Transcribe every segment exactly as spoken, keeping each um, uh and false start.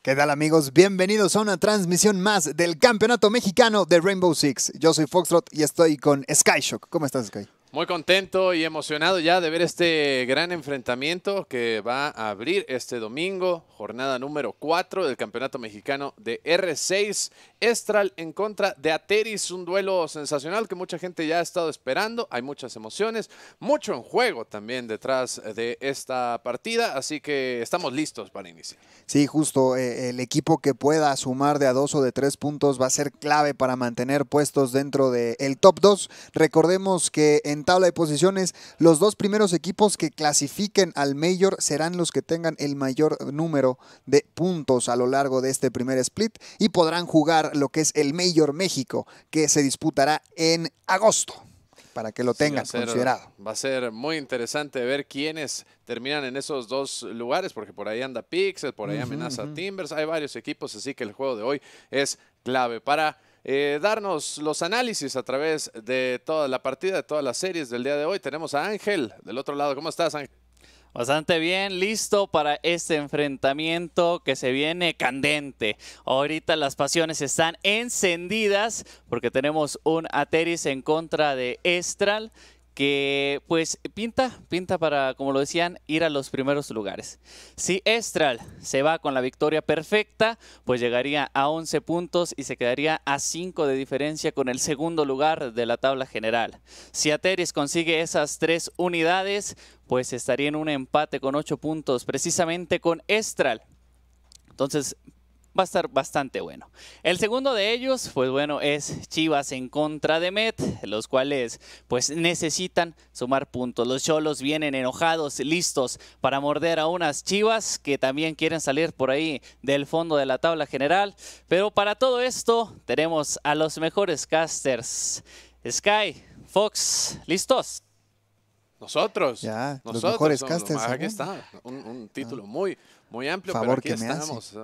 ¿Qué tal, amigos? Bienvenidos a una transmisión más del Campeonato Mexicano de Rainbow Six. Yo soy Foxtrot y estoy con Skyshock. ¿Cómo estás, Sky? Muy contento y emocionado ya de ver este gran enfrentamiento que va a abrir este domingo, jornada número cuatro del Campeonato Mexicano de R seis. Estral en contra de Ateris, un duelo sensacional que mucha gente ya ha estado esperando. Hay muchas emociones, mucho en juego también detrás de esta partida, así que estamos listos para iniciar. Sí, justo, eh, el equipo que pueda sumar de a dos o de tres puntos va a ser clave para mantener puestos dentro del top dos. Recordemos que en tabla de posiciones, los dos primeros equipos que clasifiquen al Major serán los que tengan el mayor número de puntos a lo largo de este primer split y podrán jugar lo que es el Major México, que se disputará en agosto, para que lo tengan sí, va ser, considerado. Va a ser muy interesante ver quiénes terminan en esos dos lugares, porque por ahí anda Pixel, por ahí uh-huh, amenaza uh-huh. Timbers, hay varios equipos, así que el juego de hoy es clave para eh, darnos los análisis a través de toda la partida, de todas las series del día de hoy. Tenemos a Ángel del otro lado. ¿Cómo estás, Ángel? Bastante bien, listo para este enfrentamiento que se viene candente. Ahorita las pasiones están encendidas porque tenemos un Ateris en contra de Estral que pues pinta, pinta para, como lo decían, ir a los primeros lugares. Si Estral se va con la victoria perfecta, pues llegaría a once puntos y se quedaría a cinco de diferencia con el segundo lugar de la tabla general. Si Ateris consigue esas tres unidades, pues estaría en un empate con ocho puntos, precisamente con Estral. Entonces va a estar bastante bueno. El segundo de ellos, pues bueno, es Chivas en contra de Met, los cuales pues necesitan sumar puntos. Los Xolos vienen enojados, listos para morder a unas Chivas que también quieren salir por ahí del fondo de la tabla general. Pero para todo esto tenemos a los mejores casters. Sky, Fox, ¿listos? Nosotros, ya, nosotros los mejores somos, casters. Aquí está, un, un título ah. muy, muy amplio, Favor pero aquí que estamos.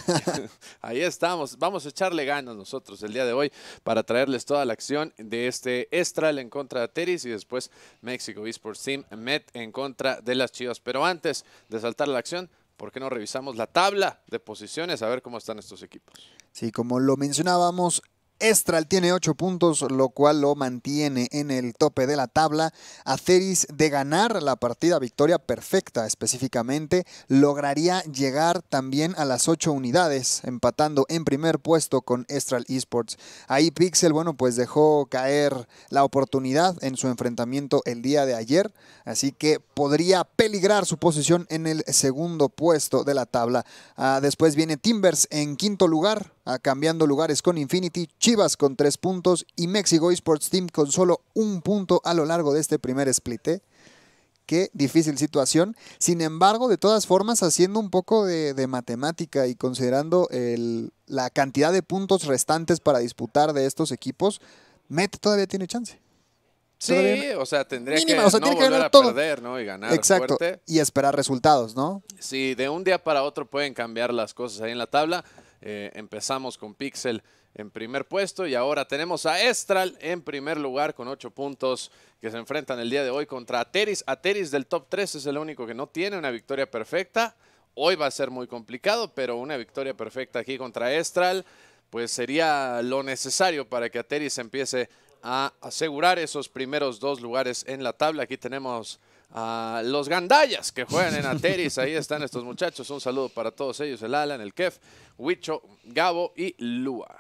Ahí estamos. Vamos a echarle ganas nosotros el día de hoy para traerles toda la acción de este Estral en contra de Ateris y después México Esports Team Met en contra de las Chivas. Pero antes de saltar la acción, ¿por qué no revisamos la tabla de posiciones a ver cómo están estos equipos? Sí, como lo mencionábamos, Estral tiene ocho puntos, lo cual lo mantiene en el tope de la tabla. Ateris, de ganar la partida victoria perfecta específicamente, lograría llegar también a las ocho unidades, empatando en primer puesto con Estral Esports. Ahí Pixel, bueno, pues dejó caer la oportunidad en su enfrentamiento el día de ayer, así que podría peligrar su posición en el segundo puesto de la tabla. Uh, después viene Timbers en quinto lugar, uh, cambiando lugares con Infinity. Chivas con tres puntos y México Esports Team con solo un punto a lo largo de este primer split. ¿eh? Qué difícil situación. Sin embargo, de todas formas, haciendo un poco de, de matemática y considerando el, la cantidad de puntos restantes para disputar de estos equipos, Met todavía tiene chance. Sí, todavía, o sea, tendría mínima, que o sea, no tiene que volver ganar a todo. perder, ¿no? Y ganar Exacto, fuerte. Y esperar resultados, ¿no? Sí, de un día para otro pueden cambiar las cosas ahí en la tabla. Eh, empezamos con Pixel en primer puesto y ahora tenemos a Estral en primer lugar con ocho puntos que se enfrentan el día de hoy contra Ateris. Ateris del top tres es el único que no tiene una victoria perfecta. Hoy va a ser muy complicado, pero una victoria perfecta aquí contra Estral pues sería lo necesario para que Ateris empiece a asegurar esos primeros dos lugares en la tabla. Aquí tenemos a los gandayas que juegan en Ateris. Ahí están estos muchachos. Un saludo para todos ellos. El Alan, el Kef, Huicho, Gabo y Lua.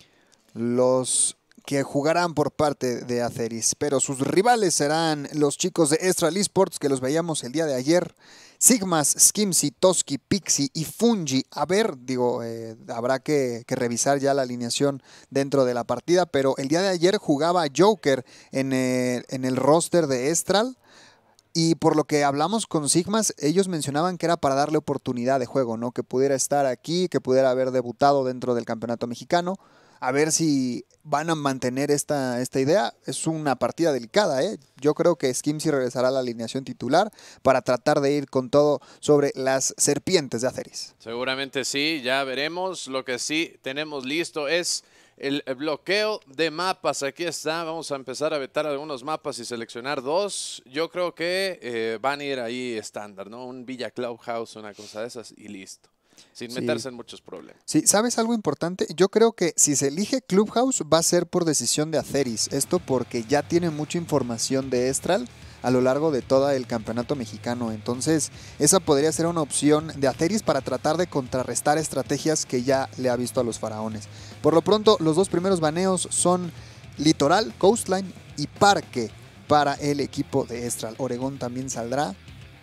Los que jugarán por parte de Ateris, pero sus rivales serán los chicos de Estral Esports, que los veíamos el día de ayer. Sigmas, Skimzy, Toski, Pixie y Fungi. A ver, digo, eh, habrá que, que revisar ya la alineación dentro de la partida, pero el día de ayer jugaba Joker en el, en el roster de Estral. Y por lo que hablamos con Sigmas, ellos mencionaban que era para darle oportunidad de juego, ¿no? Que pudiera estar aquí, que pudiera haber debutado dentro del campeonato mexicano. A ver si van a mantener esta, esta idea. Es una partida delicada, ¿eh? Yo creo que Skimzy regresará a la alineación titular para tratar de ir con todo sobre las serpientes de Ateris. Seguramente sí, ya veremos. Lo que sí tenemos listo es el bloqueo de mapas. Aquí está, vamos a empezar a vetar algunos mapas y seleccionar dos. Yo creo que eh, van a ir ahí estándar, ¿no? Un Villa Clubhouse, una cosa de esas y listo. sin Sí. meterse en muchos problemas. Sí, ¿sabes algo importante? Yo creo que si se elige Clubhouse va a ser por decisión de Atheris. Esto porque ya tiene mucha información de Estral a lo largo de todo el campeonato mexicano. Entonces, esa podría ser una opción de Atheris para tratar de contrarrestar estrategias que ya le ha visto a los faraones. Por lo pronto, los dos primeros baneos son Litoral, Coastline y Parque para el equipo de Estral. Oregón también saldrá.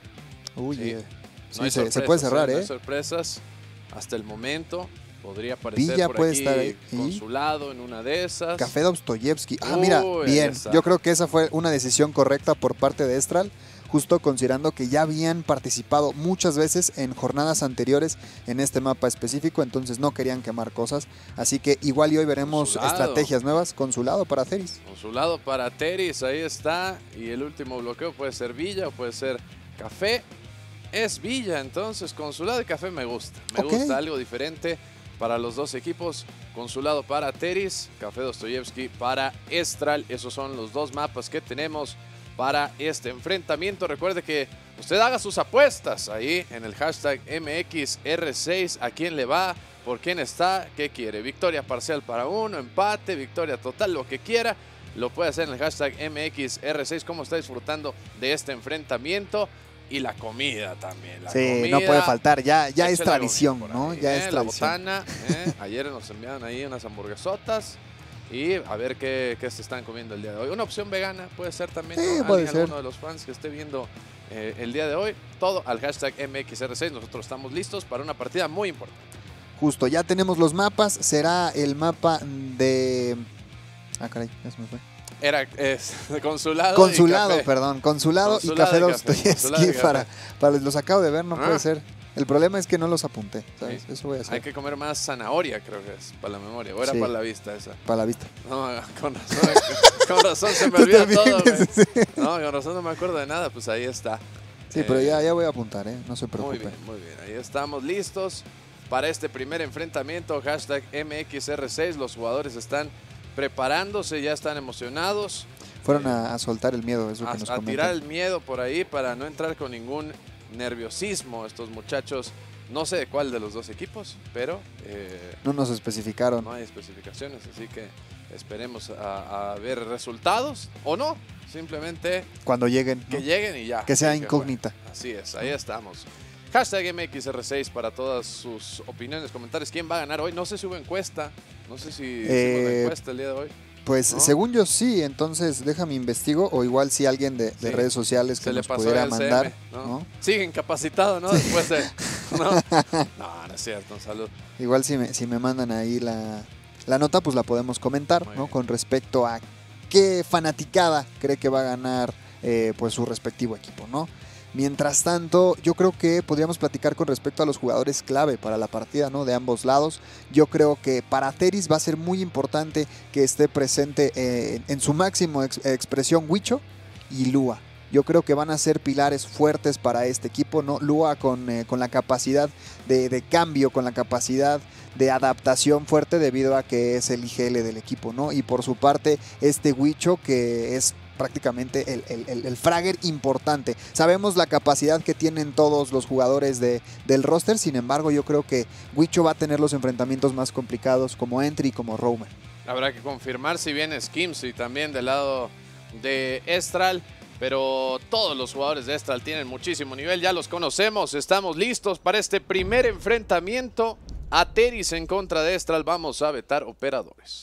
Uy, Sí. eh, No sí, hay se, se sorpresas, puede cerrar, No ¿eh? hay sorpresas hasta el momento. Podría aparecer Villa por puede aquí estar ahí. Consulado en una de esas. Café Dostoyevsky. Ah, mira, Uy, ahí bien. está. Yo creo que esa fue una decisión correcta por parte de Estral, justo considerando que ya habían participado muchas veces en jornadas anteriores en este mapa específico, entonces no querían quemar cosas. Así que igual y hoy veremos Consulado. estrategias nuevas. Consulado para Ceris. Consulado para Teris, ahí está. Y el último bloqueo puede ser Villa o puede ser Café. Es Villa, entonces Consulado y Café me gusta. Me Ok. gusta algo diferente para los dos equipos. Consulado para Teris, Café Dostoyevsky para Estral. Esos son los dos mapas que tenemos para este enfrentamiento. Recuerde que usted haga sus apuestas ahí en el hashtag M X R seis. ¿A quién le va? ¿Por quién está? ¿Qué quiere? Victoria parcial para uno, empate, victoria total, lo que quiera. Lo puede hacer en el hashtag M X R seis. ¿Cómo está disfrutando de este enfrentamiento? Y la comida también. La Sí, comida, no puede faltar. Ya, ya es échale algo tradición, por ¿no? ahí, Ya ¿eh? es La tradición. botana. ¿eh? Ayer nos enviaron ahí unas hamburguesotas. Y a ver qué, qué se están comiendo el día de hoy. Una opción vegana puede ser también. Sí, ¿no? puede Alguien, ser. alguno de los fans que esté viendo eh, el día de hoy. Todo al hashtag M X R seis. Nosotros estamos listos para una partida muy importante. Justo, ya tenemos los mapas. Será el mapa de... Ah, caray, ya se me fue. Era es, consulado. Consulado, y café. perdón, consulado, Consulado y Café y café, Dostoyevsky consulado y café. para, para los acabo de ver, no Ah. puede ser. El problema es que no los apunté, ¿sabes? Sí. Eso voy a hacer Hay que comer más zanahoria, creo que es, para la memoria. O era Sí. para la vista esa. para la vista. No, con razón, con razón se me Tú olvida también, todo, güey. sí. No, con razón no me acuerdo de nada, pues ahí está. Sí, Eh, pero ya, ya voy a apuntar, ¿eh? No se Muy preocupe. bien, muy bien. Ahí estamos listos para este primer enfrentamiento. Hashtag M X R seis. Los jugadores están preparándose, ya están emocionados. Fueron a, a soltar el miedo, eso A, que nos a comentan. tirar el miedo por ahí para no entrar con ningún nerviosismo. Estos muchachos, no sé de cuál de los dos equipos, pero eh, No nos especificaron. no hay especificaciones, así que esperemos a, a ver resultados o no. Simplemente Cuando lleguen, que ¿no? lleguen y ya. Que sea Y incógnita. jueguen. Así es, ahí estamos. Hashtag M X R seis para todas sus opiniones, comentarios. ¿Quién va a ganar hoy? No sé si hubo encuesta. No sé si hicimos la Eh, encuesta el día de hoy. Pues ¿no? según yo sí, entonces déjame investigo o igual si alguien de, de Sí. redes sociales que Se le nos pasó pudiera el C M, mandar, ¿no? ¿no? Sigue incapacitado, ¿no? Después de... No, no, no es cierto. Un saludo. Igual si me, si me mandan ahí la, la nota, pues la podemos comentar, Muy ¿no? bien. Con respecto a qué fanaticada cree que va a ganar eh, pues su respectivo equipo, ¿no? Mientras tanto, yo creo que podríamos platicar con respecto a los jugadores clave para la partida, ¿no? De ambos lados. Yo creo que para Ceris va a ser muy importante que esté presente eh, en, en su máximo ex- expresión Huicho y Lua. Yo creo que van a ser pilares fuertes para este equipo, ¿no? Lua con, eh, con la capacidad de, de cambio, con la capacidad de adaptación fuerte debido a que es el I G L del equipo, ¿no? Y por su parte, este Huicho que es prácticamente el, el, el, el fragger importante. Sabemos la capacidad que tienen todos los jugadores de, del roster, sin embargo yo creo que Huicho va a tener los enfrentamientos más complicados como Entry y como Roamer. Habrá que confirmar si viene Skims y también del lado de Estral. Pero todos los jugadores de Estral tienen muchísimo nivel, ya los conocemos, estamos listos para este primer enfrentamiento. Atheris en contra de Estral, vamos a vetar operadores.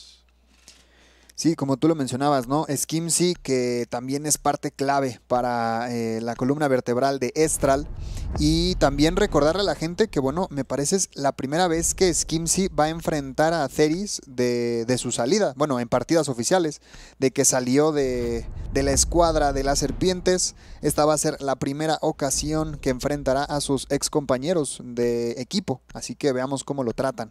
Sí, como tú lo mencionabas, ¿no? Skimsy, que también es parte clave para eh, la columna vertebral de Estral. Y también recordarle a la gente que, bueno, me parece es la primera vez que Skimsy va a enfrentar a Ceris de, de su salida. Bueno, en partidas oficiales, de que salió de, de la escuadra de las serpientes. Esta va a ser la primera ocasión que enfrentará a sus ex compañeros de equipo. Así que veamos cómo lo tratan.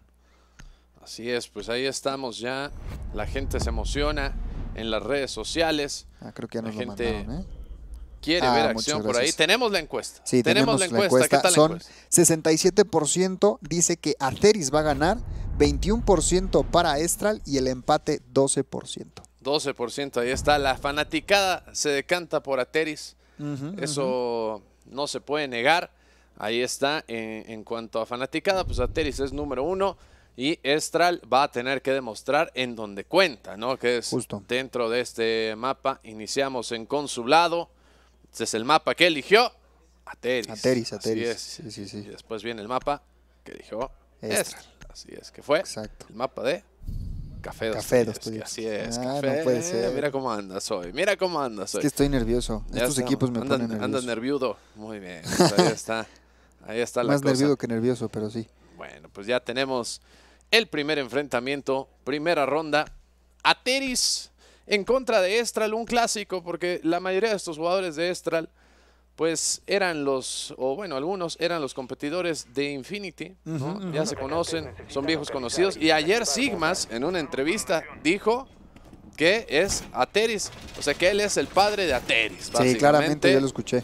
Así es, pues ahí estamos ya. La gente se emociona en las redes sociales. Ah, creo que ya La nos lo gente mandaron, ¿eh? quiere Ah, ver muchas acción por ahí. gracias. Tenemos la encuesta. Sí, tenemos, la encuesta. ¿Qué tal la Son encuesta? sesenta y siete por ciento dice que Atheris va a ganar, veintiuno por ciento para Estral y el empate doce por ciento. doce por ciento, ahí está. La fanaticada se decanta por Atheris. Ujú, Eso no se puede negar. Ahí está. En, en cuanto a fanaticada, pues Ateris es número uno. Y Estral va a tener que demostrar en donde cuenta, ¿no? Que es Justo. dentro de este mapa. Iniciamos en Consulado. Este es el mapa que eligió Ateris. Ateris, Ateris. Así es. Sí, sí, sí. Y después viene el mapa que eligió Estral. Estral. Así es, que fue Exacto. el mapa de Café Café Dostoyevski. Dostoyevski. Así es, Ah, Café. no puede ser. Mira cómo andas hoy, mira cómo andas Es hoy. que estoy nervioso. Ya Estos está, equipos me andan, ponen nervioso. Andas nerviudo. Muy bien, pues ahí está. Ahí está la Más cosa. nervioso que nervioso, pero sí. Bueno, pues ya tenemos el primer enfrentamiento, primera ronda. Ateris en contra de Estral, un clásico, porque la mayoría de estos jugadores de Estral, pues eran los, o bueno, algunos eran los competidores de Infinity, ¿no? Ujú, ujú. Ya se conocen, son viejos conocidos. Y ayer Sigmas, en una entrevista, dijo que es Ateris, o sea que él es el padre de Ateris, Sí, básicamente. claramente, yo lo escuché.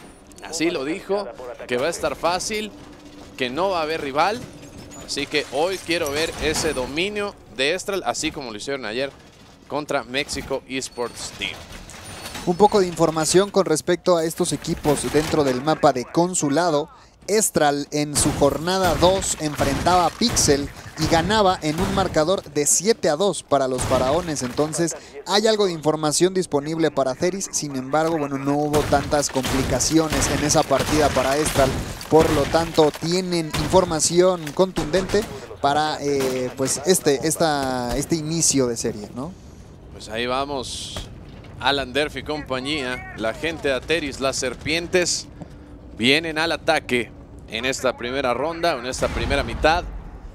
Así lo dijo, que va a estar fácil, que no va a haber rival. Así que hoy quiero ver ese dominio de Estral, así como lo hicieron ayer contra México Esports Team. Un poco de información con respecto a estos equipos dentro del mapa de Consulado. Estral en su jornada dos enfrentaba a Pixel y ganaba en un marcador de siete a dos para los faraones. Entonces hay algo de información disponible para Ateris. Sin embargo, bueno, no hubo tantas complicaciones en esa partida para Estral. Por lo tanto, tienen información contundente para eh, pues este, esta, este inicio de serie, ¿no? Pues ahí vamos, Alan Derf y compañía, la gente de Ateris, las serpientes, vienen al ataque en esta primera ronda, en esta primera mitad.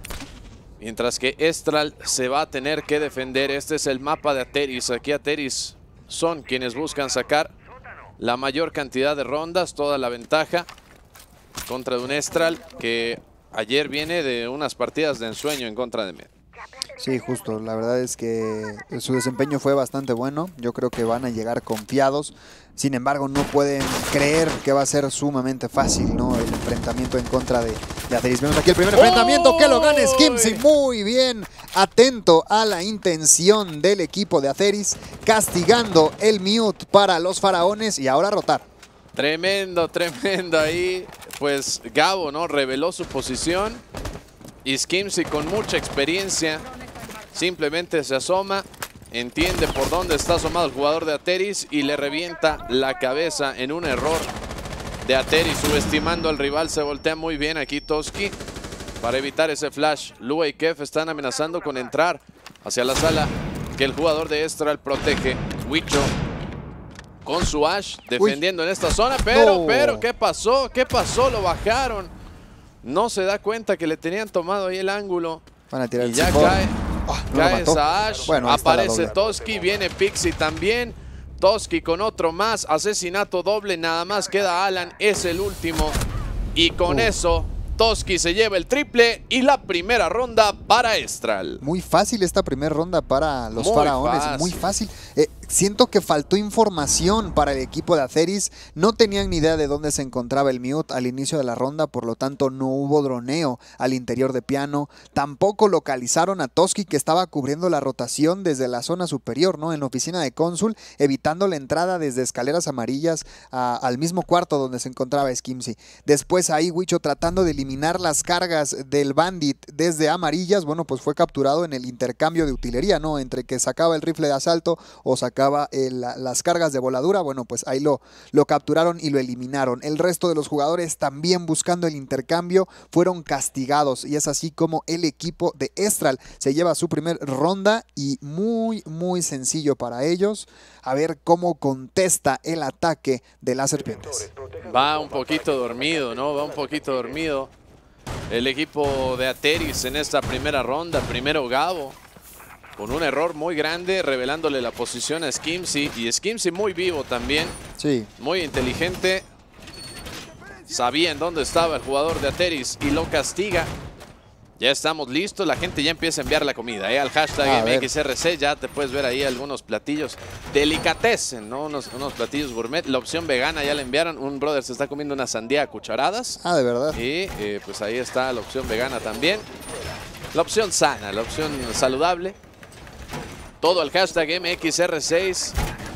Mientras que Estral se va a tener que defender. Este es el mapa de Ateris. Aquí Ateris son quienes buscan sacar la mayor cantidad de rondas, toda la ventaja contra de un Estral que ayer viene de unas partidas de ensueño en contra de Med. Sí, justo. La verdad es que su desempeño fue bastante bueno. Yo creo que van a llegar confiados. Sin embargo, no pueden creer que va a ser sumamente fácil, ¿no? El enfrentamiento en contra de, de Ateris. Vemos aquí el primer enfrentamiento. Que lo gane Skimzy. Muy bien. Atento a la intención del equipo de Ateris. Castigando el mute para los faraones. Y ahora rotar. Tremendo, tremendo ahí. Pues Gabo, ¿no? Reveló su posición. Y Skimzy con mucha experiencia simplemente se asoma, entiende por dónde está asomado el jugador de Ateris y le revienta la cabeza en un error de Ateris, subestimando al rival. Se voltea muy bien aquí Toski para evitar ese flash. Lua y Kef están amenazando con entrar hacia la sala que el jugador de Estral protege. Wicho con su Ash defendiendo Uy. en esta zona, pero, no. pero, ¿qué pasó? ¿Qué pasó? Lo bajaron. No se da cuenta que le tenían tomado ahí el ángulo. Van a tirar y el ya cipor. cae, oh, no cae esa Ash. Bueno, aparece Toski, viene Pixie también. Toski con otro más. Asesinato doble, nada más queda Alan. Es el último. Y con uh. eso, Toski se lleva el triple y la primera ronda para Estral. Muy fácil esta primera ronda para los muy faraones. Fácil. Muy fácil. Eh, siento que faltó información para el equipo de Ateris. No tenían ni idea de dónde se encontraba el mute al inicio de la ronda, por lo tanto no hubo droneo al interior de piano. Tampoco localizaron a Toski, que estaba cubriendo la rotación desde la zona superior, ¿no? En la oficina de cónsul, evitando la entrada desde escaleras amarillas a, al mismo cuarto donde se encontraba Skimzy. Después ahí Wicho, tratando de eliminar las cargas del Bandit desde amarillas, bueno, pues fue capturado en el intercambio de utilería, ¿no? Entre que sacaba el rifle de asalto o sacaba el, las cargas de voladura, bueno, pues ahí lo, lo capturaron y lo eliminaron. El resto de los jugadores, también buscando el intercambio, fueron castigados, y es así como el equipo de Estral se lleva su primer ronda, y muy muy sencillo para ellos. A ver cómo contesta el ataque de las serpientes. Va un poquito dormido, ¿no? Va un poquito dormido el equipo de Ateris en esta primera ronda. Primero Gabo, con un error muy grande, revelándole la posición a Skimzy. Y Skimzy muy vivo también. Sí. Muy inteligente. Sabía en dónde estaba el jugador de Ateris y lo castiga. Ya estamos listos. La gente ya empieza a enviar la comida, ¿eh? Al hashtag M X R C. Ya te puedes ver ahí algunos platillos delicatessen, ¿no? Unos, unos platillos gourmet. La opción vegana ya la enviaron. Un brother se está comiendo una sandía a cucharadas. Ah, de verdad. Y eh, pues ahí está la opción vegana también. La opción sana, la opción saludable. Todo al hashtag M X R seis.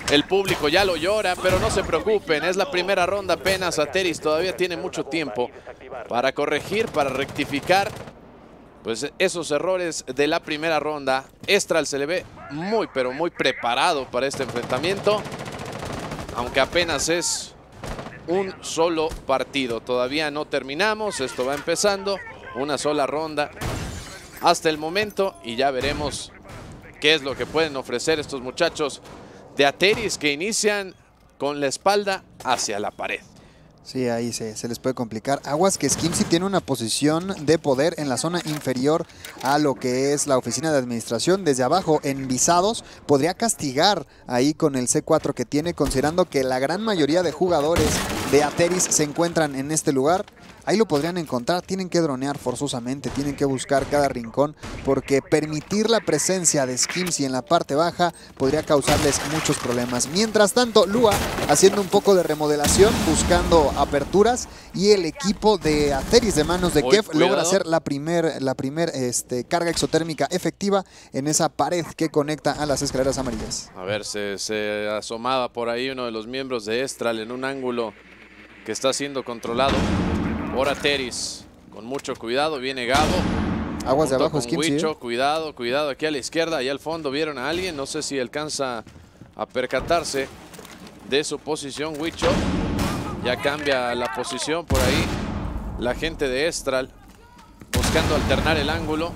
El público ya lo llora, pero no se preocupen. Es la primera ronda apenas. Ateris todavía tiene mucho tiempo para corregir, para rectificar pues esos errores de la primera ronda. Estral se le ve muy, pero muy preparado para este enfrentamiento. Aunque apenas es un solo partido. Todavía no terminamos. Esto va empezando. Una sola ronda hasta el momento. Y ya veremos qué es lo que pueden ofrecer estos muchachos de Ateris, que inician con la espalda hacia la pared. Sí, ahí se, se les puede complicar. Aguas que Skimzy tiene una posición de poder en la zona inferior a lo que es la oficina de administración. Desde abajo, en visados, podría castigar ahí con el C cuatro que tiene, considerando que la gran mayoría de jugadores de Ateris se encuentran en este lugar. Ahí lo podrían encontrar, tienen que dronear forzosamente, tienen que buscar cada rincón, porque permitir la presencia de Skimzy en la parte baja podría causarles muchos problemas. Mientras tanto, Lua haciendo un poco de remodelación, buscando aperturas, y el equipo de Ateris de manos de Uy, Kev cuidado. logra hacer la primer, la primer este, carga exotérmica efectiva en esa pared que conecta a las escaleras amarillas. A ver, se, se asomaba por ahí uno de los miembros de Estral en un ángulo que está siendo controlado por Ateris. Con mucho cuidado viene Gabo. Aguas de junto abajo, con Skimzy. Huicho. ¿eh? Cuidado, cuidado aquí a la izquierda. Allá al fondo vieron a alguien. No sé si alcanza a percatarse de su posición Huicho. Ya cambia la posición por ahí la gente de Estral, buscando alternar el ángulo.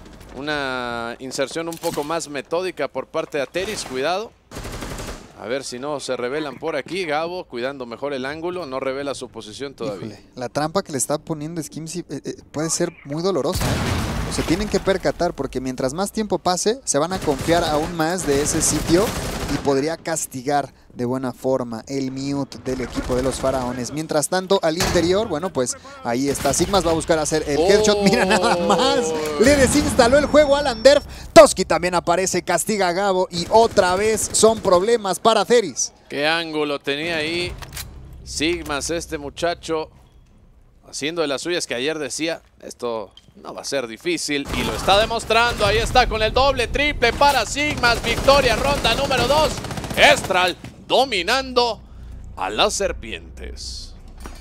Una inserción un poco más metódica por parte de Ateris. Cuidado. A ver si no se revelan por aquí. Gabo cuidando mejor el ángulo. No revela su posición todavía. Híjole, la trampa que le está poniendo Skimzy eh, eh, puede ser muy dolorosa. ¿eh? Se tienen que percatar, porque mientras más tiempo pase, se van a confiar aún más de ese sitio y podría castigar de buena forma el mute del equipo de los faraones. Mientras tanto, al interior, bueno, pues ahí está. Sigmas va a buscar hacer el headshot. Oh. Mira nada más. Le desinstaló el juego a Alan Derf. Toski también aparece, castiga a Gabo, y otra vez son problemas para Ateris. ¿Qué ángulo tenía ahí Sigmas, este muchacho? Haciendo de las suyas, que ayer decía, esto no va a ser difícil, y lo está demostrando. Ahí está con el doble, triple para Sigmas. Victoria, ronda número dos. Estral dominando a las serpientes.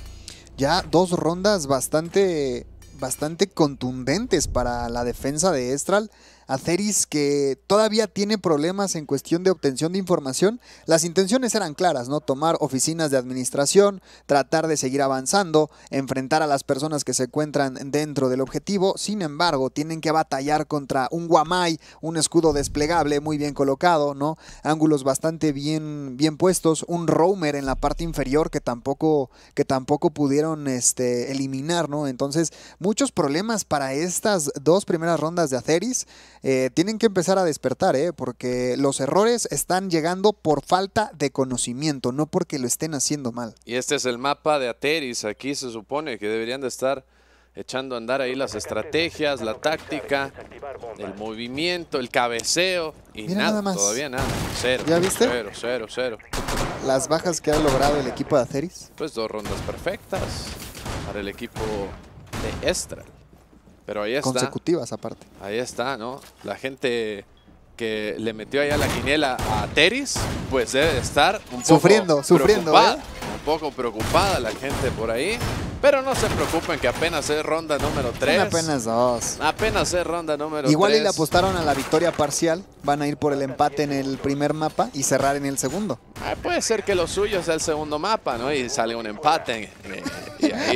Ya dos rondas bastante, bastante contundentes para la defensa de Estral. Ateris, que todavía tiene problemas en cuestión de obtención de información. Las intenciones eran claras, ¿no? Tomar oficinas de administración, tratar de seguir avanzando, enfrentar a las personas que se encuentran dentro del objetivo. Sin embargo, tienen que batallar contra un Guamai, un escudo desplegable muy bien colocado, ¿no? Ángulos bastante bien, bien puestos, un roamer en la parte inferior que tampoco, que tampoco pudieron este, eliminar, ¿no? Entonces, muchos problemas para estas dos primeras rondas de Ateris. Eh, tienen que empezar a despertar, ¿eh? Porque los errores están llegando por falta de conocimiento, no porque lo estén haciendo mal. Y este es el mapa de Ateris. Aquí se supone que deberían de estar echando a andar ahí las estrategias, la táctica, el movimiento, el cabeceo. Y Mira nada, nada más. todavía nada. Cero. ¿Ya viste? Cero, cero, cero. Las bajas que ha logrado el equipo de Ateris. Pues dos rondas perfectas para el equipo de Estral. Pero ahí está. Consecutivas aparte. Ahí está, ¿no? La gente que le metió allá la quiniela a Ateris, pues debe estar un poco Sufriendo, sufriendo, preocupada, ¿eh? un poco preocupada la gente por ahí. Pero no se preocupen, que apenas es ronda número tres. Son apenas dos. Apenas es ronda número Igual y tres. le apostaron a la victoria parcial. Van a ir por el empate en el primer mapa y cerrar en el segundo. Ah, puede ser que lo suyo sea el segundo mapa, ¿no? Y sale un empate. eh, y ahí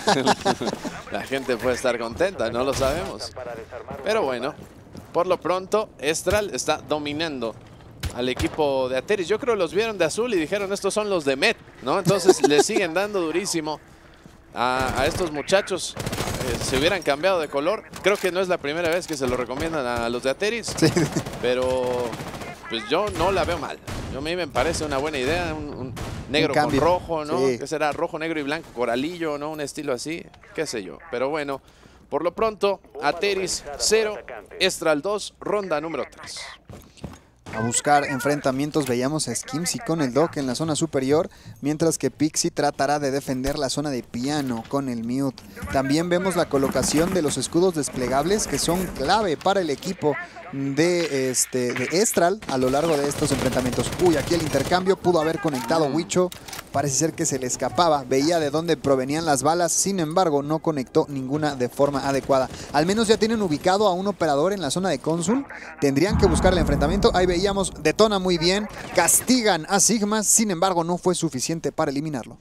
la gente puede estar contenta, no lo sabemos. Pero bueno, por lo pronto, Estral está dominando al equipo de Ateris. Yo creo que los vieron de azul y dijeron, estos son los de Met, ¿no? Entonces le siguen dando durísimo a, a estos muchachos. Eh, se hubieran cambiado de color. Creo que no es la primera vez que se lo recomiendan a los de Ateris. Sí. Pero pues yo no la veo mal. Yo a mí me parece una buena idea, un, un negro con cambio. rojo, ¿no? Sí. ¿Qué será? Rojo, negro y blanco, coralillo, ¿no? Un estilo así, qué sé yo. Pero bueno, por lo pronto, Ateris cero, Estral dos, ronda número tres. a buscar enfrentamientos. Veíamos a Skimzy con el Doc en la zona superior, mientras que Pixie tratará de defender la zona de piano con el Mute. También vemos la colocación de los escudos desplegables que son clave para el equipo de, este, de Estral a lo largo de estos enfrentamientos. Uy, aquí el intercambio pudo haber conectado Wicho. Parece ser que se le escapaba, veía de dónde provenían las balas, sin embargo no conectó ninguna de forma adecuada. Al menos ya tienen ubicado a un operador en la zona de Cónsul, tendrían que buscar el enfrentamiento. Ahí veíamos, detona muy bien, castigan a Sigma, sin embargo no fue suficiente para eliminarlo.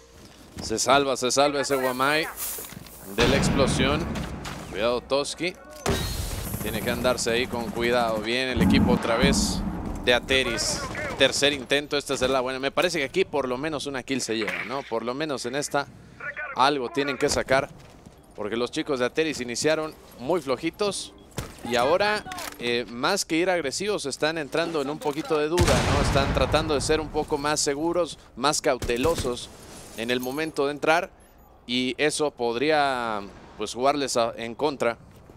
Se salva, se salva ese Wamai de la explosión. Cuidado Toski, tiene que andarse ahí con cuidado. Bien el equipo otra vez de Ateris. Tercer intento, esta es la buena. Me parece que aquí por lo menos una kill se lleva, ¿no? Por lo menos en esta algo tienen que sacar, porque los chicos de Ateris iniciaron muy flojitos y ahora eh, más que ir agresivos están entrando en un poquito de duda, ¿no? Están tratando de ser un poco más seguros, más cautelosos en el momento de entrar, y eso podría pues jugarles a, en contra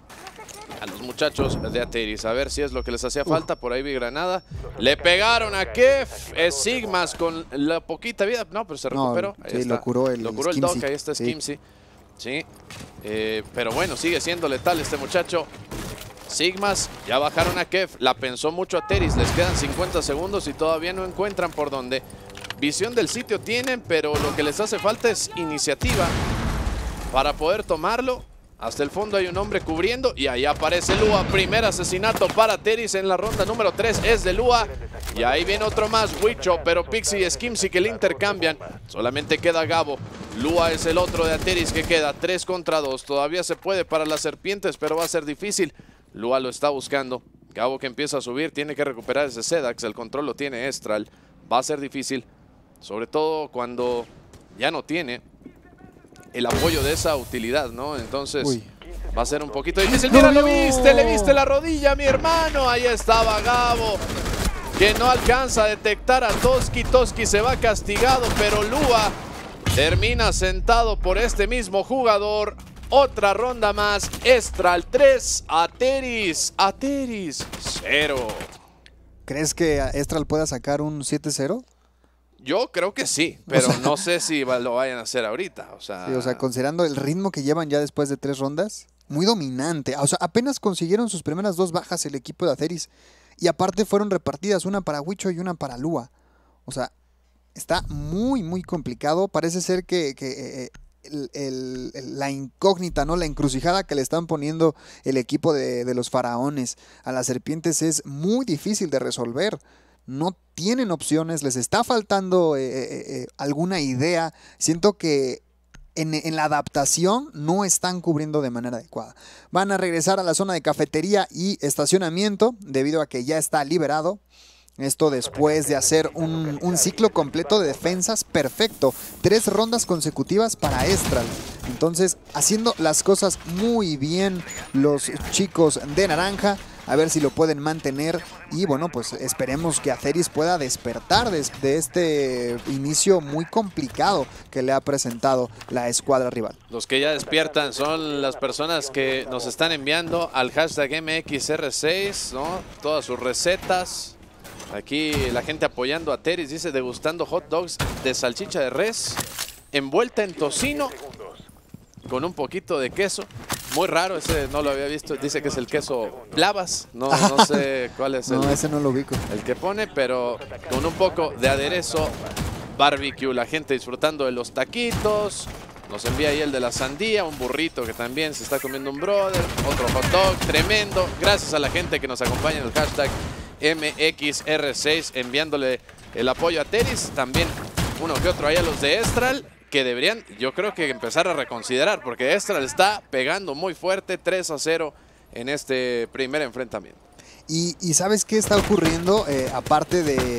a los muchachos de Ateris. A ver si es lo que les hacía falta. Por ahí vi granada. Le pegaron a Kef. Es Sigmas con la poquita vida. No, pero se recuperó. No, ahí sí, está. lo curó el, lo curó el Doc. Ahí está Skimzy. Sí. sí. Eh, pero bueno, sigue siendo letal este muchacho. Sigmas, ya bajaron a Kef. La pensó mucho Ateris. Les quedan cincuenta segundos y todavía no encuentran por dónde. Visión del sitio tienen, pero lo que les hace falta es iniciativa para poder tomarlo. Hasta el fondo hay un hombre cubriendo y ahí aparece Lua. Primer asesinato para Ateris en la ronda número tres es de Lua. Y ahí viene otro más, Wicho, pero Pixie y Skimzy que le intercambian. Solamente queda Gabo. Lua es el otro de Ateris que queda tres contra dos. Todavía se puede para las serpientes, pero va a ser difícil. Lua lo está buscando. Gabo que empieza a subir, tiene que recuperar ese Sedax. El control lo tiene Estral. Va a ser difícil, sobre todo cuando ya no tiene el apoyo de esa utilidad, ¿no? Entonces Uy. va a ser un poquito difícil. ¡Mira, lo viste! ¡Le viste la rodilla, mi hermano! Ahí estaba Gabo, que no alcanza a detectar a Toski. Toski se va castigado, pero Lua termina sentado por este mismo jugador. Otra ronda más. Estral tres, Ateris, Ateris cero. ¿Crees que Estral pueda sacar un siete cero? Yo creo que sí, pero o sea, no sé si lo vayan a hacer ahorita. O sea, sí, o sea, considerando el ritmo que llevan ya después de tres rondas, muy dominante. O sea, apenas consiguieron sus primeras dos bajas el equipo de Ateris. Y aparte fueron repartidas, una para Wicho y una para Lua. O sea, está muy, muy complicado. Parece ser que, que eh, el, el, la incógnita, ¿no? La encrucijada que le están poniendo el equipo de, de los faraones a las serpientes es muy difícil de resolver. No tienen opciones, les está faltando eh, eh, eh, alguna idea. Siento que en, en la adaptación no están cubriendo de manera adecuada. Van a regresar a la zona de cafetería y estacionamiento debido a que ya está liberado. Esto después de hacer un, un ciclo completo de defensas perfecto. Tres rondas consecutivas para Estral. Entonces, haciendo las cosas muy bien los chicos de naranja. A ver si lo pueden mantener y bueno, pues esperemos que Ateris pueda despertar de, de este inicio muy complicado que le ha presentado la escuadra rival. Los que ya despiertan son las personas que nos están enviando al hashtag M X R seis, ¿no? Todas sus recetas. Aquí la gente apoyando a Ateris, dice degustando hot dogs de salchicha de res envuelta en tocino con un poquito de queso. Muy raro, ese no lo había visto. Dice que es el queso Blavas. No, no sé cuál es el, no, ese no lo ubico. el que pone, pero con un poco de aderezo barbecue. La gente disfrutando de los taquitos. Nos envía ahí el de la sandía, un burrito que también se está comiendo un brother. Otro hot dog, tremendo. Gracias a la gente que nos acompaña en el hashtag M X R seis, enviándole el apoyo a Ateris. También uno que otro ahí a los de Estral, que deberían, yo creo que empezar a reconsiderar, porque Estral está pegando muy fuerte, tres a cero en este primer enfrentamiento. Y, y ¿sabes qué está ocurriendo? Eh, aparte de,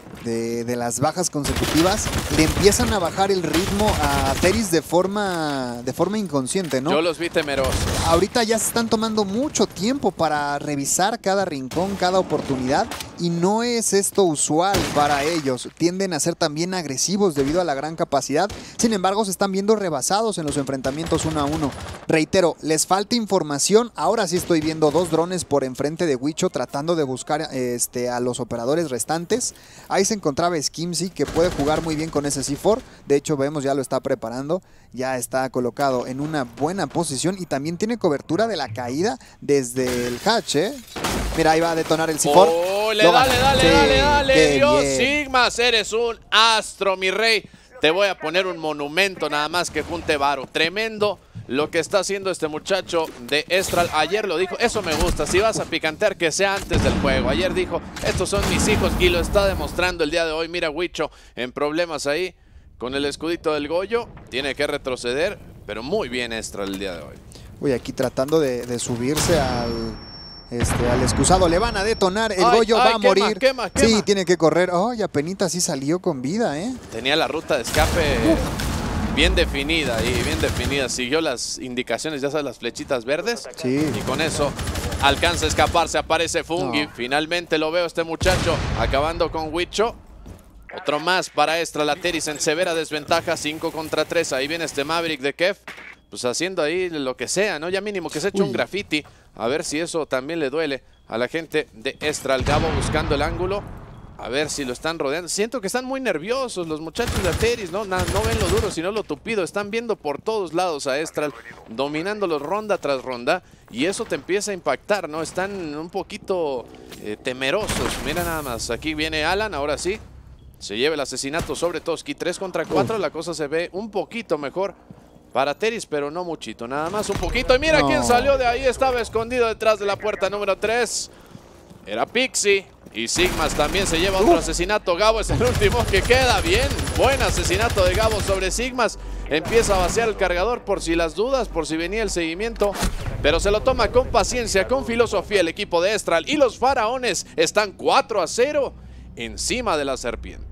de, de las bajas consecutivas, le empiezan a bajar el ritmo a Atheris de forma, de forma inconsciente, ¿no? Yo los vi temerosos. Ahorita ya se están tomando mucho tiempo para revisar cada rincón, cada oportunidad, y no es esto usual para ellos. Tienden a ser también agresivos debido a la gran capacidad. Sin embargo, se están viendo rebasados en los enfrentamientos uno a uno. Reitero, les falta información. Ahora sí estoy viendo dos drones por enfrente de Wicho tratando de buscar este, a los operadores restantes. Ahí se encontraba Skimzy, que puede jugar muy bien con ese C cuatro. De hecho, vemos, ya lo está preparando. Ya está colocado en una buena posición y también tiene cobertura de la caída desde el hatch, ¿eh? Mira, ahí va a detonar el C cuatro. Oh, le dale, dale, sí, dale, dale, Dios, bien. Sigmas, eres un astro, mi rey. Te voy a poner un monumento nada más que junte varo. Tremendo lo que está haciendo este muchacho de Estral. Ayer lo dijo, eso me gusta, si vas a picantear que sea antes del juego. Ayer dijo, estos son mis hijos y lo está demostrando el día de hoy. Mira, Wicho en problemas ahí con el escudito del Goyo. Tiene que retroceder, pero muy bien Estral el día de hoy. Uy, aquí tratando de, de subirse al... Este, al excusado, le van a detonar, el ay, Goyo ay, va a quema, morir. Quema, quema. Sí, tiene que correr. Oh, y apenita sí salió con vida, ¿eh? Tenía la ruta de escape Uf. bien definida y bien definida. Siguió las indicaciones, ya sabes, las flechitas verdes. Sí. Y con eso alcanza a escaparse, aparece Fungi. No. Finalmente lo veo este muchacho acabando con Wicho. Otro más para Estral. Atheris en severa desventaja, cinco contra tres. Ahí viene este Maverick de Kev, pues haciendo ahí lo que sea, ¿no? Ya mínimo que se eche un graffiti. A ver si eso también le duele a la gente de Estral. Gabo buscando el ángulo. A ver si lo están rodeando. Siento que están muy nerviosos los muchachos de Atheris, ¿no? No, no ven lo duro, sino lo tupido. Están viendo por todos lados a Estral, dominándolos ronda tras ronda. Y eso te empieza a impactar, ¿no? Están un poquito eh, temerosos. Mira nada más. Aquí viene Alan, ahora sí. Se lleva el asesinato sobre Toski. tres contra cuatro. Uf. La cosa se ve un poquito mejor para Atheris, pero no muchito, nada más un poquito. Y mira no. quién salió de ahí, estaba escondido detrás de la puerta número tres. Era Pixie. Y Sigmas también se lleva otro uh. asesinato. Gabo es el último que queda. Bien, buen asesinato de Gabo sobre Sigmas. Empieza a vaciar el cargador por si las dudas, por si venía el seguimiento. Pero se lo toma con paciencia, con filosofía el equipo de Estral. Y los faraones están cuatro a cero encima de la serpiente.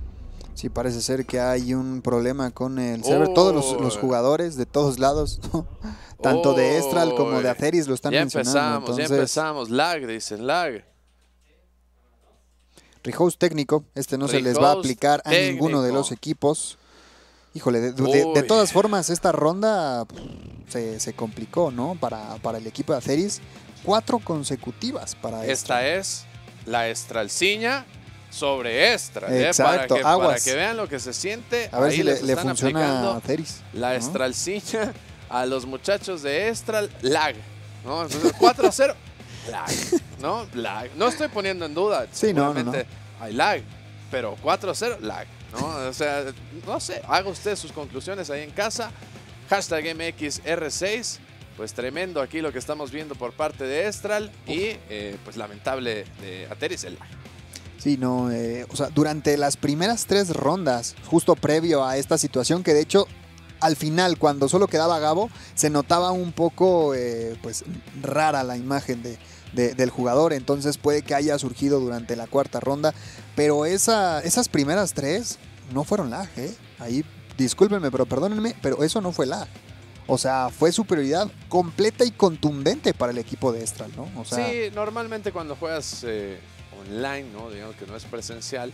Sí, parece ser que hay un problema con el server. Oh. Todos los, los jugadores de todos lados, tanto oh. de Estral como de Atheris lo están ya mencionando. Empezamos, Entonces, ya empezamos. Lag, dicen, lag. Rehost técnico. Este no Rehost se les va a aplicar a técnico. ninguno de los equipos. Híjole, de, de, de todas formas, esta ronda se, se complicó, ¿no? Para, para el equipo de Atheris. Cuatro consecutivas para Esta Estral. es la Estralciña sobre Estral, ¿eh? Exacto, para, que, aguas. para que vean lo que se siente. A ver ahí si le, le están funciona a Atheris, la ¿no? Estralciña a los muchachos de Estral. Lag, ¿no? Entonces, cuatro a cero. Lag, ¿no? Lag. No estoy poniendo en duda. Sí, no, no, no. Hay lag, pero cuatro a cero, lag, ¿no? O sea, no sé, haga usted sus conclusiones ahí en casa. Hashtag M X R seis. Pues tremendo aquí lo que estamos viendo por parte de Estral. Y eh, pues lamentable de Atheris el lag. Sí, no, eh, o sea, durante las primeras tres rondas, justo previo a esta situación, que de hecho al final, cuando solo quedaba Gabo, se notaba un poco eh, pues rara la imagen de, de, del jugador. Entonces puede que haya surgido durante la cuarta ronda, pero esa, esas primeras tres no fueron lag, ¿eh? Ahí, discúlpenme, pero perdónenme, pero eso no fue lag. O sea, fue superioridad completa y contundente para el equipo de Estral, ¿no? O sea, sí, normalmente cuando juegas eh, online, ¿no? Digamos que no es presencial,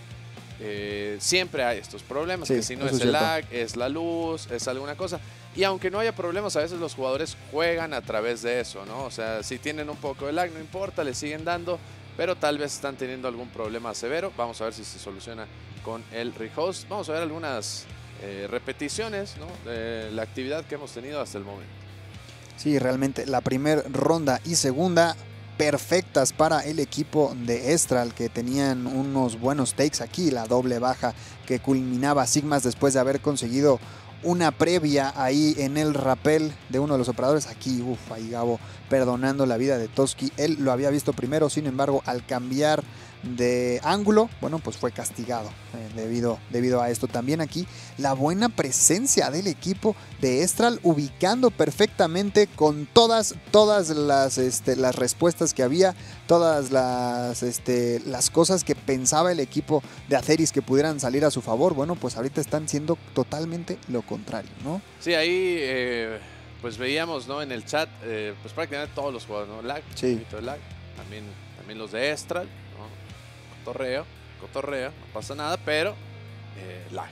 eh, siempre hay estos problemas, sí, que si no es el cierto. lag, es la luz, es alguna cosa. Y aunque no haya problemas, a veces los jugadores juegan a través de eso, ¿no? O sea, si tienen un poco de lag, no importa, le siguen dando, pero tal vez están teniendo algún problema severo. Vamos a ver si se soluciona con el rehost. Vamos a ver algunas eh, repeticiones, ¿no? De la actividad que hemos tenido hasta el momento. Sí, realmente la primera ronda y segunda perfectas para el equipo de Estral, que tenían unos buenos takes aquí. La doble baja que culminaba Sigmas después de haber conseguido una previa ahí en el rappel de uno de los operadores. Aquí, uff, ahí Gabo perdonando la vida de Toski. Él lo había visto primero, sin embargo, al cambiar de ángulo, bueno, pues fue castigado eh, debido, debido a esto. También aquí la buena presencia del equipo de Estral, ubicando perfectamente con todas, todas las, este, las respuestas que había, todas las, este, las cosas que pensaba el equipo de Atheris que pudieran salir a su favor. Bueno, pues ahorita están siendo totalmente lo contrario, ¿no? Sí, ahí eh, pues veíamos, ¿no? En el chat, eh, pues prácticamente todos los jugadores, ¿no? Lag, Sí. un poquito de lag, también, también los de Estral, ¿no? Cotorreo, cotorreo, no pasa nada, pero eh, lag,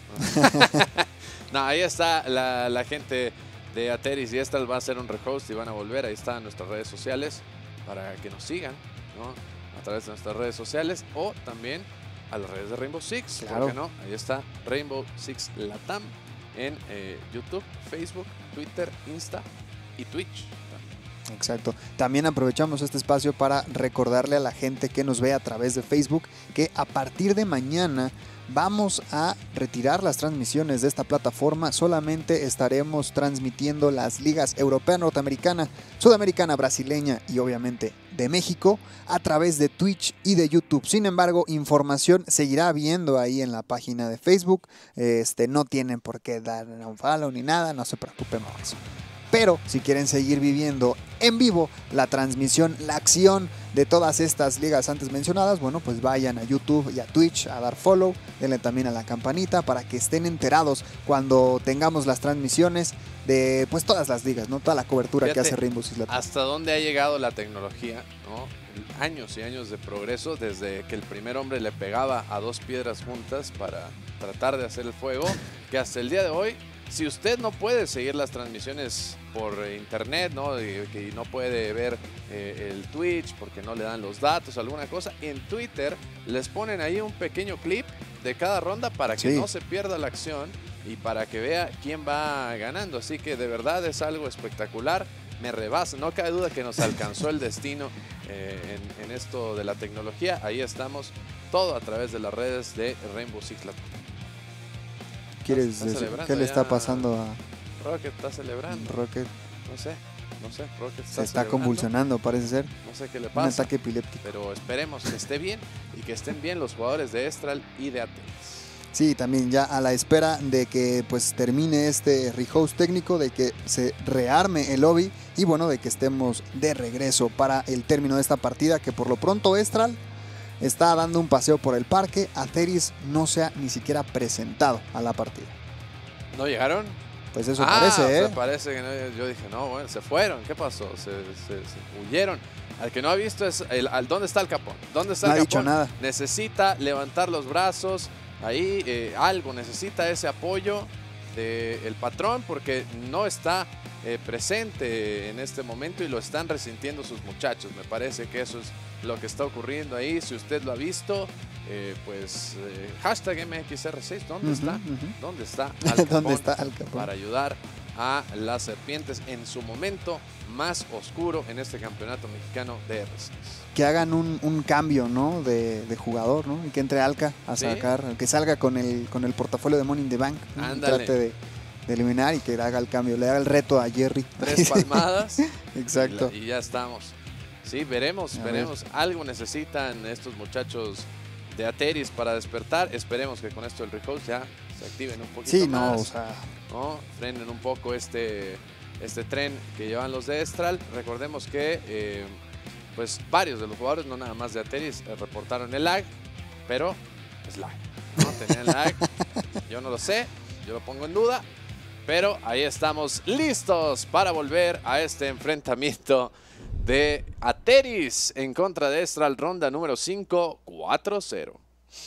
¿no? No, ahí está la, la gente de Atheris y Estral va a hacer un rehost y van a volver. Ahí están nuestras redes sociales para que nos sigan, ¿no? A través de nuestras redes sociales o también a las redes de Rainbow Six. Claro. ¿Por qué no? Ahí está Rainbow Six Latam en eh, YouTube, Facebook, Twitter, Insta y Twitch. Exacto. También aprovechamos este espacio para recordarle a la gente que nos ve a través de Facebook que a partir de mañana vamos a retirar las transmisiones de esta plataforma. Solamente estaremos transmitiendo las ligas europea, norteamericana, sudamericana, brasileña y obviamente de México a través de Twitch y de YouTube. Sin embargo, información seguirá habiendo ahí en la página de Facebook. Este, no tienen por qué dar un follow ni nada, no se preocupen por eso. Pero si quieren seguir viviendo en vivo la transmisión, la acción de todas estas ligas antes mencionadas, bueno, pues vayan a YouTube y a Twitch a dar follow, denle también a la campanita para que estén enterados cuando tengamos las transmisiones de pues todas las ligas, ¿no? Toda la cobertura Fíjate, que hace Rainbow Six Latam. Hasta dónde ha llegado la tecnología, ¿no? Años y años de progreso, desde que el primer hombre le pegaba a dos piedras juntas para tratar de hacer el fuego, que hasta el día de hoy, si usted no puede seguir las transmisiones por internet, ¿no? Y que no puede ver eh, el Twitch porque no le dan los datos, alguna cosa, en Twitter les ponen ahí un pequeño clip de cada ronda para que Sí. no se pierda la acción y para que vea quién va ganando. Así que de verdad es algo espectacular. Me rebasa, no cabe duda que nos alcanzó el destino eh, en, en esto de la tecnología. Ahí estamos, todo a través de las redes de Rainbow Six Latam. ¿Quieres está decir celebrando qué le está ya. pasando a Rocket está celebrando. Rocket? No sé, no sé. Rocket está Se está celebrando. convulsionando, parece ser. No sé qué le Un pasa. ataque epiléptico. Pero esperemos que esté bien y que estén bien los jugadores de Estral y de Atheris. Sí, también ya a la espera de que pues termine este rehost técnico, de que se rearme el lobby y bueno, de que estemos de regreso para el término de esta partida, que por lo pronto Estral está dando un paseo por el parque. Atheris no se ha ni siquiera presentado a la partida. ¿No llegaron? Pues eso ah, parece, o sea, ¿eh? parece que no. Yo dije, no, bueno, se fueron. ¿Qué pasó? Se, se, se huyeron. Al que no ha visto es, el, al, ¿dónde está el capón? ¿Dónde está No el ha capón? dicho nada. Necesita levantar los brazos. Ahí eh, algo, necesita ese apoyo del patrón porque no está eh, presente en este momento y lo están resintiendo sus muchachos. Me parece que eso es lo que está ocurriendo ahí. Si usted lo ha visto, eh, pues eh, hashtag M X R seis, ¿dónde Ujú, está? ujú. ¿Dónde está Al Capón ¿Dónde está Al Capón? para ayudar a las serpientes en su momento más oscuro en este campeonato mexicano de R seis? Que hagan un, un cambio, ¿no? De, de jugador, ¿no? Y que entre Alca a Sí. sacar, que salga con el, con el portafolio de Money in the Bank, ¿no? Y Ándale. trate de, de eliminar y que haga el cambio, le haga el reto a Jerry. Tres palmadas. Exacto. Y, la- y ya estamos. Sí, veremos, A veremos. Algo necesitan estos muchachos de Atheris para despertar. Esperemos que con esto el rehost ya se activen un poquito Sí, no, más. o sea, ¿No? Frenen un poco este, este tren que llevan los de Estral. Recordemos que eh, pues varios de los jugadores, no nada más de Atheris, eh, reportaron el lag, pero es lag. ¿No? Tenían lag. Yo no lo sé, yo lo pongo en duda. Pero ahí estamos listos para volver a este enfrentamiento de Atheris en contra de Estral, ronda número cinco, cuatro cero.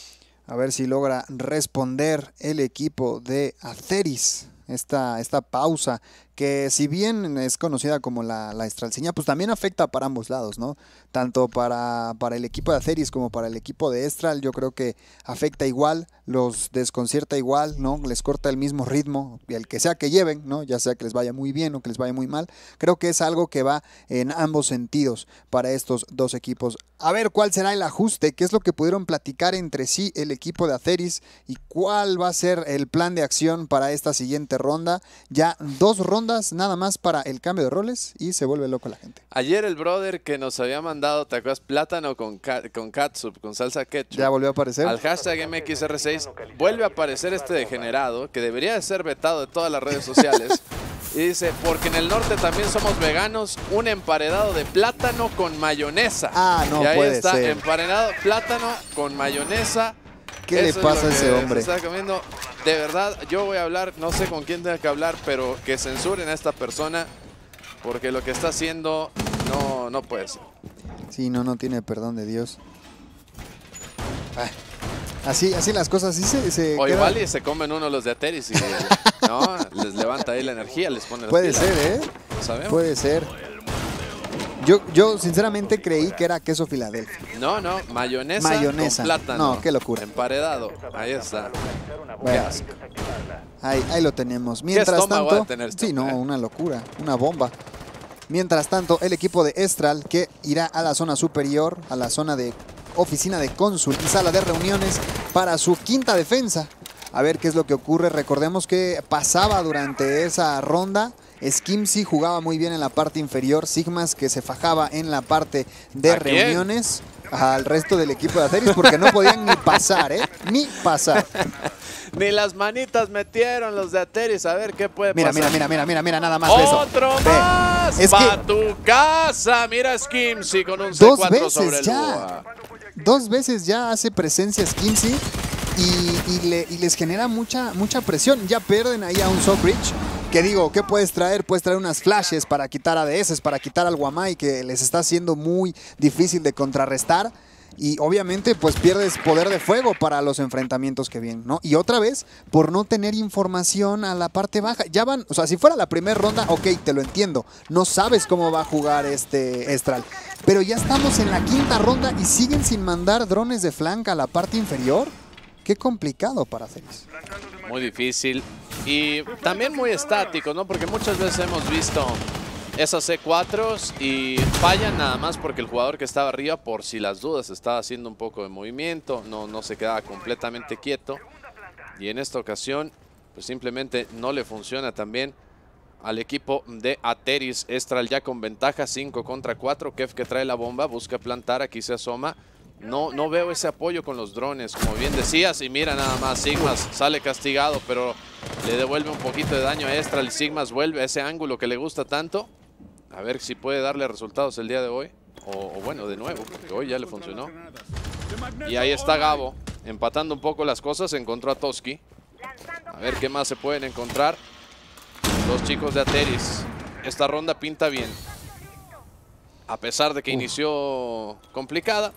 a ver si logra responder el equipo de Atheris. Esta, esta pausa, que si bien es conocida como la, la estralciña, pues también afecta para ambos lados, ¿no? Tanto para, para el equipo de Atheris como para el equipo de Estral, yo creo que afecta igual, los desconcierta igual, ¿no? Les corta el mismo ritmo, y el que sea que lleven, ¿no? Ya sea que les vaya muy bien o que les vaya muy mal, creo que es algo que va en ambos sentidos para estos dos equipos. A ver cuál será el ajuste, qué es lo que pudieron platicar entre sí el equipo de Atheris y cuál va a ser el plan de acción para esta siguiente ronda. Ya dos rondas rondas nada más para el cambio de roles y se vuelve loco la gente. Ayer el brother que nos había mandado, ¿te acuerdas? Plátano con, ca con catsup, con salsa ketchup. Ya volvió a aparecer. Al hashtag M X R seis vuelve a aparecer este degenerado que debería de ser vetado de todas las redes sociales. Y dice, porque en el norte también somos veganos, un emparedado de plátano con mayonesa. Ah, no y ahí puede está, ser. emparedado plátano con mayonesa. ¿Qué Eso le pasa a es lo ese que hombre? se está comiendo. De verdad, yo voy a hablar, no sé con quién tenga que hablar, pero que censuren a esta persona, porque lo que está haciendo no, no puede ser. Sí, no, no tiene perdón de Dios. Ah, así, así las cosas, así se, se O queda- igual y se comen uno los de Ateris y no, les levanta ahí la energía, les pone las Puede pilas. ser, ¿eh? No sabemos. Puede ser. Yo, yo sinceramente creí que era queso Filadelfia. No, no, mayonesa, Mayonesa. con plátano. No, qué locura. Emparedado, ahí está. Qué Bueno, asco. ahí, ahí lo tenemos. Mientras estómago ha tanto, de tener este sí, no, hombre, eh? una locura, una bomba. Mientras tanto, el equipo de Estral que irá a la zona superior, a la zona de oficina de cónsul y sala de reuniones para su quinta defensa. A ver qué es lo que ocurre. Recordemos que pasaba durante esa ronda. Skimsy jugaba muy bien en la parte inferior. Sigmas que se fajaba en la parte de ¿A quién? reuniones. Al resto del equipo de Ateris porque no podían ni pasar, ¿eh? Ni pasar. Ni las manitas metieron los de Ateris, a ver qué puede Mira, pasar. mira, mira, mira, mira, mira, nada más de eso. ¡Otro Ve, más! es ¡Pa' que tu casa! Mira Skimsy con un C dos cuatro sobre veces el ya. Lua. Dos veces ya hace presencia Skimsy y, y, le- y les genera mucha, mucha presión. Ya pierden ahí a un Sockbridge. Que digo, ¿qué puedes traer? Puedes traer unas flashes para quitar A D S, para quitar al Guamai, que les está haciendo muy difícil de contrarrestar. Y obviamente pues pierdes poder de fuego para los enfrentamientos que vienen, ¿no? Y otra vez, por no tener información a la parte baja. Ya van, o sea, si fuera la primera ronda, ok, te lo entiendo. No sabes cómo va a jugar este Estral. Pero ya estamos en la quinta ronda y siguen sin mandar drones de flanca a la parte inferior. Qué complicado para Ateris. Muy difícil. Y también muy estático, ¿no? Porque muchas veces hemos visto esas C cuatro y fallan nada más porque el jugador que estaba arriba, por si las dudas, estaba haciendo un poco de movimiento, no, no se quedaba completamente quieto. Y en esta ocasión, pues simplemente no le funciona también al equipo de Ateris. Estral ya con ventaja, cinco contra cuatro. Kef que trae la bomba, busca plantar, aquí se asoma. No, no veo ese apoyo con los drones, como bien decías. Y mira nada más, Sigmas sale castigado, pero le devuelve un poquito de daño a Estral. Sigmas vuelve a ese ángulo que le gusta tanto. A ver si puede darle resultados el día de hoy. O, o bueno, de nuevo, porque hoy ya le funcionó. Y ahí está Gabo, empatando un poco las cosas. Encontró a Toski. A ver qué más se pueden encontrar los chicos de Ateris. Esta ronda pinta bien. A pesar de que inició complicada,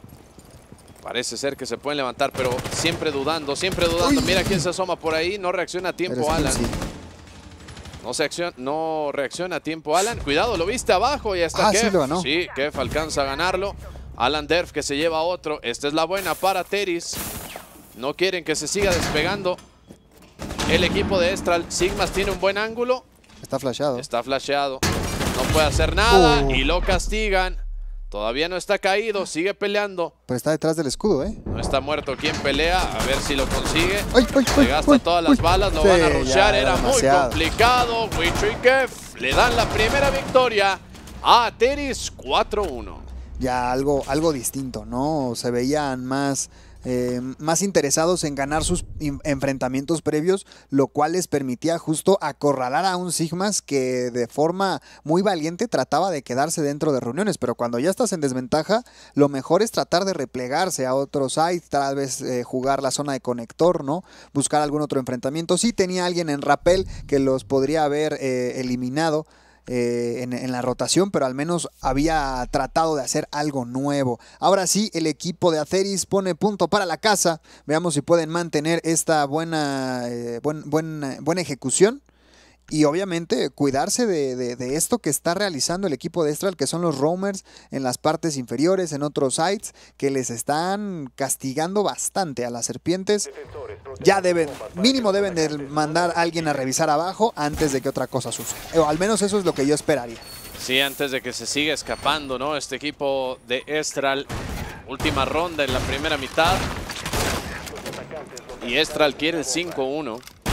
parece ser que se pueden levantar, pero siempre dudando, siempre dudando. Uy. Mira quién se asoma por ahí. No reacciona a tiempo Pero Alan. Skimsy. No, se acciona, no reacciona a tiempo Alan. Cuidado, lo viste abajo. Ya está Ah, Kef. sí lo ganó. Sí, Kef alcanza a ganarlo. Alan Derf que se lleva a otro. Esta es la buena para Ateris. No quieren que se siga despegando el equipo de Estral. Sigmas tiene un buen ángulo. Está flashado. Está flasheado. No puede hacer nada Oh. y lo castigan. Todavía no está caído. Sigue peleando. Pero está detrás del escudo, ¿eh? No está muerto quien pelea. A ver si lo consigue. ¡Ay, ay, Se ay, gasta ay, todas las ay! balas, lo Sí, van a ya, rushear, era muy demasiado. complicado. Wicho y Kef le dan la primera victoria a Ateris cuatro uno. Ya algo, algo distinto, ¿no? Se veían más, eh, más interesados en ganar sus in- enfrentamientos previos, lo cual les permitía justo acorralar a un Sigmas que de forma muy valiente trataba de quedarse dentro de reuniones, pero cuando ya estás en desventaja, lo mejor es tratar de replegarse a otro site, tal vez eh, jugar la zona de conector, ¿no? Buscar algún otro enfrentamiento. Sí tenía alguien en rappel que los podría haber eh, eliminado, Eh, en, en la rotación, pero al menos había tratado de hacer algo nuevo. Ahora sí, el equipo de Ateris pone punto para la casa. Veamos si pueden mantener esta buena, eh, buen, buena, buena ejecución. Y obviamente cuidarse de, de, de esto que está realizando el equipo de Estral, que son los roamers en las partes inferiores, en otros sites, que les están castigando bastante a las serpientes. Ya deben, mínimo deben de mandar a alguien a revisar abajo antes de que otra cosa suceda. O al menos eso es lo que yo esperaría. Sí, antes de que se siga escapando, ¿no? Este equipo de Estral, última ronda en la primera mitad. Y Estral quiere el cinco uno.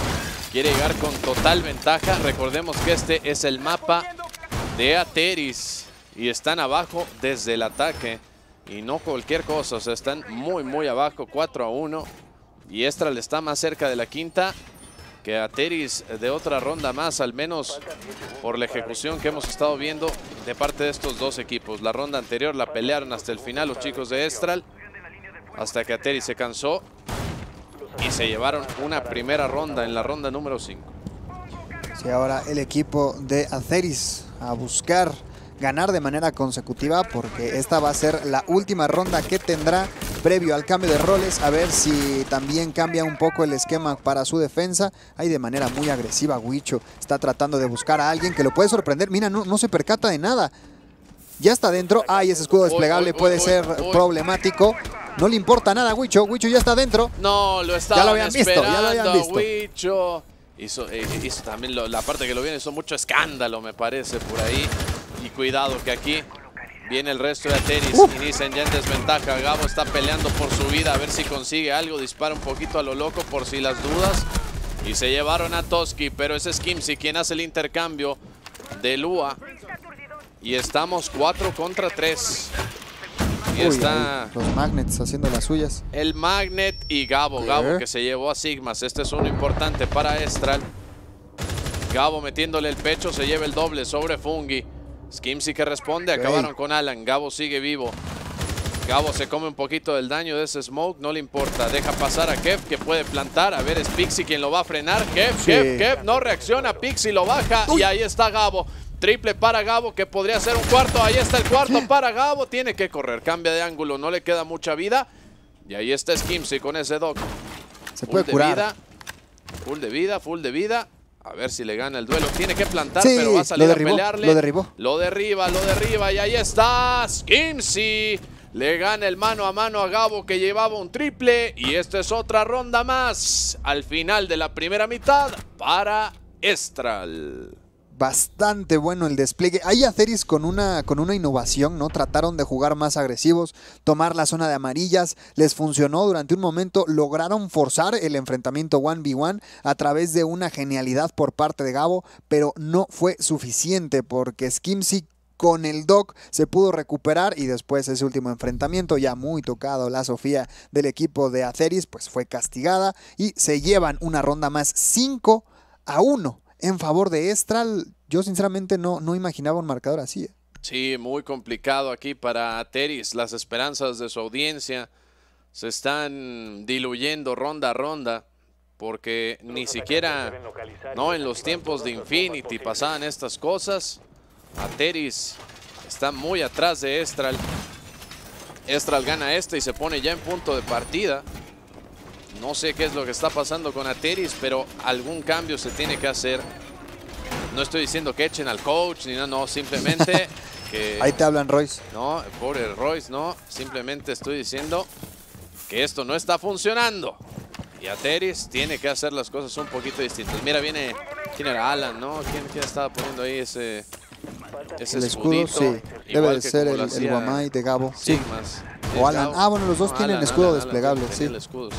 quiere llegar con total ventaja. Recordemos que este es el mapa de Ateris y están abajo desde el ataque. Y no cualquier cosa, o sea, están muy, muy abajo, cuatro a uno. Y Estral está más cerca de la quinta que Ateris de otra ronda más, al menos por la ejecución que hemos estado viendo de parte de estos dos equipos. La ronda anterior la pelearon hasta el final los chicos de Estral, hasta que Ateris se cansó y se llevaron una primera ronda en la ronda número cinco. Sí, ahora el equipo de Ateris a buscar ganar de manera consecutiva, porque esta va a ser la última ronda que tendrá previo al cambio de roles. A ver si también cambia un poco el esquema para su defensa. Ahí de manera muy agresiva Wicho está tratando de buscar a alguien que lo puede sorprender. Mira, no, no se percata de nada. Ya está dentro. Ay, ese escudo desplegable puede ser problemático. No le importa nada a Wicho. Wicho ya está dentro. No, lo estaban ya lo habían visto, ya lo habían visto. Wicho hizo, eh, hizo también lo, la parte que lo viene, hizo mucho escándalo, me parece, por ahí. Y cuidado que aquí viene el resto de Ateris. Uh. Inician ya en desventaja. Gabo está peleando por su vida, a ver si consigue algo. Dispara un poquito a lo loco por si las dudas. Y se llevaron a Toski, pero es Skimzy quien hace el intercambio de Lua. Y estamos cuatro contra tres. Y Uy, está los Magnets haciendo las suyas. el Magnet y Gabo. Gabo que se llevó a Sigmas. Este es uno importante para Estral. Gabo metiéndole el pecho, se lleva el doble sobre Fungi. Skimzy que responde, okay. Acabaron con Alan. Gabo sigue vivo. Gabo se come un poquito del daño de ese smoke, no le importa. Deja pasar a Kev, que puede plantar. A ver, es Pixie quien lo va a frenar. Kev, sí. Kev, Kev, no reacciona. Pixie lo baja. Uy. Y ahí está Gabo. Triple para Gabo, que podría ser un cuarto. Ahí está el cuarto para Gabo. Tiene que correr, cambia de ángulo, no le queda mucha vida. Y ahí está Skimzy con ese dock. Se puede full curar. De vida, full de vida, full de vida. A ver si le gana el duelo. Tiene que plantar, sí, pero va a salir lo derribó, a pelearle. Lo derribó. Lo derriba, lo derriba. Y ahí está Skimzy. Le gana el mano a mano a Gabo, que llevaba un triple. Y esta es otra ronda más al final de la primera mitad para Estral. Bastante bueno el despliegue. Ahí Ateris con una, con una innovación, ¿no? Trataron de jugar más agresivos, tomar la zona de amarillas. Les funcionó durante un momento. Lograron forzar el enfrentamiento uno ve uno a través de una genialidad por parte de Gabo, pero no fue suficiente porque Skimzy con el dock se pudo recuperar y después ese último enfrentamiento, ya muy tocado la Sofía del equipo de Ateris, pues fue castigada y se llevan una ronda más cinco a uno. En favor de Estral. Yo sinceramente no, no imaginaba un marcador así. ¿eh? Sí, muy complicado aquí para Ateris. Las esperanzas de su audiencia se están diluyendo ronda a ronda, porque ni siquiera no en los tiempos de Infinity pasaban estas cosas. Ateris está muy atrás de Estral. Estral gana este y se pone ya en punto de partida. No sé qué es lo que está pasando con Ateris, pero algún cambio se tiene que hacer. No estoy diciendo que echen al coach, ni no, no, simplemente que... Ahí te hablan, Royce. No, pobre Royce, no. Simplemente estoy diciendo que esto no está funcionando. Y Ateris tiene que hacer las cosas un poquito distintas. Mira, viene... ¿Quién era? Alan, ¿no? ¿Quién, quién estaba poniendo ahí ese... ese el escudo? Sí, debe de ser el, el Guamai de Gabo. Sigmas. O Alan. Ah, bueno, los dos no, tienen Alan, escudo Alan, desplegable, Alan, sí. El escudo, sí.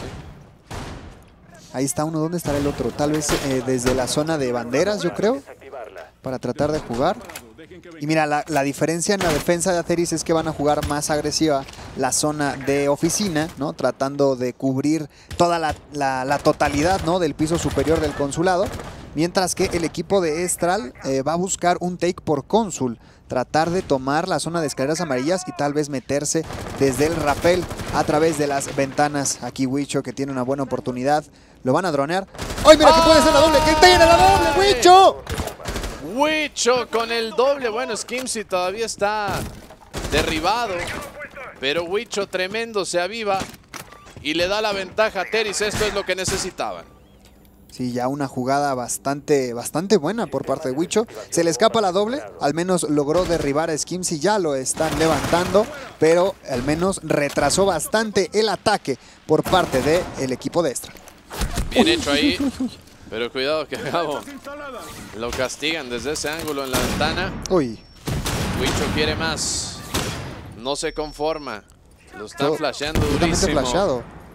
Ahí está uno. ¿Dónde estará el otro? Tal vez eh, desde la zona de banderas, yo creo, para tratar de jugar. Y mira, la, la diferencia en la defensa de Ateris es que van a jugar más agresiva la zona de oficina, ¿no? Tratando de cubrir toda la, la, la totalidad, ¿no? Del piso superior del consulado. Mientras que el equipo de Estral eh, va a buscar un take por cónsul. Tratar de tomar la zona de escaleras amarillas y tal vez meterse desde el rappel a través de las ventanas. Aquí Wicho, que tiene una buena oportunidad. Lo van a dronear. ¡Ay, mira que puede ser la doble! ¡Que tiene la doble, Wicho! Wicho con el doble. Bueno, Skimzy todavía está derribado, pero Wicho tremendo se aviva y le da la ventaja a Ateris. Esto es lo que necesitaban. Sí, ya una jugada bastante, bastante buena por parte de Wicho. Se le escapa la doble, al menos logró derribar a Skimzy, ya lo están levantando, pero al menos retrasó bastante el ataque por parte del equipo de Estral. Bien uy, hecho ahí, uy, uy, uy. Pero cuidado que Gabo lo castigan desde ese ángulo en la ventana. Uy. Wicho quiere más, no se conforma, lo están Todo, flasheando durísimo. flashado.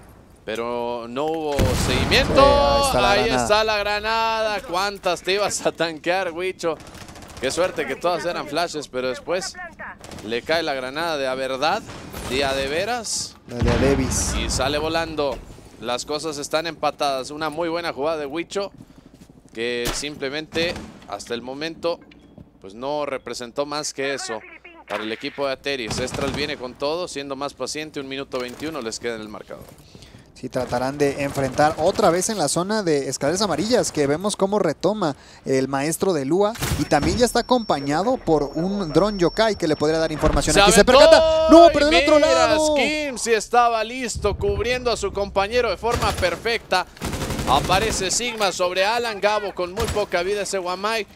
pero no hubo seguimiento. Sí, ahí está la ahí granada. está la granada. ¿Cuántas te ibas a tanquear, Huicho? Qué suerte que todas eran flashes, pero después le cae la granada de a verdad, de a de veras. La de Davis. Y sale volando. Las cosas están empatadas. Una muy buena jugada de Huicho, que simplemente hasta el momento pues no representó más que eso para el equipo de Ateris. Estral viene con todo, siendo más paciente. Un minuto veintiuno les queda en el marcador. Sí, tratarán de enfrentar otra vez en la zona de escaleras amarillas, que vemos cómo retoma el maestro de Lua, y también ya está acompañado por un dron yokai que le podría dar información. Aquí se aventó, percata. No, pero del y otro mira, lado. Skimzy estaba listo, cubriendo a su compañero de forma perfecta. Aparece Sigma sobre Alan Gabo con muy poca vida ese Wamai.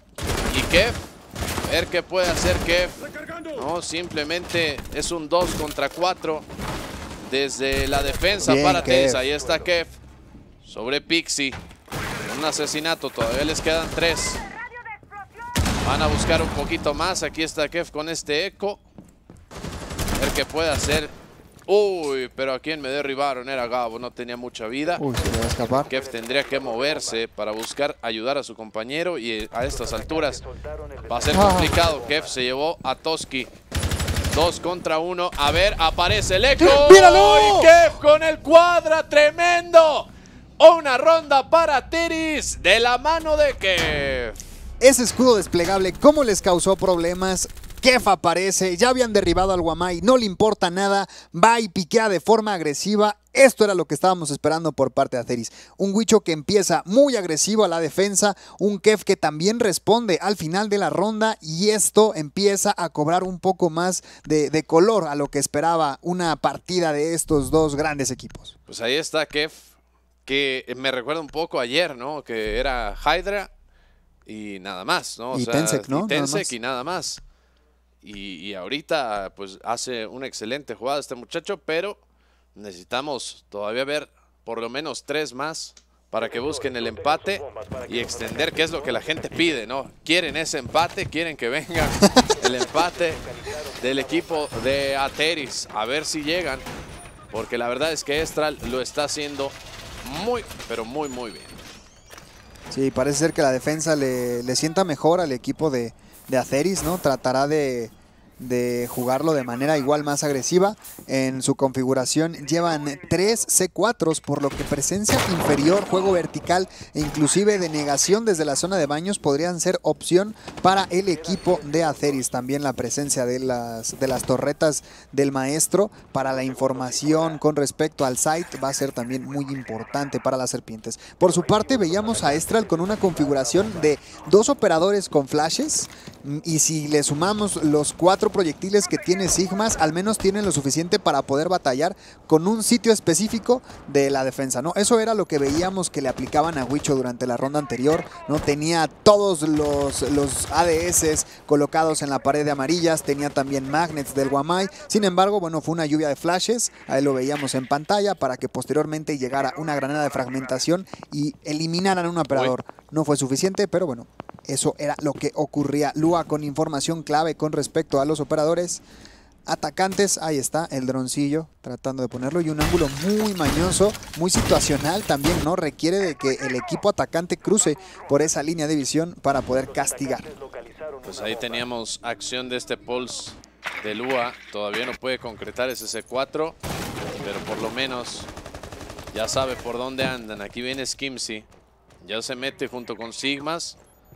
Y Kev, ver qué puede hacer Kev. No, simplemente es un dos contra cuatro desde la defensa. Bien, para Ateris. Kev. Ahí está Kev sobre Pixie. Un asesinato, todavía les quedan tres. Van a buscar un poquito más. Aquí está Kev con este eco. Ver qué puede hacer. Uy, pero a quien me derribaron era Gabo, no tenía mucha vida. Uy, se le va a escapar. Kev tendría que moverse para buscar ayudar a su compañero, y a estas alturas va a ser complicado. Kev se llevó a Toski. Dos contra uno. A ver, aparece el eco. ¡Míralo! Y Kev con el cuadra, tremendo. Una ronda para Teris de la mano de Kev. Ese escudo desplegable, ¿cómo les causó problemas? Kev aparece, ya habían derribado al Wamai, no le importa nada, va y piquea de forma agresiva. Esto era lo que estábamos esperando por parte de Ateris. Un Huicho que empieza muy agresivo a la defensa, un Kev que también responde al final de la ronda, y esto empieza a cobrar un poco más de, de color a lo que esperaba una partida de estos dos grandes equipos. Pues ahí está Kev, que me recuerda un poco ayer, ¿no? Que era Hydra y nada más, ¿no? O Y sea, Tensec, ¿no? Y Nada Tensec más. y nada más. Y, y ahorita pues hace una excelente jugada este muchacho, pero necesitamos todavía ver por lo menos tres más para que busquen el empate y extender, que es lo que la gente pide, ¿no? Quieren ese empate, quieren que venga el empate del equipo de Ateris. A ver si llegan, porque la verdad es que Estral lo está haciendo muy, pero muy, muy bien. Sí, parece ser que la defensa le, le sienta mejor al equipo de, de Ateris, ¿no? Tratará de, de jugarlo de manera igual más agresiva. En su configuración llevan tres C cuatro, por lo que presencia inferior, juego vertical e inclusive denegación desde la zona de baños podrían ser opción para el equipo de Ateris. También la presencia de las, de las torretas del maestro para la información con respecto al site va a ser también muy importante para las serpientes. Por su parte veíamos a Estral con una configuración de dos operadores con flashes, y si le sumamos los cuatro proyectiles que tiene Sigmas, al menos tienen lo suficiente para poder batallar con un sitio específico de la defensa, ¿no? Eso era lo que veíamos que le aplicaban a Huicho durante la ronda anterior, ¿no? Tenía todos los, los A D S colocados en la pared de amarillas, tenía también magnets del Wamai. Sin embargo, bueno, fue una lluvia de flashes, ahí lo veíamos en pantalla, para que posteriormente llegara una granada de fragmentación y eliminaran un operador. No fue suficiente, pero bueno, eso era lo que ocurría. Lua con información clave con respecto a los operadores atacantes. Ahí está el droncillo tratando de ponerlo, y un ángulo muy mañoso, muy situacional también, ¿no? Requiere de que el equipo atacante cruce por esa línea de visión para poder castigar. Pues ahí teníamos acción de este Pulse de Lua. Todavía no puede concretar ese C cuatro, pero por lo menos ya sabe por dónde andan. Aquí viene Skimzy, ya se mete junto con Sigmas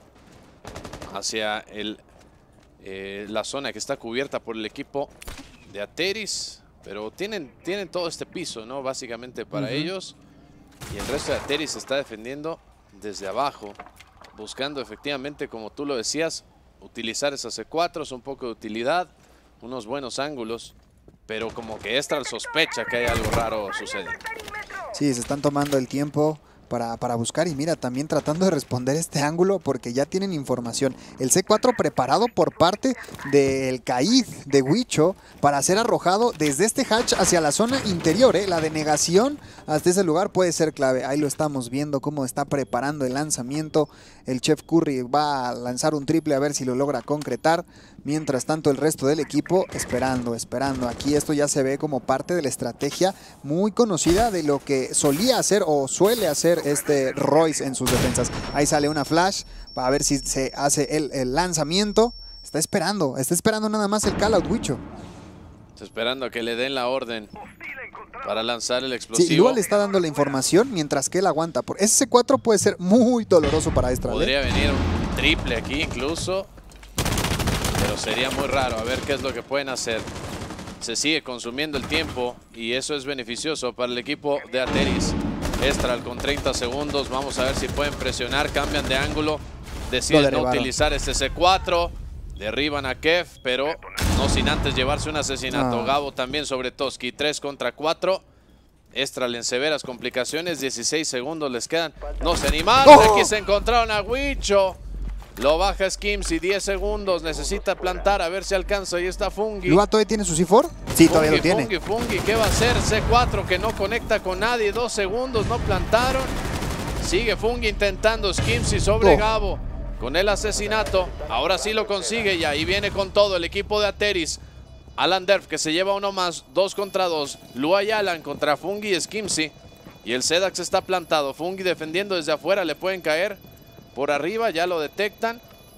hacia el, eh, la zona que está cubierta por el equipo de Ateris, pero tienen, tienen todo este piso, ¿no? Básicamente para uh-huh. ellos, y el resto de Ateris se está defendiendo desde abajo, buscando efectivamente, como tú lo decías, utilizar esas C cuatro, un poco de utilidad, unos buenos ángulos, pero como que Estral sospecha que hay algo raro sucediendo. Sí, se están tomando el tiempo Para, para buscar, y mira, también tratando de responder este ángulo porque ya tienen información. El C cuatro preparado por parte del Caid de Huicho para ser arrojado desde este hatch hacia la zona interior, ¿eh? La denegación hasta ese lugar puede ser clave. Ahí lo estamos viendo cómo está preparando el lanzamiento El Chef Curry va a lanzar un triple a ver si lo logra concretar. Mientras tanto el resto del equipo esperando, esperando. Aquí esto ya se ve como parte de la estrategia muy conocida de lo que solía hacer o suele hacer este Royce en sus defensas. Ahí sale una flash para ver si se hace el, el lanzamiento. Está esperando, está esperando nada más el call out, Wicho. Está esperando a que le den la orden para lanzar el explosivo. Sí, Lua le está dando la información mientras que él aguanta. Por ese C cuatro puede ser muy doloroso para Estral. Podría venir un triple aquí incluso, pero sería muy raro. A ver qué es lo que pueden hacer. Se sigue consumiendo el tiempo y eso es beneficioso para el equipo de Ateris. Estral con treinta segundos. Vamos a ver si pueden presionar. Cambian de ángulo. Deciden no utilizar este C cuatro. Derriban a Kev, pero no sin antes llevarse un asesinato. Ah. Gabo también sobre Toski. tres contra cuatro. Estral en severas complicaciones. dieciséis segundos les quedan. No se animaron. ¡Oh! Aquí se encontraron a Wicho. Lo baja Skimzy. diez segundos. Necesita plantar. A ver si alcanza. Ahí está Fungi. ¿Lua todavía tiene su C cuatro? Sí, todavía Fungi, lo tiene. Fungi, Fungi. ¿Qué va a hacer? C cuatro que no conecta con nadie. Dos segundos. No plantaron. Sigue Fungi intentando. Skimzy sobre Oh. Gabo. Con el asesinato, ahora sí lo consigue y ahí viene con todo el equipo de Ateris. Alan Derf que se lleva uno más, dos contra dos. Lua y Alan contra Fungi y Skimzy. Y el Sedax está plantado. Fungi defendiendo desde afuera, le pueden caer por arriba, ya lo detectan.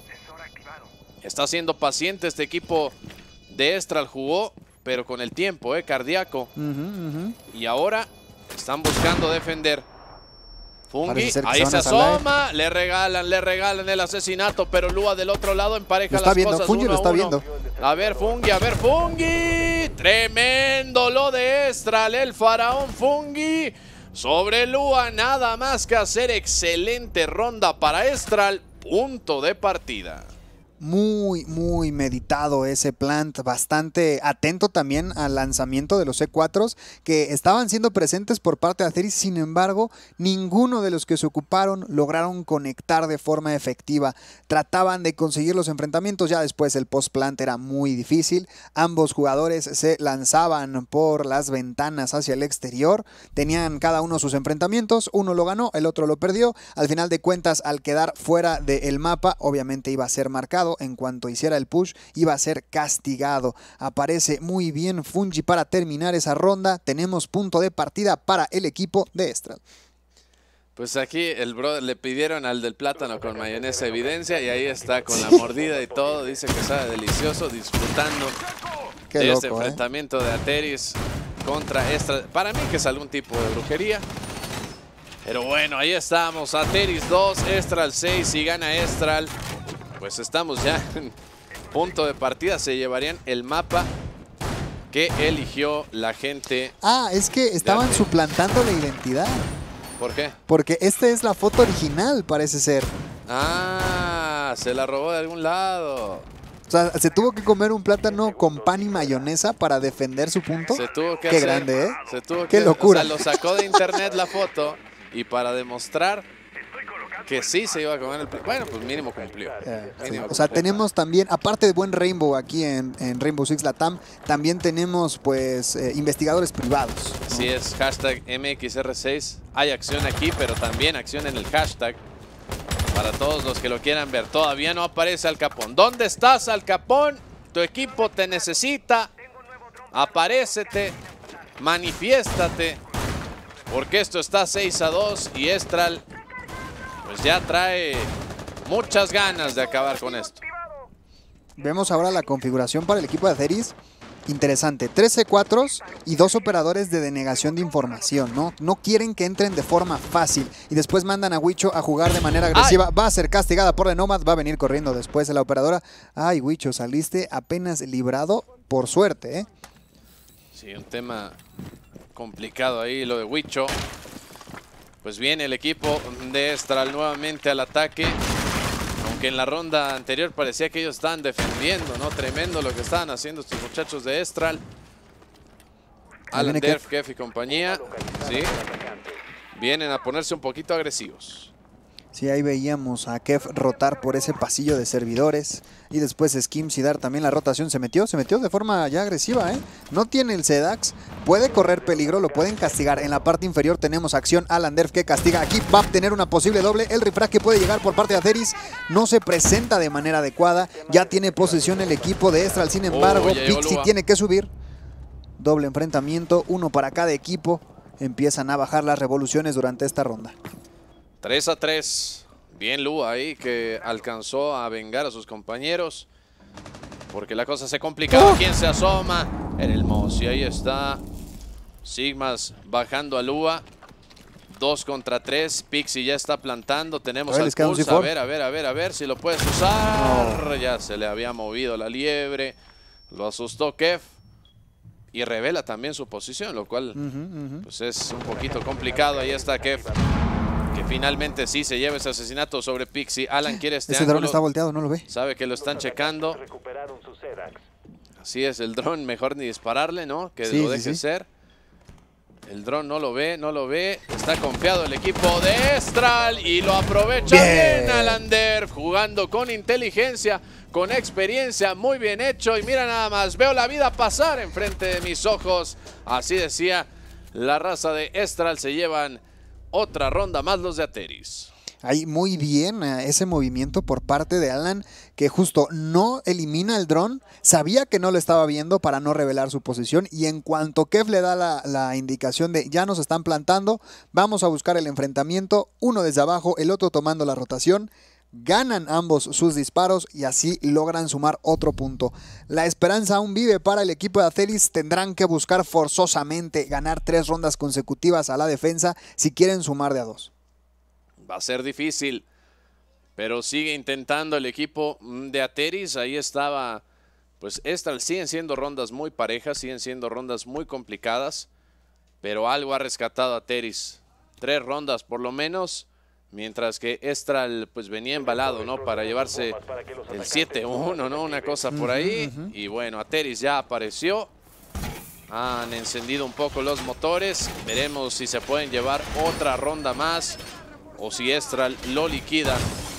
Está siendo paciente este equipo de Estral, jugó, pero con el tiempo, eh, cardíaco. Uh -huh, uh -huh. Y ahora están buscando defender. Fungi, que ahí se se asoma, asoma, le regalan, le regalan el asesinato, pero Lua del otro lado empareja lo está las viendo, cosas. Fungi uno lo está a uno. viendo. A ver, Fungi, a ver, Fungi. Tremendo lo de Estral, el faraón Fungi. Sobre Lua, nada más que hacer. Excelente ronda para Estral. Punto de partida. Muy, muy meditado ese plant, bastante atento también al lanzamiento de los C cuatro que estaban siendo presentes por parte de Ateris. Sin embargo, ninguno de los que se ocuparon lograron conectar de forma efectiva. Trataban de conseguir los enfrentamientos, ya después el post-plant era muy difícil. Ambos jugadores se lanzaban por las ventanas hacia el exterior, tenían cada uno sus enfrentamientos, uno lo ganó, el otro lo perdió. Al final de cuentas, al quedar fuera del mapa, obviamente iba a ser marcado. En cuanto hiciera el push, iba a ser castigado. Aparece muy bien Fungi para terminar esa ronda. Tenemos punto de partida para el equipo de Estral. Pues aquí el brother le pidieron al del plátano con mayonesa evidencia y ahí está con la mordida y todo. Dice que sabe delicioso, disfrutando Qué de loco, este enfrentamiento ¿eh? de Ateris contra Estral. Para mí que es algún tipo de brujería. Pero bueno, ahí estamos. Ateris dos, Estral seis y gana Estral. Pues estamos ya en punto de partida. Se llevarían el mapa que eligió la gente. Ah, es que estaban suplantando la identidad. ¿Por qué? Porque esta es la foto original, parece ser. Ah, se la robó de algún lado. O sea, se tuvo que comer un plátano con pan y mayonesa para defender su punto. Se tuvo que Qué hacer, grande, ¿eh? Se tuvo Qué que, locura. O sea, lo sacó de internet la foto y para demostrar que sí se iba a comer el plátano. Bueno, pues mínimo cumplió. Eh, sí. Mínimo O sea, cumplió. tenemos también, aparte de buen Rainbow aquí en, en Rainbow Six Latam, también tenemos pues eh, investigadores privados, ¿no? Sí, es hashtag M X R seis. Hay acción aquí, pero también acción en el hashtag. Para todos los que lo quieran ver. Todavía no aparece Al Capón. ¿Dónde estás, Al Capón? Tu equipo te necesita. Aparécete. Manifiéstate. Porque esto está seis a dos y Estral pues ya trae muchas ganas de acabar con esto. Vemos ahora la configuración para el equipo de Ateris. Interesante, tres C cuatro y dos operadores de denegación de información, ¿no? No quieren que entren de forma fácil y después mandan a Wicho a jugar de manera agresiva. ¡Ay! Va a ser castigada por The Nomad, va a venir corriendo después de la operadora. Ay, Wicho, saliste apenas librado, por suerte, ¿eh? Sí, un tema complicado ahí lo de Wicho. Pues viene el equipo de Estral nuevamente al ataque. Aunque en la ronda anterior parecía que ellos estaban defendiendo, ¿no? Tremendo lo que estaban haciendo estos muchachos de Estral. Alan Derf, Kev y compañía. Sí. Vienen a ponerse un poquito agresivos. Sí, ahí veíamos a Kev rotar por ese pasillo de servidores. Y después Skims y dar también la rotación. Se metió, se metió de forma ya agresiva, ¿eh? No tiene el Sedax, puede correr peligro, lo pueden castigar. En la parte inferior tenemos acción Alanderf que castiga. Aquí va a tener una posible doble. El refrag que puede llegar por parte de Atheris no se presenta de manera adecuada. Ya tiene posesión el equipo de Estral. Sin embargo, oh, Pixie tiene que subir. Doble enfrentamiento, uno para cada equipo. Empiezan a bajar las revoluciones durante esta ronda. tres a tres. Bien Lu ahí que alcanzó a vengar a sus compañeros. Porque la cosa se complicaba. ¡Oh! ¿Quién se asoma? Era el Mosi. Ahí está. Sigmas bajando a Lua. Dos contra tres. Pixie ya está plantando. Tenemos al Pulse. A ver, a ver, a ver, a ver si lo puedes usar. No. Ya se le había movido la liebre. Lo asustó Kev. Y revela también su posición, lo cual uh-huh, uh-huh. pues es un poquito complicado. Ahí está Kev, que finalmente sí se lleva ese asesinato sobre Pixie. Alan quiere este Ese ángulo. dron está volteado, no lo ve. Sabe que lo están checando. Así es, el dron mejor ni dispararle, ¿no? Que sí, lo deje sí, sí. ser. El dron no lo ve, no lo ve. Está confiado el equipo de Estral y lo aprovecha bien, bien Alanderf, jugando con inteligencia, con experiencia, muy bien hecho. Y mira nada más, veo la vida pasar enfrente de mis ojos. Así decía la raza de Estral. Se llevan otra ronda más los de Atheris. Ahí muy bien ese movimiento por parte de Alan, que justo no elimina el dron, sabía que no lo estaba viendo para no revelar su posición, y en cuanto Kev le da la, la indicación de ya nos están plantando, vamos a buscar el enfrentamiento, uno desde abajo, el otro tomando la rotación, ganan ambos sus disparos y así logran sumar otro punto. La esperanza aún vive para el equipo de Atheris. Tendrán que buscar forzosamente ganar tres rondas consecutivas a la defensa si quieren sumar de a dos. Va a ser difícil, pero sigue intentando el equipo de Atheris. Ahí estaba, pues Estral. Siguen siendo rondas muy parejas, siguen siendo rondas muy complicadas, pero algo ha rescatado a Atheris. Tres rondas por lo menos, mientras que Estral pues venía embalado, ¿no? Para llevarse el siete uno, ¿no? Una cosa por ahí. Uh-huh, uh-huh. Y bueno, Atheris ya apareció. Han encendido un poco los motores. Veremos si se pueden llevar otra ronda más o si Estral lo liquida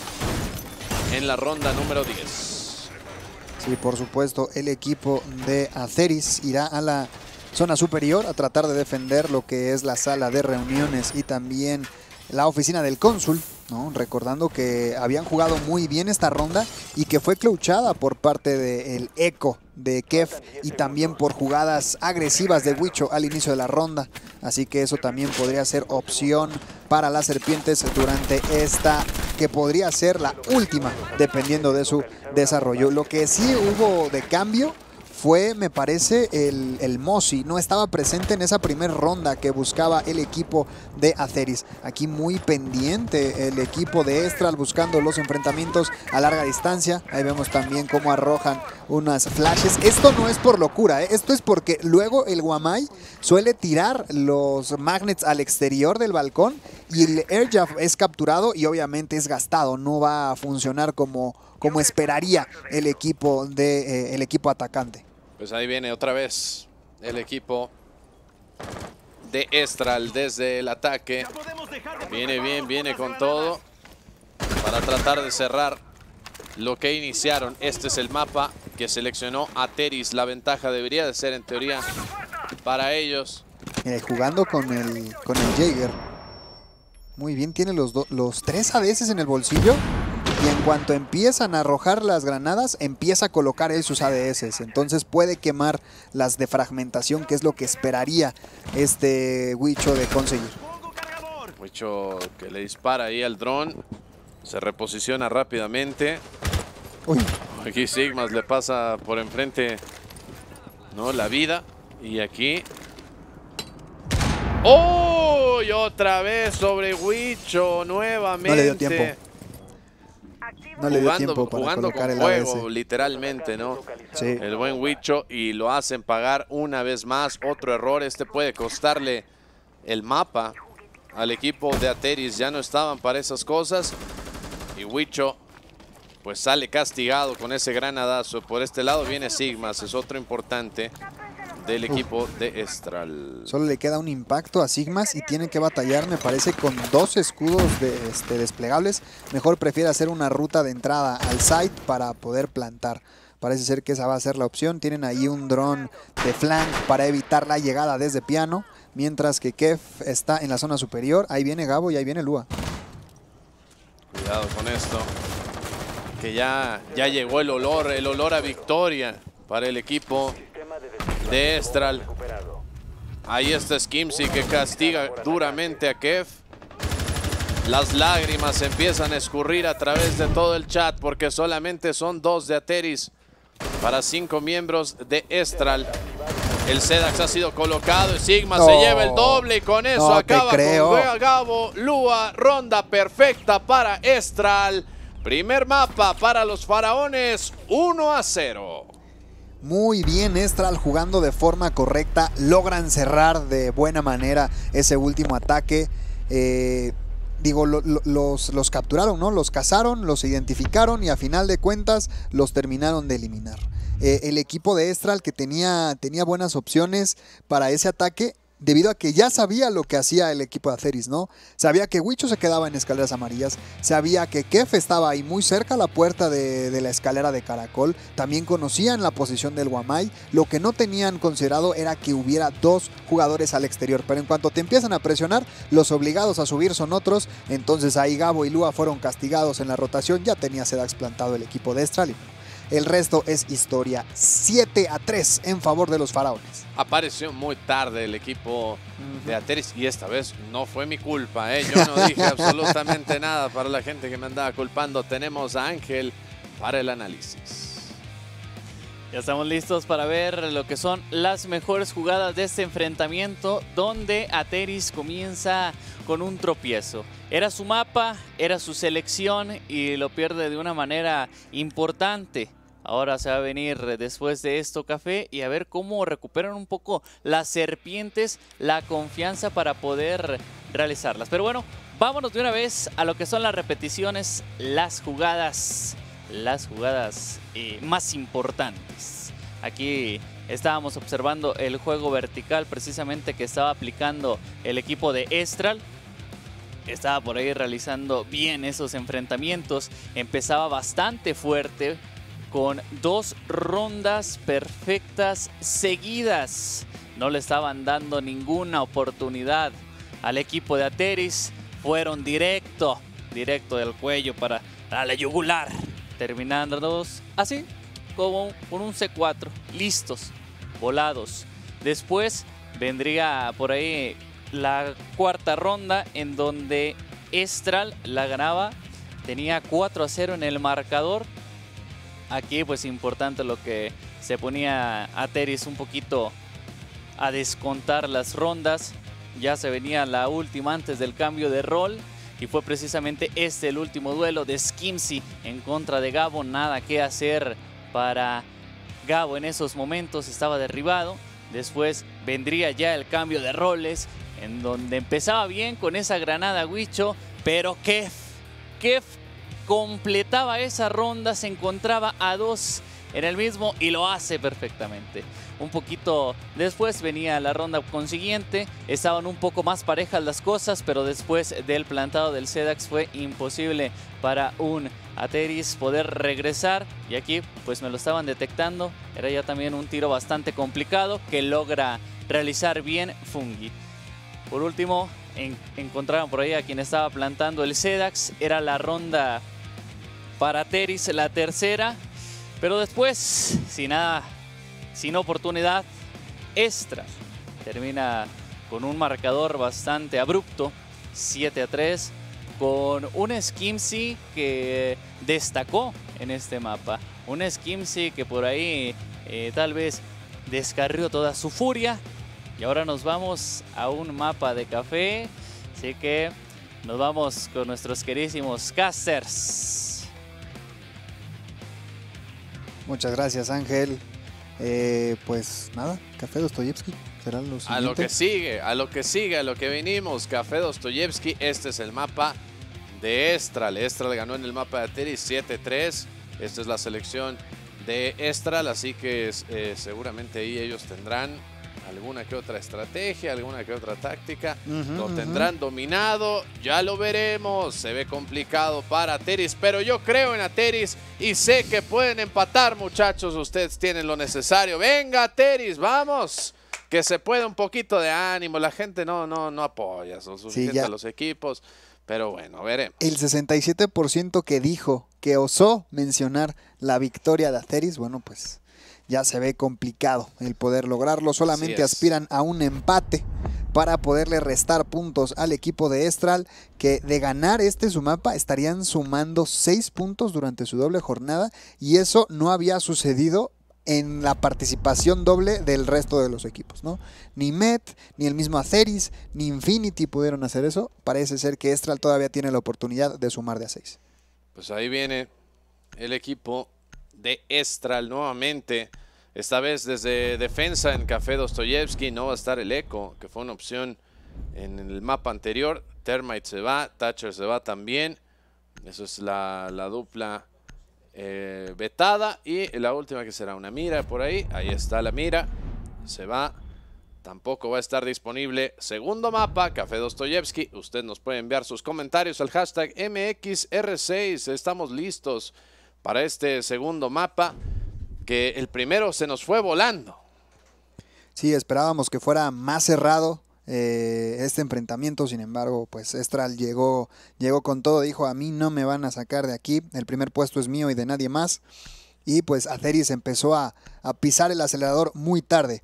en la ronda número diez. Sí, por supuesto, el equipo de Atheris irá a la zona superior a tratar de defender lo que es la sala de reuniones y también la oficina del cónsul, ¿no? Recordando que habían jugado muy bien esta ronda y que fue clutchada por parte del eco de Kev y también por jugadas agresivas de Wicho al inicio de la ronda. Así que eso también podría ser opción para las serpientes durante esta, que podría ser la última, dependiendo de su desarrollo. Lo que sí hubo de cambio fue, me parece, el, el Mosi. No estaba presente en esa primera ronda que buscaba el equipo de Atheris. Aquí muy pendiente el equipo de Estral buscando los enfrentamientos a larga distancia. Ahí vemos también cómo arrojan unas flashes. Esto no es por locura, ¿eh? Esto es porque luego el Wamai suele tirar los magnets al exterior del balcón y el Airjaff es capturado y obviamente es gastado. No va a funcionar como, como esperaría el equipo, de, eh, el equipo atacante. Pues ahí viene otra vez el equipo de Estral desde el ataque. Viene bien, viene con todo para tratar de cerrar lo que iniciaron. Este es el mapa que seleccionó Atheris. La ventaja debería de ser en teoría para ellos. Eh, jugando con el, con el Jaeger. Muy bien, tiene los, do, los tres A D S en el bolsillo. Y en cuanto empiezan a arrojar las granadas, empieza a colocar él sus A D S. Entonces puede quemar las de fragmentación, que es lo que esperaría este Wicho de conseguir. Wicho que le dispara ahí al dron. Se reposiciona rápidamente. Uy. Aquí Sigmas le pasa por enfrente, ¿no? La vida. Y aquí... ¡Oh! Y otra vez sobre Wicho nuevamente. No le dio tiempo. No le dio jugando, tiempo para jugando colocar con el juego, A D S. literalmente, ¿no? Sí. El buen Wicho, y lo hacen pagar una vez más. Otro error, este puede costarle el mapa al equipo de Atheris. Ya no estaban para esas cosas. Y Wicho, pues sale castigado con ese granadazo. Por este lado viene Sigmas, es otro importante. del equipo de Estral. Solo le queda un impacto a Sigmas y tiene que batallar, me parece, con dos escudos de, este, desplegables. Mejor prefiere hacer una ruta de entrada al site para poder plantar. Parece ser que esa va a ser la opción. Tienen ahí un dron de flank para evitar la llegada desde piano. Mientras que Kev está en la zona superior. Ahí viene Gabo y ahí viene Lua. Cuidado con esto. Que ya, ya llegó el olor, el olor a victoria para el equipo de Estral. Ahí está Skimzy que castiga duramente a Kev. Las lágrimas empiezan a escurrir a través de todo el chat porque solamente son dos de Ateris para cinco miembros de Estral. El Sedax ha sido colocado y Sigma no, se lleva el doble y con eso no acaba te creo. con Gabo, Lua, ronda perfecta para Estral. Primer mapa para los faraones, uno a cero. Muy bien Estral jugando de forma correcta, logran cerrar de buena manera ese último ataque. Eh, digo, lo, lo, los, los capturaron, ¿no? Los cazaron, los identificaron y a final de cuentas los terminaron de eliminar. Eh, el equipo de Estral que tenía, tenía buenas opciones para ese ataque debido a que ya sabía lo que hacía el equipo de Atheris, ¿no? Sabía que Wicho se quedaba en escaleras amarillas, sabía que Kef estaba ahí muy cerca a la puerta de, de la escalera de caracol, también conocían la posición del Wamai, lo que no tenían considerado era que hubiera dos jugadores al exterior, pero en cuanto te empiezan a presionar, los obligados a subir son otros, entonces ahí Gabo y Lua fueron castigados en la rotación, ya tenía Sedax plantado el equipo de Estral y el resto es historia. siete a tres en favor de los faraones. Apareció muy tarde el equipo uh-huh. de Ateris y esta vez no fue mi culpa, ¿eh? Yo no dije absolutamente nada para la gente que me andaba culpando. Tenemos a Ángel para el análisis. Ya estamos listos para ver lo que son las mejores jugadas de este enfrentamiento donde Ateris comienza con un tropiezo. Era su mapa, era su selección y lo pierde de una manera importante. Ahora se va a venir después de esto Café y a ver cómo recuperan un poco las serpientes, la confianza para poder realizarlas. Pero bueno, vámonos de una vez a lo que son las repeticiones, las jugadas, las jugadas eh, más importantes. Aquí estábamos observando el juego vertical precisamente que estaba aplicando el equipo de Estral. Estaba por ahí realizando bien esos enfrentamientos, empezaba bastante fuerte, con dos rondas perfectas seguidas. No le estaban dando ninguna oportunidad al equipo de Ateris. Fueron directo, directo del cuello para la yugular. Terminando así, como con un C cuatro. Listos, volados. Después vendría por ahí la cuarta ronda en donde Estral la ganaba. Tenía cuatro a cero en el marcador. Aquí pues importante lo que se ponía Ateris un poquito a descontar las rondas. Ya se venía la última antes del cambio de rol. Y fue precisamente este el último duelo de Skimzy en contra de Gabo. Nada que hacer para Gabo en esos momentos. Estaba derribado. Después vendría ya el cambio de roles. En donde empezaba bien con esa granada Wicho. Pero Kef, Kef completaba esa ronda, se encontraba a dos en el mismo y lo hace perfectamente. Un poquito después venía la ronda consiguiente, estaban un poco más parejas las cosas, pero después del plantado del Sedax fue imposible para un Ateris poder regresar. Y aquí pues me lo estaban detectando, era ya también un tiro bastante complicado que logra realizar bien Fungi. Por último, en, encontraron por ahí a quien estaba plantando el Sedax, era la ronda para Ateris, la tercera, pero después, sin nada, sin oportunidad, Estral termina con un marcador bastante abrupto, siete a tres, con un Skimzy que destacó en este mapa. Un Skimzy que por ahí eh, tal vez descarrió toda su furia. Y ahora nos vamos a un mapa de café, así que nos vamos con nuestros queridísimos casters. Muchas gracias, Ángel. Eh, pues nada, Café Dostoyevsky será lo siguiente. A lo que sigue, a lo que sigue, a lo que venimos. Café Dostoyevsky, este es el mapa de Estral. Estral ganó en el mapa de Ateris siete tres. Esta es la selección de Estral, así que eh, seguramente ahí ellos tendrán alguna que otra estrategia, alguna que otra táctica. Uh-huh, lo uh-huh. tendrán dominado, ya lo veremos. Se ve complicado para Ateris, pero yo creo en Ateris y sé que pueden empatar, muchachos. Ustedes tienen lo necesario. Venga, Ateris, vamos. Que se pueda un poquito de ánimo. La gente no, no, no apoya lo suficiente Sí, a los equipos. Pero bueno, veremos. El sesenta y siete por ciento que dijo, que osó mencionar la victoria de Ateris, bueno, pues ya se ve complicado el poder lograrlo. Solamente aspiran a un empate para poderle restar puntos al equipo de Estral, que de ganar este su mapa estarían sumando seis puntos durante su doble jornada, y eso no había sucedido en la participación doble del resto de los equipos, ¿no? Ni Met, ni el mismo Atheris, ni Infinity pudieron hacer eso. Parece ser que Estral todavía tiene la oportunidad de sumar de a seis. Pues ahí viene el equipo de Estral nuevamente. Esta vez desde defensa en Café Dostoyevsky no va a estar el Echo, que fue una opción en el mapa anterior. Termite se va, Thatcher se va también. Eso es la, la dupla Eh, vetada, y la última que será una mira por ahí. Ahí está la mira, se va, tampoco va a estar disponible. Segundo mapa, Café Dostoyevsky. Usted nos puede enviar sus comentarios al hashtag M X R seis. Estamos listos para este segundo mapa, que el primero se nos fue volando. Sí, esperábamos que fuera más cerrado Eh, este enfrentamiento. Sin embargo, pues Estral llegó, llegó con todo, dijo: a mí no me van a sacar de aquí, el primer puesto es mío y de nadie más. Y pues Atheris empezó a, a pisar el acelerador muy tarde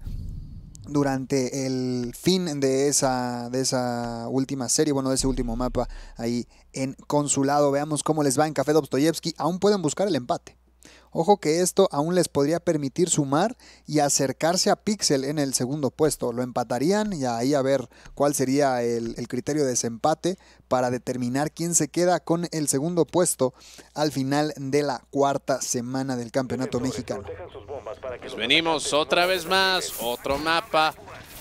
durante el fin de esa, de esa última serie, bueno, de ese último mapa ahí en Consulado. Veamos cómo les va en Café Dostoyevsky. Aún pueden buscar el empate. Ojo que esto aún les podría permitir sumar y acercarse a Pixel en el segundo puesto. Lo empatarían y ahí a ver cuál sería el, el criterio de desempate para determinar quién se queda con el segundo puesto al final de la cuarta semana del campeonato mexicano. Pues venimos otra vez más, otro mapa.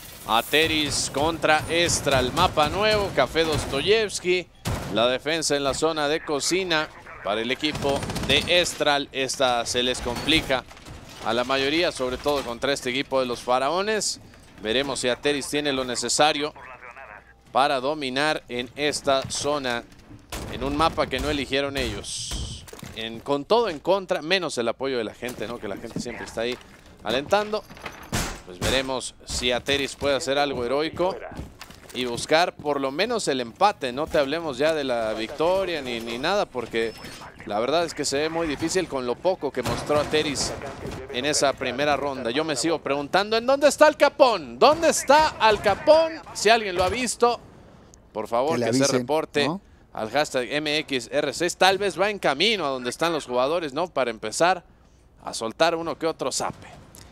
Atheris contra Estral, mapa nuevo, Café Dostoyevsky. La defensa en la zona de cocina. Para el equipo de Estral, esta se les complica a la mayoría, sobre todo contra este equipo de los Faraones. Veremos si Atheris tiene lo necesario para dominar en esta zona, en un mapa que no eligieron ellos. En, con todo en contra, menos el apoyo de la gente, ¿no? Que la gente siempre está ahí alentando. Pues veremos si Atheris puede hacer algo heroico y buscar por lo menos el empate. No te hablemos ya de la victoria ni, ni nada, porque la verdad es que se ve muy difícil con lo poco que mostró Atheris en esa primera ronda. Yo me sigo preguntando, ¿en dónde está Al Capón? ¿Dónde está Al Capón? Si alguien lo ha visto, por favor que, que avisen, se reporte, ¿no? Al hashtag M X R seis. Tal vez va en camino a donde están los jugadores, ¿no? Para empezar a soltar uno que otro zape.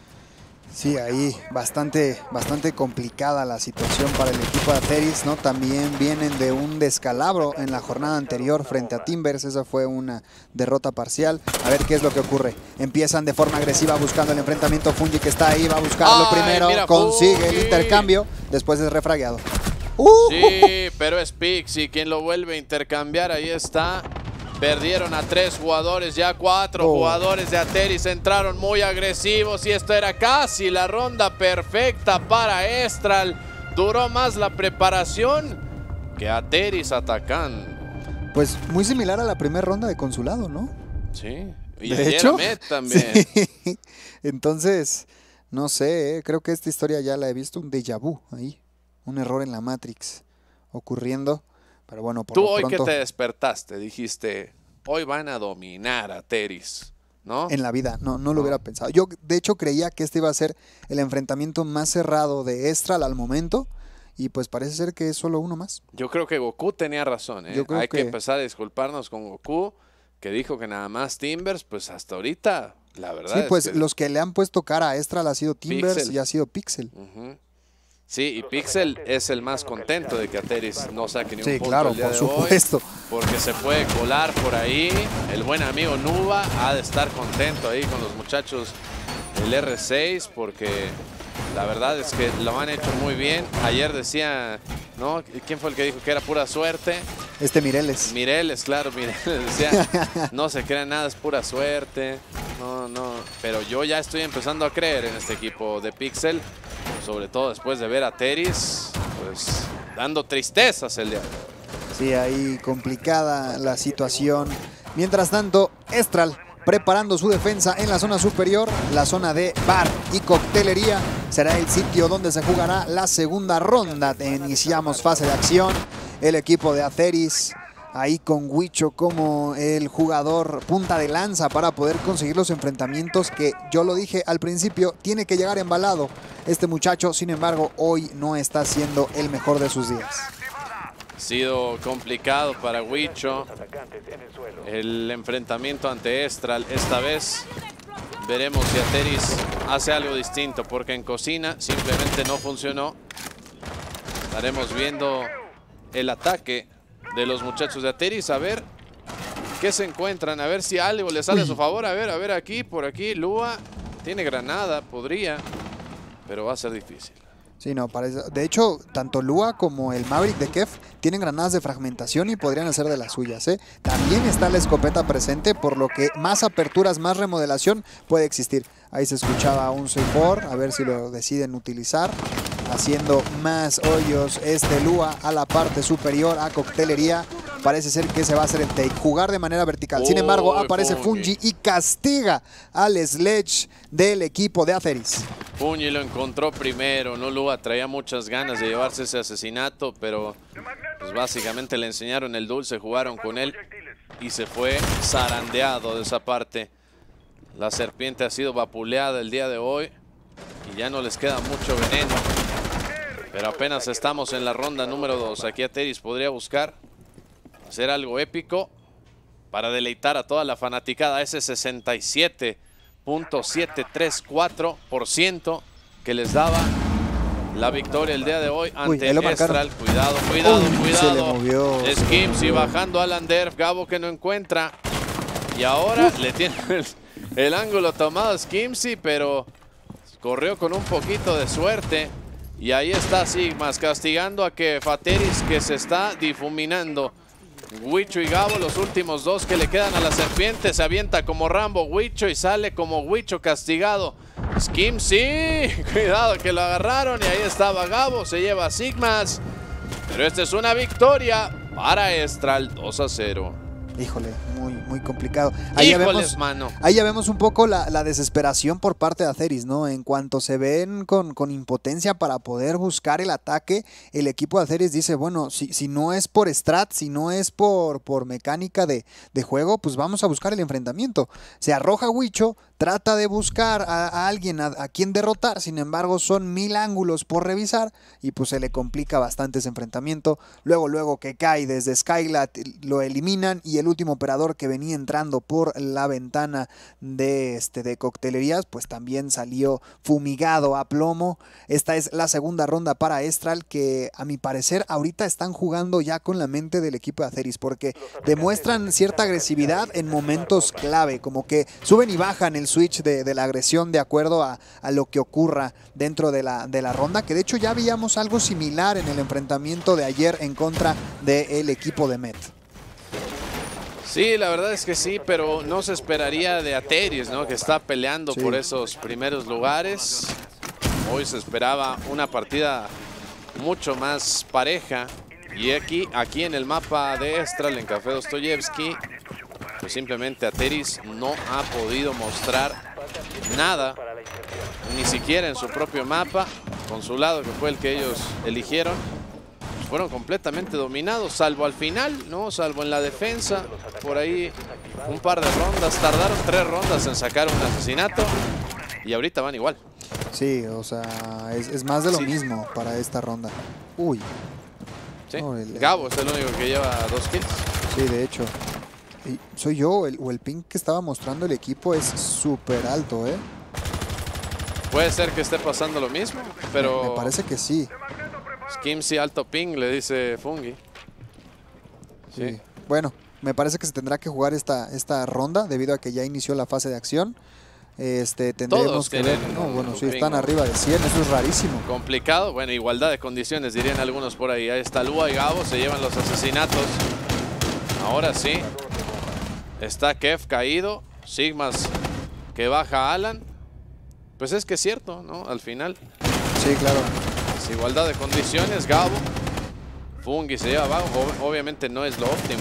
Sí, ahí bastante, bastante complicada la situación para el equipo de Atheris, ¿no? También vienen de un descalabro en la jornada anterior frente a Timbers. Esa fue una derrota parcial. A ver qué es lo que ocurre. Empiezan de forma agresiva buscando el enfrentamiento. Fungi, que está ahí, va a buscarlo Ay, primero. Mira, consigue Fungi. El intercambio. Después es refragueado. Uh, sí, pero es Pixie quien lo vuelve a intercambiar. Ahí está. Perdieron a tres jugadores, ya cuatro oh. jugadores de Atheris entraron muy agresivos y esto era casi la ronda perfecta para Estral. Duró más la preparación que Atheris atacando. Pues muy similar a la primera ronda de Consulado, ¿no? Sí, y de hecho Met también. Sí. Entonces, no sé, ¿eh? Creo que esta historia ya la he visto, un déjà vu ahí, un error en la Matrix ocurriendo. Pero bueno, por Tú lo hoy pronto, que te despertaste, dijiste, hoy van a dominar a Atheris, ¿no? En la vida, no, no lo no. hubiera pensado. Yo, de hecho, creía que este iba a ser el enfrentamiento más cerrado de Estral al momento, y pues parece ser que es solo uno más. Yo creo que Goku tenía razón, ¿eh? Yo creo Hay que... que empezar a disculparnos con Goku, que dijo que nada más Timbers, pues hasta ahorita, la verdad Sí, es pues que... los que le han puesto cara a Estral ha sido Timbers Pixel. y ha sido Pixel. Uh-huh. Sí, y Pixel es el más contento de que Atheris no saque ni un sí, punto claro, el día por de supuesto. hoy, porque se puede colar por ahí. El buen amigo Nuba ha de estar contento ahí con los muchachos del R seis, porque la verdad es que lo han hecho muy bien. Ayer decía, ¿no? ¿Quién fue el que dijo que era pura suerte? Este Mireles. Mireles, claro, Mireles decía, no se crea nada, es pura suerte. No, no, pero yo ya estoy empezando a creer en este equipo de Pixel. Sobre todo después de ver a Teris, pues dando tristezas el día de hoy. Sí, ahí complicada la situación. Mientras tanto, Estral preparando su defensa en la zona superior, la zona de bar y coctelería será el sitio donde se jugará la segunda ronda. Iniciamos fase de acción. El equipo de Atheris ahí con Wicho como el jugador punta de lanza para poder conseguir los enfrentamientos que yo lo dije al principio, tiene que llegar embalado este muchacho. Sin embargo, hoy no está siendo el mejor de sus días. Ha sido complicado para Wicho el enfrentamiento ante Estral. Esta vez veremos si Atheris hace algo distinto, porque en cocina simplemente no funcionó. Estaremos viendo el ataque de los muchachos de Atheris, a ver qué se encuentran, a ver si algo les sale Uy. a su favor. A ver, a ver aquí, por aquí, Lua tiene granada, podría, pero va a ser difícil. Sí, no, parece. De hecho, tanto Lua como el Maverick de Kef tienen granadas de fragmentación y podrían hacer de las suyas, ¿eh? También está la escopeta presente, por lo que más aperturas, más remodelación puede existir. Ahí se escuchaba un C cuatro, a ver si lo deciden utilizar. Haciendo más hoyos este Lua a la parte superior, a coctelería. Parece ser que se va a hacer el take, jugar de manera vertical. Sin embargo, oh, aparece Fungi. Fungi y castiga al Sledge del equipo de Atheris. Fungi lo encontró primero, no Lua traía muchas ganas de llevarse ese asesinato, pero pues básicamente le enseñaron el dulce, jugaron con él y se fue zarandeado de esa parte. La serpiente ha sido vapuleada el día de hoy y ya no les queda mucho veneno. Pero apenas estamos en la ronda número dos. Aquí Atheris podría buscar hacer algo épico para deleitar a toda la fanaticada. Ese sesenta y siete punto setecientos treinta y cuatro por ciento que les daba la victoria el día de hoy ante Uy, Estral. Cuidado, cuidado, Uy, cuidado. Se le movió, Skimzy bajando a Alan Derf. Gabo que no encuentra. Y ahora Uf. le tiene el, el ángulo tomado a Skimzy, pero corrió con un poquito de suerte. Y ahí está Sigmas castigando a que Atheris, que se está difuminando. Wicho y Gabo, los últimos dos que le quedan a la serpiente. Se avienta como Rambo Wicho y sale como Wicho castigado. Skimzy, cuidado que lo agarraron y ahí estaba Gabo, se lleva a Sigmas. Pero esta es una victoria para Estral, dos a cero. Híjole, muy, muy complicado. Ahí Híjoles, ya vemos, mano. Ahí ya vemos un poco la, la desesperación por parte de Atheris, ¿no? En cuanto se ven con, con impotencia para poder buscar el ataque, el equipo de Atheris dice, bueno, si, si no es por strat, si no es por, por mecánica de, de juego, pues vamos a buscar el enfrentamiento. Se arroja Wicho, trata de buscar a, a alguien a, a quien derrotar, sin embargo son mil ángulos por revisar y pues se le complica bastante ese enfrentamiento. Luego, luego que cae desde Skylat, lo eliminan y el último operador que venía entrando por la ventana de, este, de coctelerías, pues también salió fumigado a plomo. Esta es la segunda ronda para Estral, que a mi parecer ahorita están jugando ya con la mente del equipo de Atheris, porque demuestran cierta agresividad en momentos clave, como que suben y bajan el switch de, de la agresión de acuerdo a, a lo que ocurra dentro de la, de la ronda, que de hecho ya veíamos algo similar en el enfrentamiento de ayer en contra del equipo de Met. Sí, la verdad es que sí, pero no se esperaría de Atheris, ¿no? Que está peleando sí. por esos primeros lugares. Hoy se esperaba una partida mucho más pareja. Y aquí, aquí en el mapa de Estral, en Café Dostoyevsky, pues simplemente Atheris no ha podido mostrar nada, ni siquiera en su propio mapa, con su lado, que fue el que ellos eligieron. Fueron completamente dominados, salvo al final, ¿no? Salvo en la defensa, por ahí un par de rondas. Tardaron tres rondas en sacar un asesinato y ahorita van igual. Sí, o sea, es, es más de lo sí. mismo para esta ronda. Uy. Sí. No, el, Gabo es el único que lleva dos kills. Sí, de hecho. Y soy yo, el, o el ping que estaba mostrando el equipo es súper alto, ¿eh? Puede ser que esté pasando lo mismo, pero... Me, me parece que sí. Skimzy alto ping, le dice Fungi. Sí. sí. Bueno, me parece que se tendrá que jugar esta, esta ronda debido a que ya inició la fase de acción. Este, tendremos Todos que ver. No, bueno, sí, están arriba de cien, eso es rarísimo. Complicado, bueno, igualdad de condiciones, dirían algunos por ahí. Ahí está Lua y Gabo, se llevan los asesinatos. Ahora sí. Está Kef caído. Sigmas que baja a Alan. Pues es que es cierto, ¿no? Al final. Sí, claro. Desigualdad de condiciones, Gabo. Fungi se lleva abajo. Obviamente no es lo óptimo.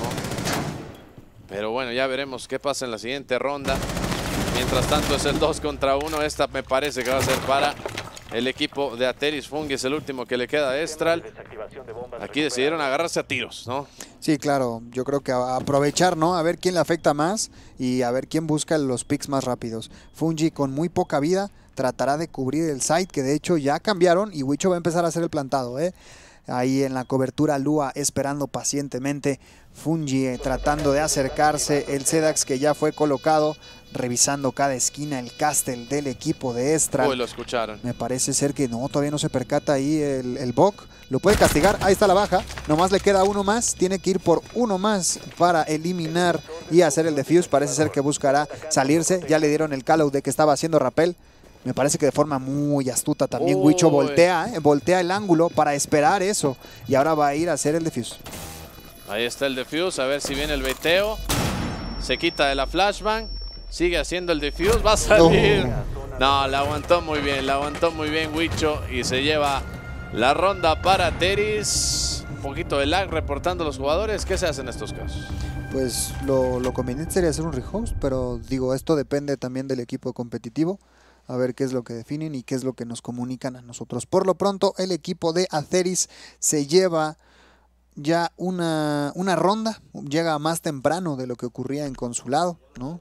Pero bueno, ya veremos qué pasa en la siguiente ronda. Mientras tanto es el dos contra uno. Esta me parece que va a ser para el equipo de Ateris. Fungi es el último que le queda a Estral. Aquí decidieron agarrarse a tiros, ¿no? Sí, claro. Yo creo que a aprovechar, ¿no? A ver quién le afecta más y a ver quién busca los picks más rápidos. Fungi con muy poca vida tratará de cubrir el site, que de hecho ya cambiaron y Wicho va a empezar a hacer el plantado, ¿eh? Ahí en la cobertura Lua esperando pacientemente. Fungi eh, tratando de acercarse. El Sedax que ya fue colocado. Revisando cada esquina el castle del equipo de Estral. Uy, lo escucharon. Me parece ser que no, todavía no se percata ahí el, el Bok. Lo puede castigar. Ahí está la baja. Nomás le queda uno más. Tiene que ir por uno más para eliminar y hacer el defuse. Parece ser que buscará salirse. Ya le dieron el call out de que estaba haciendo rappel. Me parece que de forma muy astuta también Uy. Wicho voltea, ¿eh? voltea el ángulo para esperar eso. Y ahora va a ir a hacer el defuse. Ahí está el defuse, a ver si viene el baiteo. Se quita de la flashbang. Sigue haciendo el defuse, va a salir. No, no la aguantó muy bien, la aguantó muy bien Wicho. Y se lleva la ronda para Teris. Un poquito de lag reportando los jugadores. ¿Qué se hace en estos casos? Pues lo, lo conveniente sería hacer un rehost, pero digo, esto depende también del equipo competitivo. A ver qué es lo que definen y qué es lo que nos comunican a nosotros. Por lo pronto, el equipo de Atheris se lleva ya una, una ronda. Llega más temprano de lo que ocurría en Consulado, ¿no?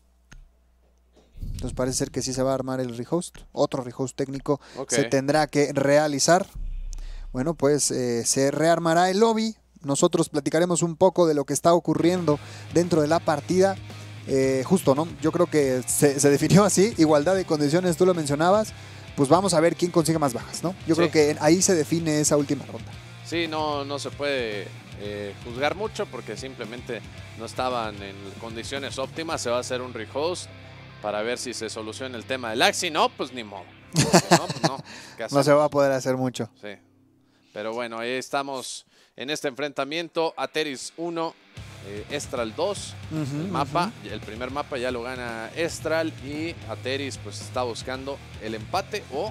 Entonces parece ser que sí se va a armar el rehost. Otro rehost técnico Okay. se tendrá que realizar. Bueno, pues eh, se rearmará el lobby. Nosotros platicaremos un poco de lo que está ocurriendo dentro de la partida. Eh, justo, ¿no? Yo creo que se, se definió así, igualdad de condiciones, tú lo mencionabas, pues vamos a ver quién consigue más bajas, ¿no? Yo Sí. creo que ahí se define esa última ronda. Sí, no, no se puede eh, juzgar mucho porque simplemente no estaban en condiciones óptimas. Se va a hacer un rehost para ver si se soluciona el tema del lag. Si no, pues ni modo. Si no, pues no. ¿Qué No hacemos? se va a poder hacer mucho. Sí. Pero bueno, ahí estamos en este enfrentamiento. Ateris uno, eh, Estral dos. Uh-huh, El mapa, el primer mapa ya lo gana Estral y Ateris pues está buscando el empate o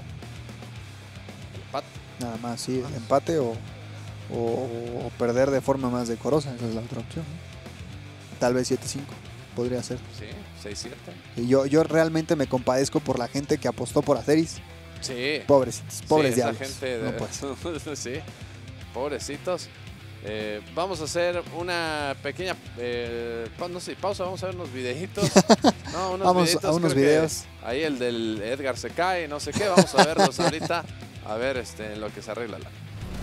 el empate. Nada más, sí, el empate o, o, o perder de forma más decorosa, esa es la otra opción, ¿no? Tal vez siete cinco, podría ser. Sí, seis siete. Y yo, yo realmente me compadezco por la gente que apostó por Atheris. Sí. Pobrecitos, pobres sí, esa diablos. gente de- No, pues. sí, pobrecitos. Eh, vamos a hacer una pequeña eh, pa- no sé, pausa, vamos a ver unos videitos. No, unos Vamos videitos, a unos creo que videos. Ahí el del Edgar se cae, no sé qué, vamos a verlos ahorita. A ver este, en lo que se arregla la.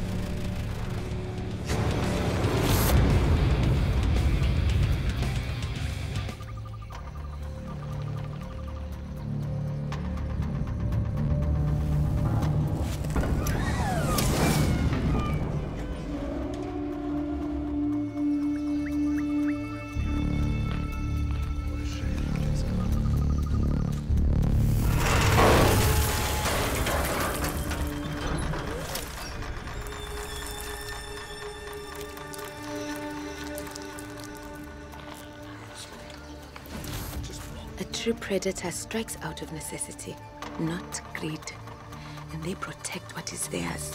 A true predator strikes out of necessity, not greed. And they protect what is theirs.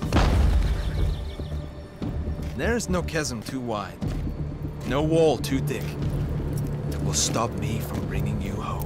There's no chasm too wide, no wall too thick that will stop me from bringing you home.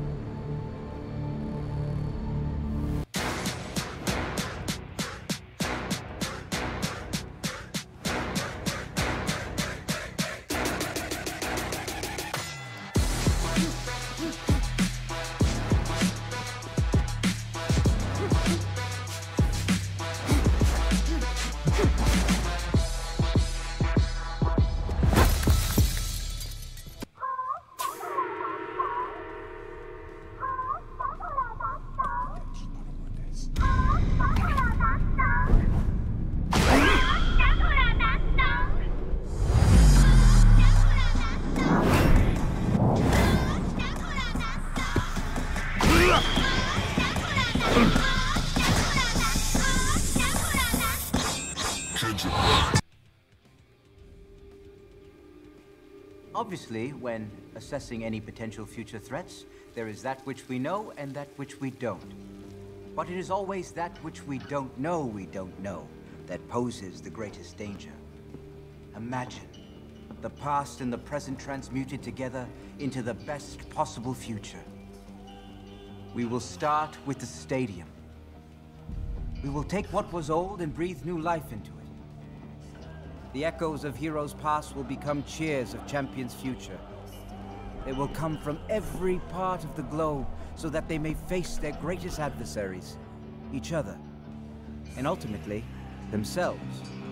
Obviously, when assessing any potential future threats, there is that which we know and that which we don't. But it is always that which we don't know we don't know that poses the greatest danger. Imagine the past and the present transmuted together into the best possible future. We will start with the stadium. We will take what was old and breathe new life into it. The echoes of heroes' past will become cheers of champions' future. They will come from every part of the globe so that they may face their greatest adversaries, each other, and ultimately, themselves.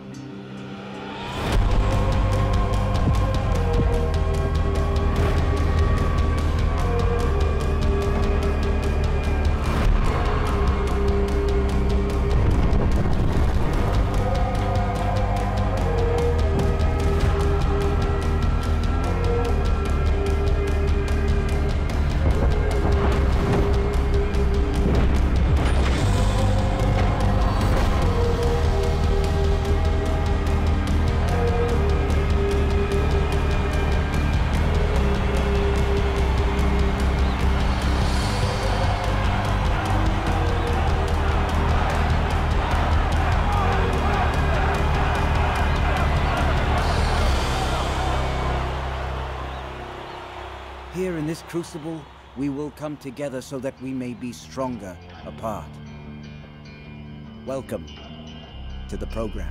Here in this crucible, we will come together so that we may be stronger apart. Welcome to the program.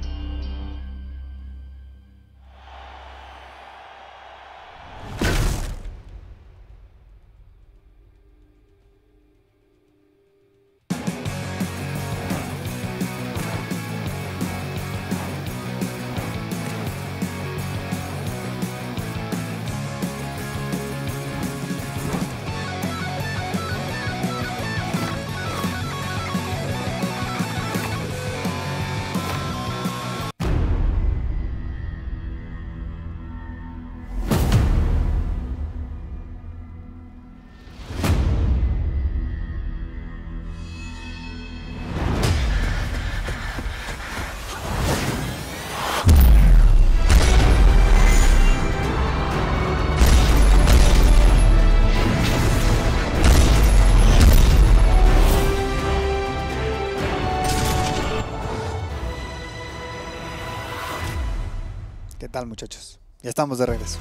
¿Qué tal, muchachos? Ya estamos de regreso.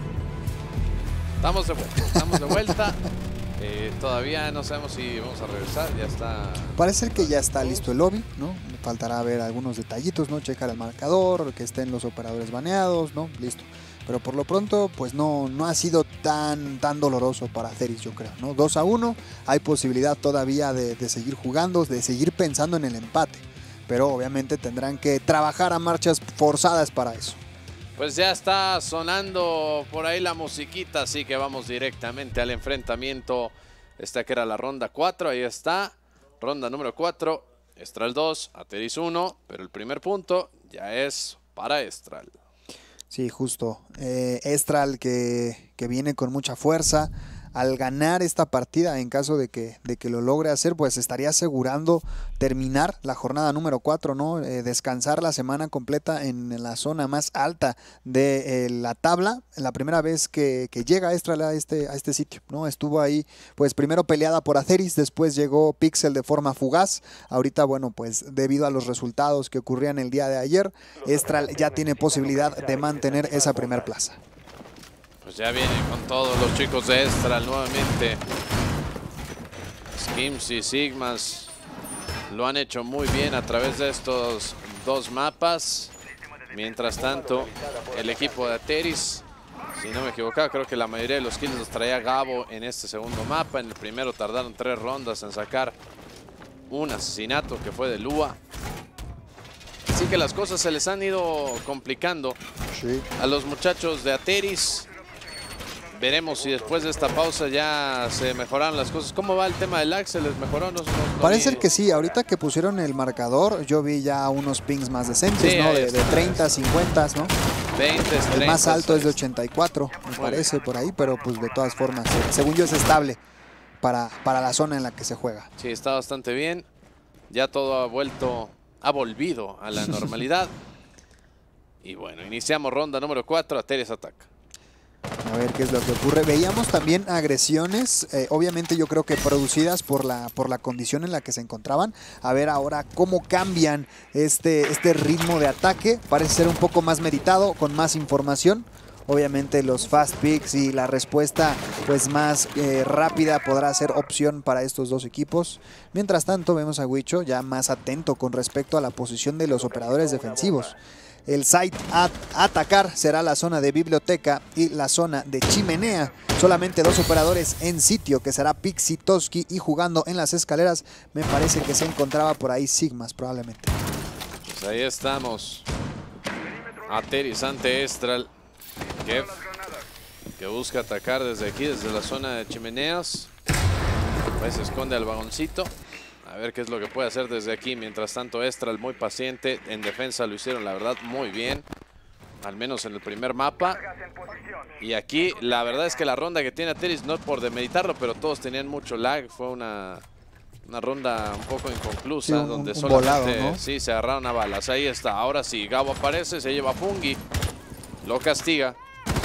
Estamos de vuelta, estamos de vuelta. Eh, todavía no sabemos si vamos a regresar, ya está... Parece que ya está listo el lobby, ¿no? Faltará ver algunos detallitos, ¿no? Checar el marcador, que estén los operadores baneados, ¿no? Listo. Pero por lo pronto, pues no, no ha sido tan, tan doloroso para Atheris, yo creo, ¿no? dos a uno, hay posibilidad todavía de, de seguir jugando, de seguir pensando en el empate. Pero obviamente tendrán que trabajar a marchas forzadas para eso. Pues ya está sonando por ahí la musiquita, así que vamos directamente al enfrentamiento. Esta que era la ronda cuatro, ahí está. Ronda número cuatro, Estral dos, Atheris uno, pero el primer punto ya es para Estral. Sí, justo. Eh, Estral que, que viene con mucha fuerza. Al ganar esta partida, en caso de que, de que lo logre hacer, pues estaría asegurando terminar la jornada número cuatro, ¿no? Eh, descansar la semana completa en la zona más alta de eh, la tabla. La primera vez que, que llega Estral a este, a este sitio, ¿no? Estuvo ahí, pues primero peleada por Atheris, después llegó Pixel de forma fugaz. Ahorita, bueno, pues debido a los resultados que ocurrían el día de ayer, Estral ya tiene posibilidad de mantener esa primera plaza. Pues ya vienen con todos los chicos de Estral nuevamente. Skims y Sigmas lo han hecho muy bien a través de estos dos mapas. Mientras tanto, el equipo de Atheris, si no me equivoco, creo que la mayoría de los kills los traía Gabo en este segundo mapa. En el primero tardaron tres rondas en sacar un asesinato que fue de Lua. Así que las cosas se les han ido complicando Sí. a los muchachos de Atheris. Veremos si después de esta pausa ya se mejoraron las cosas. ¿Cómo va el tema del lag? ¿Se les mejoró? No, no, no Parece vi... que sí, ahorita que pusieron el marcador, yo vi ya unos pings más decentes, Sí, ¿no? ahí De, está. de treinta, cincuenta, ¿no? veinte, El treinta, más alto es de seis. ochenta y cuatro, me parece, por ahí, pero pues de todas formas, según yo es estable para, para la zona en la que se juega. Sí, está bastante bien. Ya todo ha vuelto, ha volvido a la normalidad. Y bueno, iniciamos ronda número cuatro, Atheris ataca. A ver qué es lo que ocurre. Veíamos también agresiones, eh, obviamente yo creo que producidas por la, por la condición en la que se encontraban. A ver ahora cómo cambian este, este ritmo de ataque. Parece ser un poco más meditado, con más información. Obviamente los fast picks y la respuesta pues más eh, rápida podrá ser opción para estos dos equipos. Mientras tanto vemos a Huicho ya más atento con respecto a la posición de los operadores defensivos. El site a atacar será la zona de biblioteca y la zona de chimenea. Solamente dos operadores en sitio, que será Pixie, Toski, y jugando en las escaleras me parece que se encontraba por ahí Sigmas probablemente. Pues ahí estamos. Ateris ante Estral. Kev, que busca atacar desde aquí, desde la zona de chimeneas. Ahí se esconde al vagoncito. A ver qué es lo que puede hacer desde aquí. Mientras tanto, Estral muy paciente. En defensa lo hicieron, la verdad, muy bien. Al menos en el primer mapa. Y aquí, la verdad es que la ronda que tiene Ateris, no por demeritarlo, pero todos tenían mucho lag. Fue una, una ronda un poco inconclusa. Sí, un, donde un solamente volado, ¿no? sí, se agarraron a balas. Ahí está. Ahora sí, Gabo aparece, se lleva a Fungi. Lo castiga.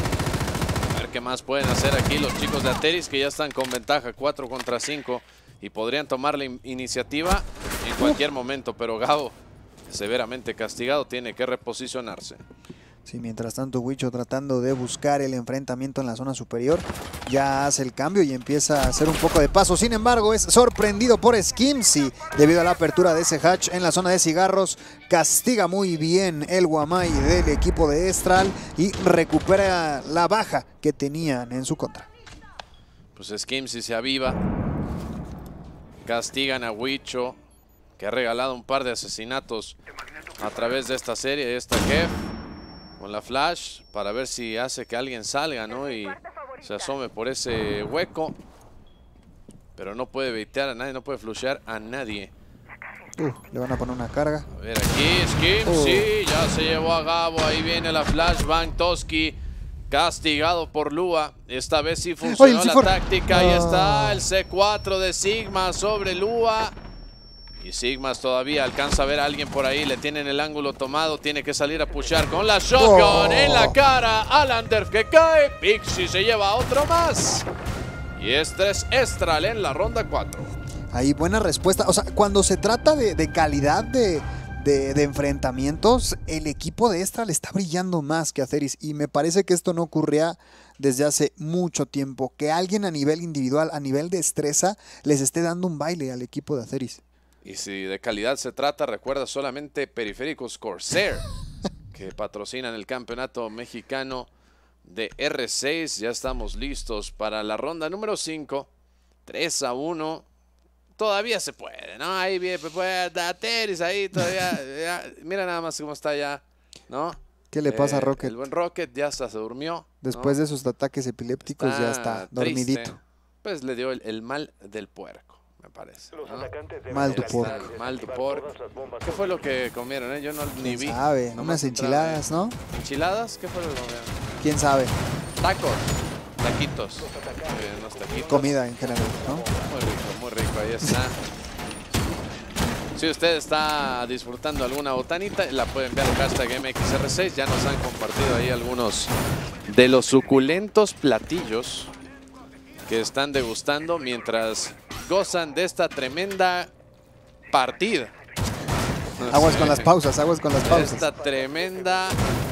A ver qué más pueden hacer aquí los chicos de Ateris, que ya están con ventaja cuatro contra cinco. Y podrían tomar la in iniciativa en cualquier momento, pero Gabo, severamente castigado, tiene que reposicionarse. Sí, mientras tanto Huicho tratando de buscar el enfrentamiento en la zona superior, ya hace el cambio y empieza a hacer un poco de paso. Sin embargo, es sorprendido por Skimzy debido a la apertura de ese hatch en la zona de cigarros. Castiga muy bien el Guamay del equipo de Estral y recupera la baja que tenían en su contra. Pues Skimzy se aviva. Castigan a Huicho, que ha regalado un par de asesinatos a través de esta serie. Ahí está Kev con la flash para ver si hace que alguien salga, ¿no? Y se asome por ese hueco. Pero no puede baitear a nadie, no puede flushear a nadie. Uh, le van a poner una carga. A ver, aquí Skimzy, uh. ya se llevó a Gabo. Ahí viene la flashbang. Toski castigado por Lua. Esta vez sí funcionó la táctica. Ahí está el C cuatro de Sigma sobre Lua. Y Sigmas todavía alcanza a ver a alguien por ahí. Le tienen el ángulo tomado. Tiene que salir a pushar con la shotgun oh. en la cara. Alanderf que cae. Pixie se lleva a otro más. Y este es Estral en la ronda cuatro. Ahí buena respuesta. O sea, cuando se trata de, de calidad de... De, de enfrentamientos, el equipo de Estral está brillando más que Atheris y me parece que esto no ocurría desde hace mucho tiempo, que alguien a nivel individual, a nivel de destreza, les esté dando un baile al equipo de Atheris. Y si de calidad se trata, recuerda solamente Periféricos Corsair, que patrocinan el campeonato mexicano de R seis. Ya estamos listos para la ronda número cinco, tres a uno. Todavía se puede, ¿no? Ahí viene, puede, Ateris ahí todavía. Ya, mira nada más cómo está ya, ¿no? ¿Qué le pasa eh, a Rocket? El buen Rocket ya hasta se durmió. Después ¿no? de sus ataques epilépticos está ya está dormidito. Triste. Pues le dio el, el mal del puerco, me parece, ¿no? Mal du porco. Mal du porco. ¿Qué fue lo que comieron, eh? Yo no ni vi. Sabe, no unas enchiladas, ¿no? ¿Enchiladas? ¿Qué fue lo que comieron? ¿Quién sabe? Tacos. Taquitos. Eh, unos taquitos. Comida en general, ¿no? Muy rico, muy rico. Ahí está. Si usted está disfrutando alguna botanita, la puede enviar al hashtag M X R seis. Ya nos han compartido ahí algunos de los suculentos platillos que están degustando mientras gozan de esta tremenda partida. No aguas sé. con las pausas, aguas con las pausas. Esta tremenda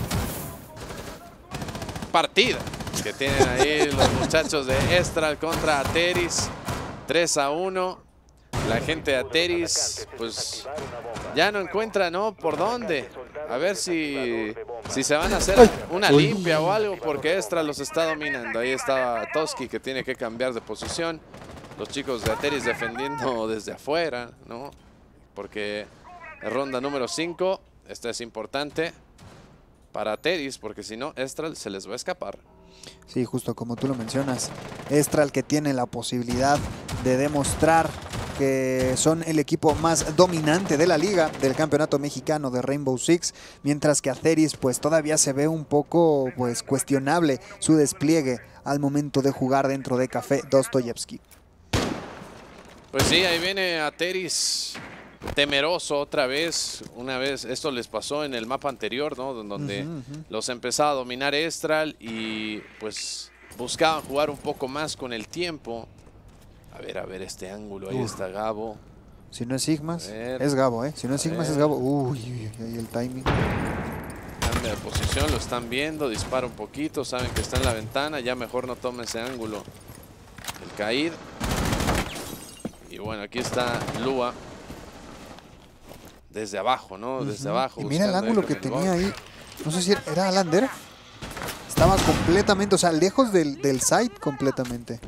partida que tienen ahí los muchachos de Estral contra Ateris. tres a uno. La gente de Ateris pues ya no encuentra, ¿no? ¿Por dónde? A ver si, si se van a hacer una limpia o algo, porque Estral los está dominando. Ahí estaba Toski, que tiene que cambiar de posición. Los chicos de Ateris defendiendo desde afuera, ¿no? Porque en ronda número cinco, esta es importante para Ateris, porque si no, Estral se les va a escapar. Sí, justo como tú lo mencionas. Estral, que tiene la posibilidad de demostrar que son el equipo más dominante de la liga del campeonato mexicano de Rainbow Six, mientras que Atheris pues todavía se ve un poco pues cuestionable su despliegue al momento de jugar dentro de Café Dostoyevsky. Pues sí, ahí viene Atheris temeroso otra vez. Una vez, esto les pasó en el mapa anterior, ¿no? Donde uh-huh, uh-huh. los empezaba a dominar Estral y pues buscaban jugar un poco más con el tiempo. A ver, a ver este ángulo, ahí Uf. está Gabo. Si no es Sigmas, A ver. es Gabo, ¿eh? Si no es A Sigmas, ver. es Gabo. Uy, uy, uy, ahí el timing. Cambia de posición, lo están viendo, dispara un poquito, saben que está en la ventana, ya mejor no toma ese ángulo el Kaid. Y bueno, aquí está Lua. Desde abajo, ¿no? Desde Ujú. abajo. Y mira el buscando ángulo ahí que con el tenía gol. ahí. No sé si era Alander. Estaba completamente, o sea, lejos del, del site completamente.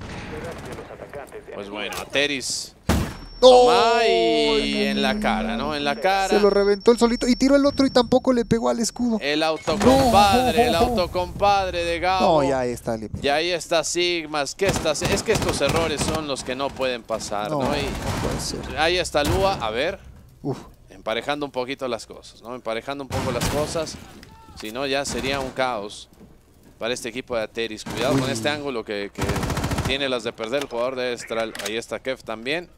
Pues bueno, Ateris ¡Oh! toma y en la cara, ¿no? En la cara. Se lo reventó el solito y tiró el otro y tampoco le pegó al escudo. El autocompadre, el No. autocompadre de Gabo. No, ya está el Y ahí está Sigmas. ¿Qué está? Es que estos errores son los que no pueden pasar, No, ¿no? no Y puede ser. ahí está Lua. A ver, Uf. emparejando un poquito las cosas, ¿no? Emparejando un poco las cosas. Si no, ya sería un caos para este equipo de Ateris. Cuidado Uy. con este ángulo que, que tiene las de perder el jugador de Estral. Ahí está Kev también.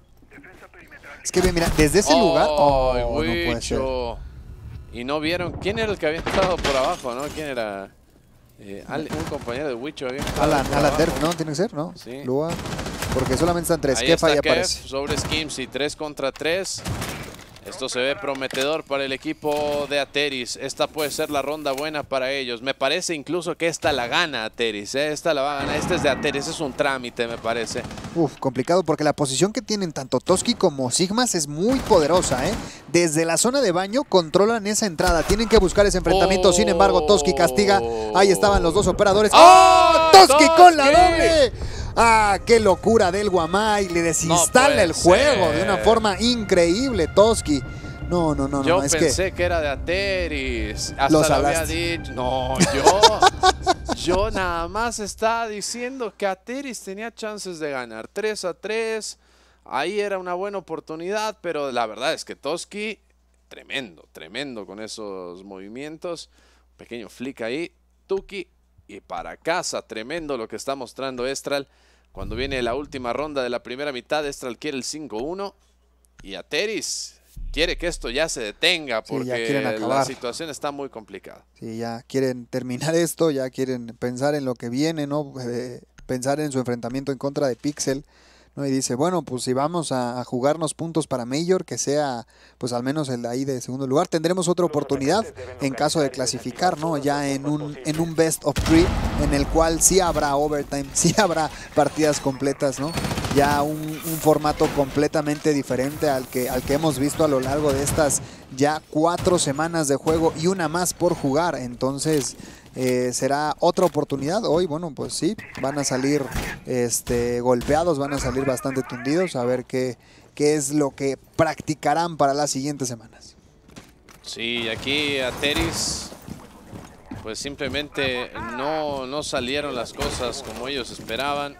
Es que ve, mira, desde ese lugar. Oh, ¡Ay, no puede ser. Wicho! Y no vieron quién era el que había estado por abajo, ¿no? ¿Quién era? Eh, Al- un compañero de Wicho había estado Alan, por Alan abajo. Derf, ¿no? Tiene que ser, ¿no? Sí. Lua. Porque solamente están tres. Ahí Kev está ahí Kev aparece. sobre Skimsy, tres contra tres. Esto se ve prometedor para el equipo de Ateris. Esta puede ser la ronda buena para ellos. Me parece incluso que esta la gana Ateris, ¿eh? Esta la va a ganar. Este es de Ateris, es un trámite, me parece. Uf, complicado porque la posición que tienen tanto Toski como Sigmas es muy poderosa, ¿eh? Desde la zona de baño controlan esa entrada. Tienen que buscar ese enfrentamiento. Oh. Sin embargo, Toski castiga. Ahí estaban los dos operadores. ¡Oh! ¡Oh! ¡Toski con la ¡Toski! doble! ¡Ah! ¡Qué locura del Guamay! Le desinstala puede el juego ser. de una forma increíble, Toski. No, no, no, Yo no. Es pensé que que... era de Ateris. Hasta Los lo había alaste. dicho. No, yo, yo nada más estaba diciendo que Ateris tenía chances de ganar. tres a tres. Ahí era una buena oportunidad, pero la verdad es que Toski, tremendo, tremendo con esos movimientos. Pequeño flick ahí. Tuki y para casa. Tremendo lo que está mostrando Estral. Cuando viene la última ronda de la primera mitad, Estral quiere el cinco uno. Y Ateris quiere que esto ya se detenga Sí, ya porque quieren la acabar. situación está muy complicada. sí, ya quieren terminar esto, ya quieren pensar en lo que viene, ¿no? Eh, pensar en su enfrentamiento en contra de Pixel, ¿no? Y dice, bueno, pues si vamos a, a jugarnos puntos para Major, que sea pues al menos el de ahí de segundo lugar, tendremos otra oportunidad en caso de clasificar, ¿no? Ya en un, en un best of three, en el cual sí habrá overtime, sí habrá partidas completas, ¿no? Ya un, un formato completamente diferente al que, al que hemos visto a lo largo de estas ya cuatro semanas de juego y una más por jugar. Entonces eh, será otra oportunidad. Hoy, bueno, pues sí, van a salir este, golpeados, van a salir bastante tundidos, a ver qué, qué es lo que practicarán para las siguientes semanas. Sí, aquí Ateris pues simplemente no, no salieron las cosas como ellos esperaban.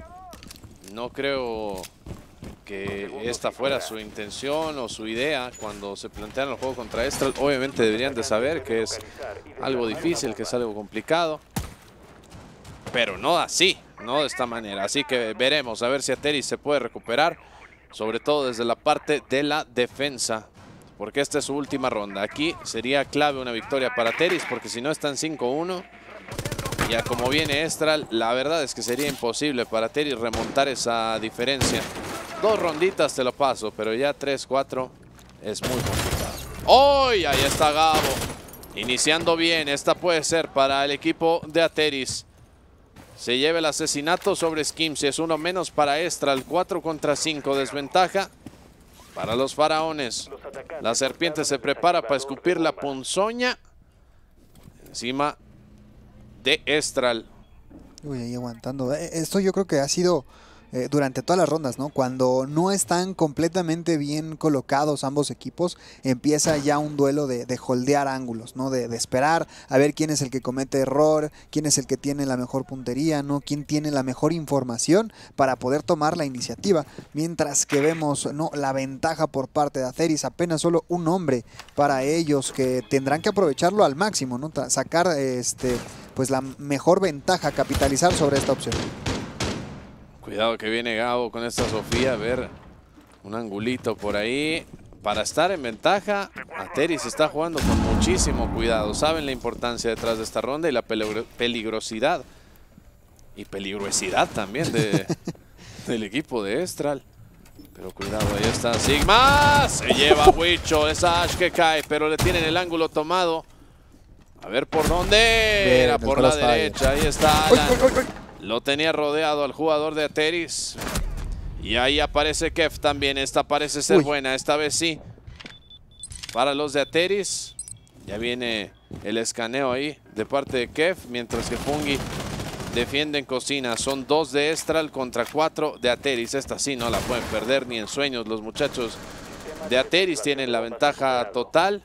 No creo que esta fuera su intención o su idea cuando se plantearon el juego contra Estral. Obviamente deberían de saber que es algo difícil, que es algo complicado. Pero no así, no de esta manera. Así que veremos a ver si Ateris se puede recuperar. Sobre todo desde la parte de la defensa. Porque esta es su última ronda. Aquí sería clave una victoria para Ateris porque si no están cinco uno. Ya como viene Estral, la verdad es que sería imposible para Ateris remontar esa diferencia. Dos ronditas te lo paso, pero ya tres cuatro es muy complicado. ¡Hoy! Ahí está Gabo. Iniciando bien, esta puede ser para el equipo de Ateris. Se lleva el asesinato sobre Skimsy, es uno menos para Estral, cuatro contra cinco, desventaja para los faraones. La serpiente se prepara para escupir la ponzoña encima de Estral. Uy, ahí aguantando. Eh, Esto yo creo que ha sido eh, durante todas las rondas, ¿no? Cuando no están completamente bien colocados ambos equipos, empieza ya un duelo de, de holdear ángulos, ¿no? De, de esperar a ver quién es el que comete error, quién es el que tiene la mejor puntería, ¿no? Quién tiene la mejor información para poder tomar la iniciativa. Mientras que vemos, ¿no? La ventaja por parte de Ateris, apenas solo un hombre para ellos que tendrán que aprovecharlo al máximo, ¿no? Tra- sacar este, pues la mejor ventaja, capitalizar sobre esta opción. Cuidado que viene Gabo con esta Sofía, a ver un angulito por ahí. Para estar en ventaja, Ateris está jugando con muchísimo cuidado. Saben la importancia detrás de esta ronda y la peligro- peligrosidad y peligrosidad también de, del equipo de Estral. Pero cuidado, ahí está Sigma. Se lleva Huicho. Esa Ash que cae, pero le tienen el ángulo tomado. A ver por dónde. Bien, Era por la derecha. Ahí está Alan. Uy, uy, uy, uy. Lo tenía rodeado al jugador de Ateris. Y ahí aparece Kef también. Esta parece ser Uy. buena. Esta vez sí. Para los de Ateris. Ya viene el escaneo ahí de parte de Kef. Mientras que Fungi defiende en cocina. Son dos de Estral contra cuatro de Ateris. Esta sí no la pueden perder ni en sueños. Los muchachos de Ateris tienen la ventaja total.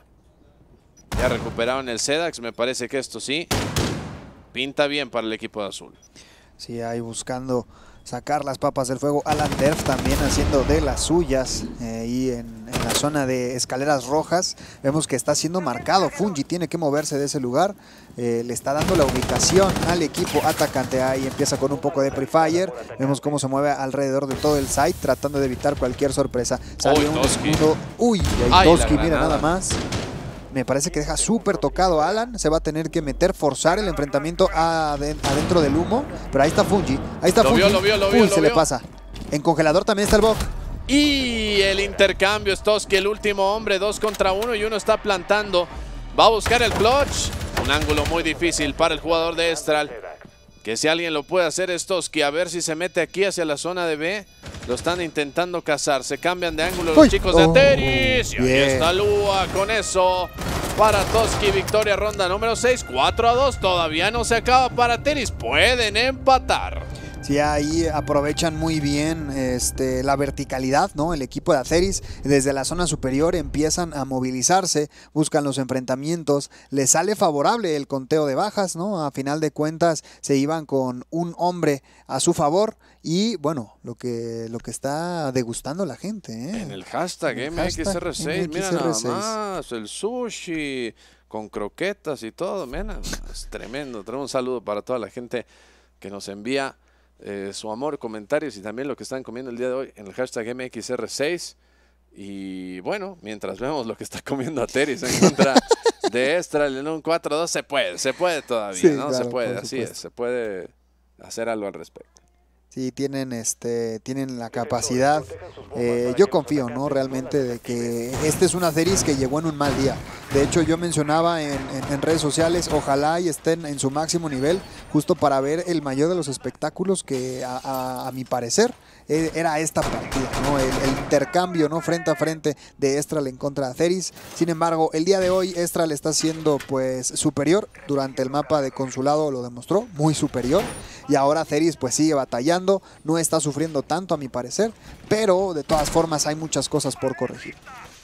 Ya recuperaron el Sedax. Me parece que esto sí pinta bien para el equipo de azul. Sí, ahí buscando sacar las papas del fuego. Alan Derf también haciendo de las suyas. Eh, y en, en la zona de escaleras rojas vemos que está siendo marcado. Fungi tiene que moverse de ese lugar. Eh, le está dando la ubicación al equipo atacante. Ahí empieza con un poco de pre-fire. Vemos cómo se mueve alrededor de todo el site tratando de evitar cualquier sorpresa. Sale Uy, un Toski. escudo. Uy, y ahí Ay, la Toski, mira granada. nada más. Me parece que deja súper tocado a Alan. Se va a tener que meter, forzar el enfrentamiento aden- adentro del humo. Pero ahí está Fungi. Ahí está Lo Fungi. vio, lo vio, lo vio, Uy, lo se le vio. pasa. En congelador también está el Bog. Y el intercambio es Toski, el último hombre, dos contra uno y uno está plantando. Va a buscar el clutch. Un ángulo muy difícil para el jugador de Estral. Que si alguien lo puede hacer es Toski. A ver si se mete aquí hacia la zona de B. Lo están intentando cazar. Se cambian de ángulo los Uy. chicos de Oh, Ateris. Y ahí bien. está Lua con eso. Para Toski, victoria ronda número seis. cuatro a dos. Todavía no se acaba para Ateris. Pueden empatar. Sí, ahí aprovechan muy bien este, la verticalidad, ¿no? El equipo de Ateris desde la zona superior empiezan a movilizarse, buscan los enfrentamientos, les sale favorable el conteo de bajas, ¿no? A final de cuentas se iban con un hombre a su favor y bueno, lo que, lo que está degustando la gente, ¿eh? En el hashtag En el M X R seis, hashtag mira M X R nada seis. más, el sushi con croquetas y todo, mira, es tremendo. Tenemos un saludo para toda la gente que nos envía eh, su amor, comentarios y también lo que están comiendo el día de hoy en el hashtag M X R seis. Y bueno, mientras vemos lo que está comiendo Ateris en contra de Estral en un cuatro dos, se puede, se puede todavía, Sí, ¿no? claro, se puede, por así supuesto. es, se puede hacer algo al respecto. Sí, tienen, este, tienen la capacidad. Eh, yo confío, ¿no? Realmente de que este es una Ateris que llegó en un mal día. De hecho, yo mencionaba en, en, en redes sociales, ojalá y estén en su máximo nivel, justo para ver el mayor de los espectáculos que, a, a, a mi parecer, eh, era esta partida, ¿no? El, el intercambio, ¿no? Frente a frente de Estral en contra de Ateris. Sin embargo, el día de hoy Estral está siendo, pues, superior. Durante el mapa de consulado lo demostró, muy superior. Y ahora Ateris, pues, sigue batallando. No está sufriendo tanto, a mi parecer. Pero, de todas formas, hay muchas cosas por corregir.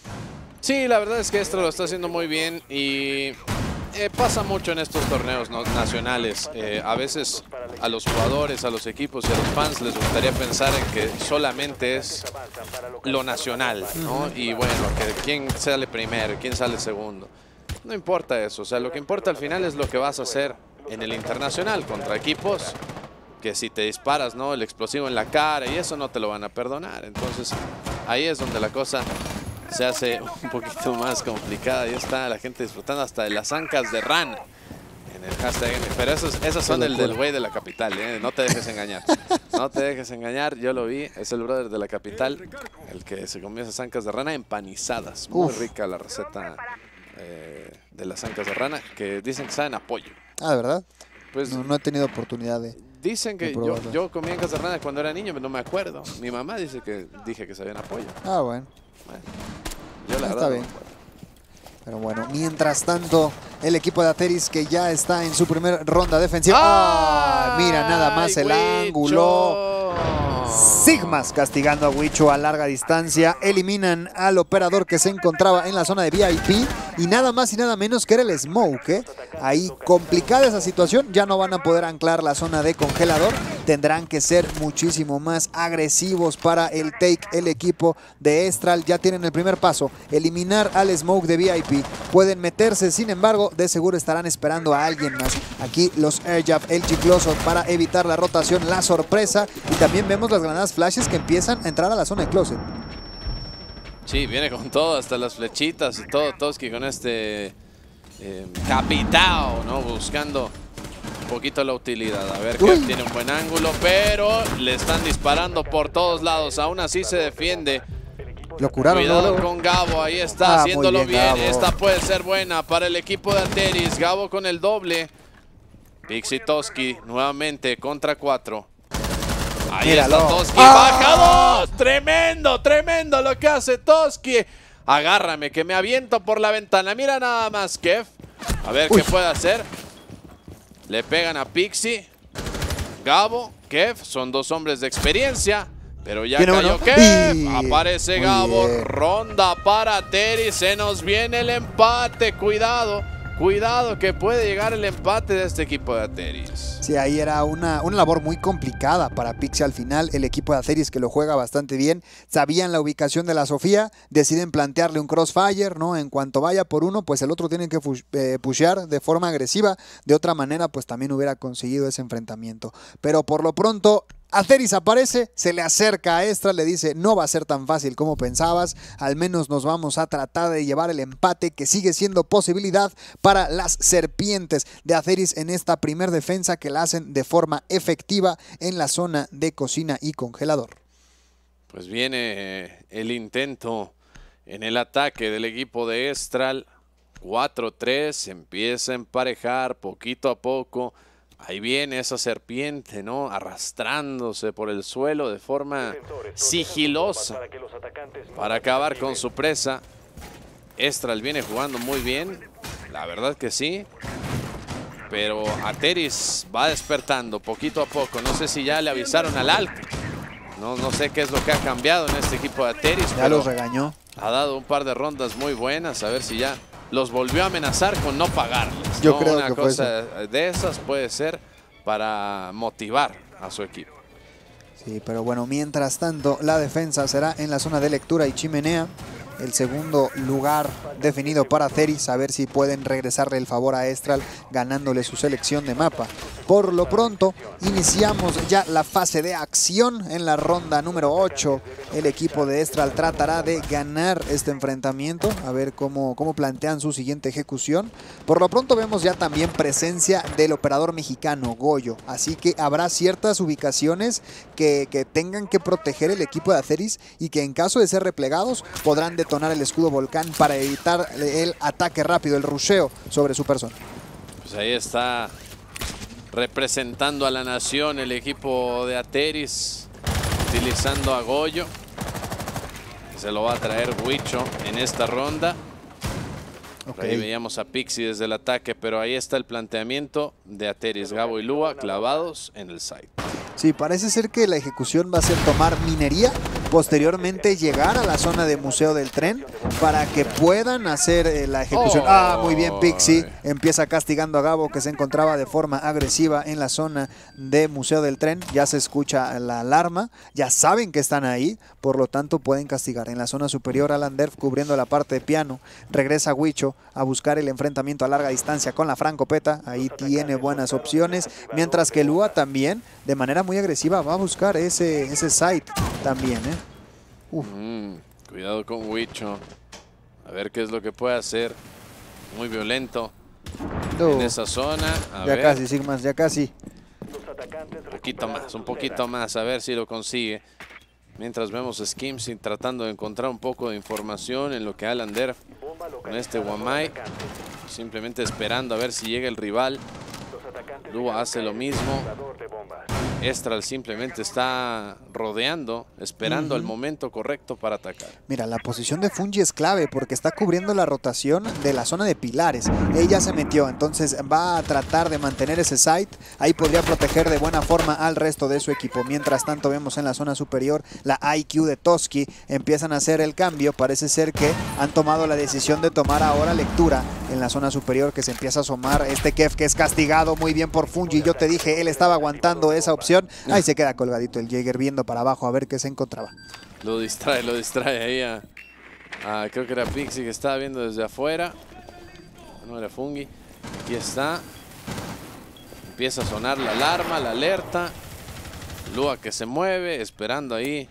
Sí, la verdad es que Estral lo está haciendo muy bien y eh, pasa mucho en estos torneos, ¿no? nacionales. Eh, a veces a los jugadores, a los equipos y a los fans les gustaría pensar en que solamente es lo nacional, ¿no? Y bueno, que quién sale primero, quién sale segundo. No importa eso, o sea, lo que importa al final es lo que vas a hacer en el internacional contra equipos que si te disparas, ¿no? El explosivo en la cara y eso no te lo van a perdonar. Entonces, ahí es donde la cosa se hace un poquito más complicada. Ahí está la gente disfrutando hasta de las ancas de Ran en el hashtag. Pero esos, esos son el del güey de la capital, ¿eh? No te dejes engañar. No te dejes engañar, yo lo vi. Es el brother de la capital, el que se comió esas ancas de rana empanizadas. Muy Uf. rica la receta eh, de las ancas de rana, que dicen que saben a pollo. Ah, ¿de verdad? Pues No, no he tenido oportunidad de... dicen que de yo, probarlas. yo comía ancas de rana cuando era niño, pero no me acuerdo. Mi mamá dice que dije que sabían a pollo. Ah, bueno. Bueno, yo la Está verdad no bien. me acuerdo. Pero bueno, mientras tanto, el equipo de Ateris que ya está en su primera ronda defensiva. ¡Ah! Mira nada más el ¡Ay, ángulo. Huicho! Sigmas castigando a Huicho a larga distancia. Eliminan al operador que se encontraba en la zona de V I P. Y nada más y nada menos que era el Smoke, ¿eh? Ahí complicada esa situación. Ya no van a poder anclar la zona de congelador. Tendrán que ser muchísimo más agresivos para el take. El equipo de Estral ya tienen el primer paso. Eliminar al Smoke de V I P. Pueden meterse, sin embargo, de seguro estarán esperando a alguien más. Aquí los Air Jab, el chicloso para evitar la rotación, la sorpresa. Y también vemos las granadas flashes que empiezan a entrar a la zona de closet. Sí, viene con todo, hasta las flechitas y todo. Toski con este eh, capitao, ¿no? Buscando poquito la utilidad. A ver, que tiene un buen ángulo, pero le están disparando por todos lados. Aún así se defiende. Lo curaron. Cuidado ¿no? con Gabo, ahí está, Ah, haciéndolo muy bien, bien. Gabo. Esta puede ser buena para el equipo de Ateris. Gabo con el doble. Pixie Toski nuevamente contra cuatro. Ahí Míralo. está Toski, ¡Ah! baja dos. Tremendo, tremendo lo que hace Toski. Agárrame, que me aviento por la ventana. Mira nada más, Kev. A ver Uy. qué puede hacer. Le pegan a Pixie. Gabo, Kev, son dos hombres de experiencia. Pero ya ¿Tiene cayó uno? Kev. Y- Aparece Muy Gabo. bien. Ronda para Ateris. Se nos viene el empate. Cuidado. Cuidado que puede llegar el empate de este equipo de Ateris. Sí, ahí era una, una labor muy complicada para Pixie al final. El equipo de Ateris, que lo juega bastante bien, sabían la ubicación de la Sofía, deciden plantearle un crossfire, ¿no? En cuanto vaya por uno, pues el otro tiene que fu- eh, pushear de forma agresiva. De otra manera, pues también hubiera conseguido ese enfrentamiento. Pero por lo pronto, Ateris aparece, se le acerca a Extra, le dice: no va a ser tan fácil como pensabas, al menos nos vamos a tratar de llevar el empate, que sigue siendo posibilidad para las serpientes de Ateris en esta primer defensa, que la hacen de forma efectiva en la zona de cocina y congelador. Pues viene eh, el intento en el ataque del equipo de Estral. cuatro tres, se empieza a emparejar poquito a poco. Ahí viene esa serpiente, ¿no? Arrastrándose por el suelo de forma sigilosa para acabar con su presa. Estral viene jugando muy bien, la verdad que sí. Pero Ateris va despertando poquito a poco. No sé si ya le avisaron al Alc. No, no sé qué es lo que ha cambiado en este equipo de Ateris. Ya pero los regañó. ha dado un par de rondas muy buenas. A ver si ya los volvió a amenazar con no pagarles. Yo ¿no? creo Una que fue cosa de esas puede ser para motivar a su equipo. Sí, pero bueno, mientras tanto, la defensa será en la zona de lectura y chimenea. El segundo lugar definido para Ateris, a ver si pueden regresarle el favor a Estral ganándole su selección de mapa. Por lo pronto, iniciamos ya la fase de acción en la ronda número ocho. El equipo de Estral tratará de ganar este enfrentamiento, a ver cómo, cómo plantean su siguiente ejecución. Por lo pronto vemos ya también presencia del operador mexicano, Goyo, así que habrá ciertas ubicaciones que, que tengan que proteger el equipo de Ateris y que en caso de ser replegados podrán detonar el escudo volcán para evitar el ataque rápido, el rusheo sobre su persona. Pues ahí está representando a la nación el equipo de Ateris, utilizando a Goyo. Se lo va a traer Huicho en esta ronda. Okay. Ahí veíamos a Pixie desde el ataque, pero ahí está el planteamiento de Ateris. Gabo y Lua clavados en el site. Sí, parece ser que la ejecución va a ser tomar minería, posteriormente llegar a la zona de Museo del Tren para que puedan hacer eh, la ejecución. Oh. Ah, muy bien, Pixie. Empieza castigando a Gabo, que se encontraba de forma agresiva en la zona de Museo del Tren. Ya se escucha la alarma, ya saben que están ahí, por lo tanto pueden castigar. En la zona superior, Alan Derf cubriendo la parte de piano. Regresa Huicho a buscar el enfrentamiento a larga distancia con la francopeta. Ahí tiene buenas opciones, mientras que Lua también, de manera muy agresiva, va a buscar ese, ese site también, ¿eh? Uf. Mm, cuidado con Huicho. A ver qué es lo que puede hacer. Muy violento No. en esa zona. A Ya ver, casi, Sigmas, ya casi. un poquito más, un poquito más. A ver si lo consigue. Mientras vemos a Skimsy tratando de encontrar un poco de información en lo que Alan Derf con este Wamai. Simplemente esperando a ver si llega el rival. Lua hace lo mismo. Estral simplemente está rodeando, esperando Uh-huh. el momento correcto para atacar. Mira, la posición de Fungi es clave porque está cubriendo la rotación de la zona de pilares. Ella se metió, entonces va a tratar de mantener ese site. Ahí podría proteger de buena forma al resto de su equipo. Mientras tanto vemos en la zona superior la I Q de Toski. Empiezan a hacer el cambio. Parece ser que han tomado la decisión de tomar ahora lectura en la zona superior, que se empieza a asomar este Kev, que es castigado muy bien por Fungi. Yo te dije, él estaba aguantando esa opción. Ahí se queda colgadito el Jaeger viendo para abajo a ver qué se encontraba. Lo distrae, lo distrae ahí a, a- creo que era Pixie que estaba viendo desde afuera. No era Fungi. Aquí está. Empieza a sonar la alarma, la alerta. Lua que se mueve, esperando ahí.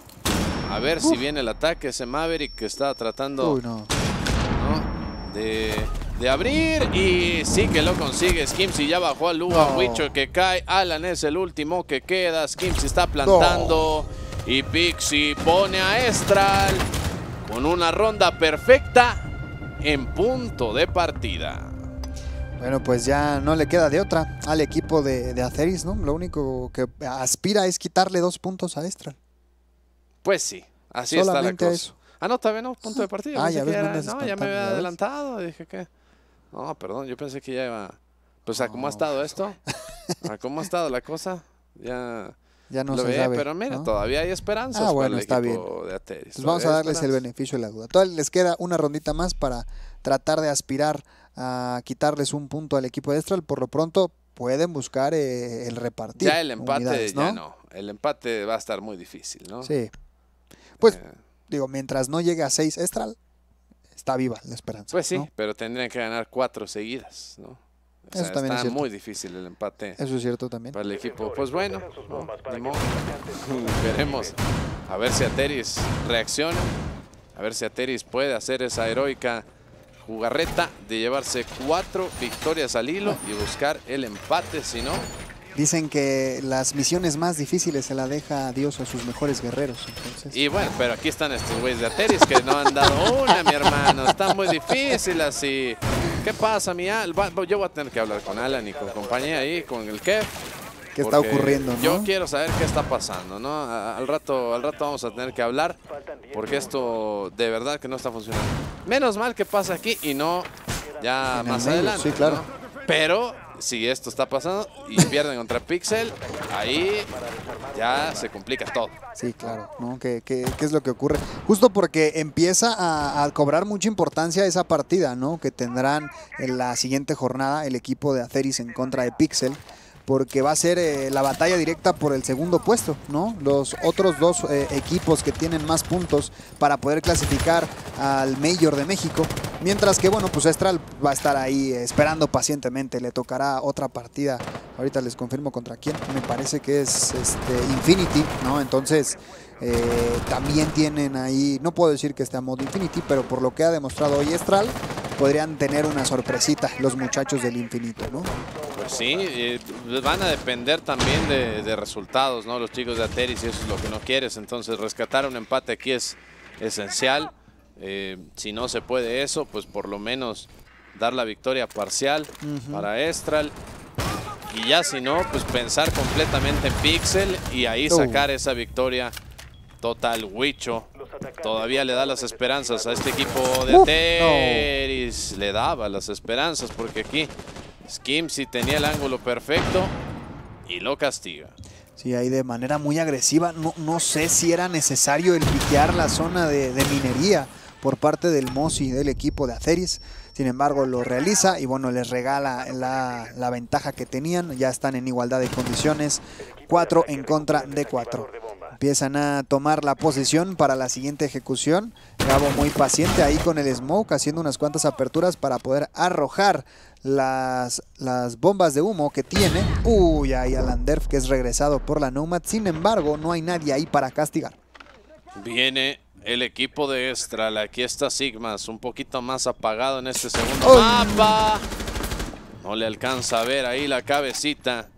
A ver si viene el ataque. Ese Maverick que estaba tratando Uy, no. ¿no? de de abrir y sí que lo consigue. Skimzy ya bajó al Luga, No. Huicho que cae. Alan es el último que queda. Skimzy está plantando No. y Pixie pone a Estral con una ronda perfecta en punto de partida. Bueno, pues ya no le queda de otra al equipo de, de Azeris, ¿no? Lo único que aspira es quitarle dos puntos a Estral. Pues sí, así está la Solamente cosa. eso. Ah, no, todavía no, punto de partida. Ah, Pensé ya que ves, era- no andas no, ya me espantando, había ¿ya ves? adelantado. Dije que. No, perdón, yo pensé que ya iba. Pues a cómo ha estado esto, a cómo ha estado la cosa, ya Ya no lo se ve, sabe. pero mira, ¿no? todavía hay esperanzas Ah, bueno, para el está equipo de Atheris. Pues vamos a Todavía hay darles el esperanzas. beneficio de la duda. Todavía les queda una rondita más para tratar de aspirar a quitarles un punto al equipo de Estral. Por lo pronto pueden buscar eh, el repartir. Ya el empate, unidades, ya no. El empate va a estar muy difícil, ¿no? Sí. Pues, Eh, digo, mientras no llegue a seis Estral, está viva la esperanza. pues sí, ¿no? pero tendrían que ganar cuatro seguidas, ¿no? O sea, Eso también es está cierto. muy difícil el empate Eso es cierto también. para el equipo. Pues bueno, no, ni modo. Veremos a ver si Atheris reacciona, a ver si Atheris puede hacer esa heroica jugarreta de llevarse cuatro victorias al hilo y buscar el empate, si no. Dicen que las misiones más difíciles se la deja Dios a sus mejores guerreros. Entonces, Y bueno, pero aquí están estos güeyes de Atheris que no han dado una, mi hermano. Está muy difícil así. ¿Qué pasa, mi Al? Va- Yo voy a tener que hablar con Alan y con compañía ahí, con el Kev. ¿qué está porque ocurriendo, no? Yo quiero saber qué está pasando, ¿no? A- Al rato, al rato vamos a tener que hablar porque esto de verdad que no está funcionando. Menos mal que pasa aquí y no ya En el más medio, adelante. sí, claro. ¿no? Pero si esto está pasando y pierden contra Pixel, ahí ya se complica todo. Sí, claro, ¿no? ¿Qué, qué, qué es lo que ocurre? Justo porque empieza a, a cobrar mucha importancia esa partida, ¿no? Que tendrán en la siguiente jornada el equipo de Atheris en contra de Pixel, porque va a ser eh, la batalla directa por el segundo puesto, ¿no? Los otros dos eh, equipos que tienen más puntos para poder clasificar al Major de México, mientras que, bueno, pues Estral va a estar ahí eh, esperando pacientemente, le tocará otra partida, ahorita les confirmo contra quién, me parece que es este, Infinity, ¿no? Entonces, eh, también tienen ahí, no puedo decir que esté a modo Infinity, pero por lo que ha demostrado hoy Estral, podrían tener una sorpresita los muchachos del Infinito, ¿no? Pues sí, eh, van a depender también de, de resultados, ¿no? Los chicos de Atheris, y eso es lo que no quieres. Entonces, rescatar un empate aquí es esencial. Eh, si no se puede eso, pues por lo menos dar la victoria parcial Ujú. para Estral. Y ya si no, pues pensar completamente en Pixel y ahí Oh. sacar esa victoria total. Huicho todavía le da las esperanzas a este equipo de Uf, Atheris. Le daba las esperanzas porque aquí Skimzy tenía el ángulo perfecto y lo castiga. Sí, ahí de manera muy agresiva. No, no sé si era necesario el piquear la zona de, de minería por parte del Mosi del equipo de Atheris. Sin embargo, lo realiza y bueno, les regala la, la ventaja que tenían. Ya están en igualdad de condiciones. cuatro en contra de cuatro. Empiezan a tomar la posición para la siguiente ejecución. Gabo muy paciente ahí con el smoke, haciendo unas cuantas aperturas para poder arrojar las, las bombas de humo que tiene. Uy, ahí Alan Derf, que es regresado por la Nomad. Sin embargo, no hay nadie ahí para castigar. Viene el equipo de Estral. Aquí está Sigmas, un poquito más apagado en este segundo ¡Uy! mapa. No le alcanza a ver ahí la cabecita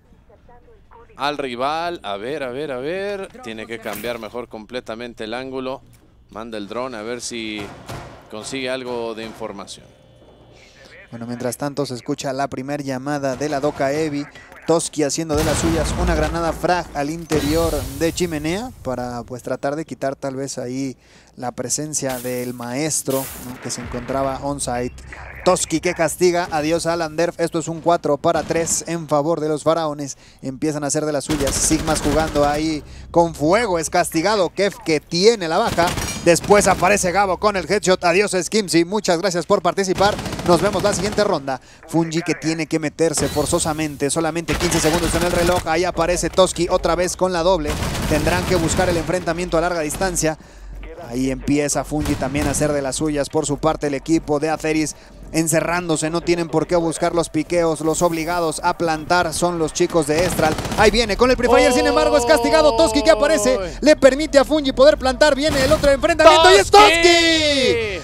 al rival. A ver, a ver, a ver. Tiene que cambiar mejor completamente el ángulo. Manda el dron a ver si consigue algo de información. Bueno, mientras tanto se escucha la primer llamada de la Doka Evi. Toski haciendo de las suyas una granada frag al interior de chimenea para pues tratar de quitar tal vez ahí la presencia del maestro, ¿no? Que se encontraba on-site. Toski que castiga, adiós a Alan Derf. Esto es un cuatro para tres en favor de los faraones. Empiezan a hacer de las suyas. Sigmas jugando ahí con fuego, es castigado. Kev que tiene la baja. Después aparece Gabo con el headshot. Adiós Skimzy, muchas gracias por participar. Nos vemos la siguiente ronda. Fungi que tiene que meterse forzosamente. Solamente quince segundos en el reloj. Ahí aparece Toski otra vez con la doble. Tendrán que buscar el enfrentamiento a larga distancia. Ahí empieza Fungi también a hacer de las suyas por su parte el equipo de Atheris. Encerrándose, no tienen por qué buscar los piqueos. Los obligados a plantar son los chicos de Estral. Ahí viene con el Prefire, sin embargo es castigado. Toski que aparece, le permite a Fungi poder plantar. Viene el otro enfrentamiento y es Toski.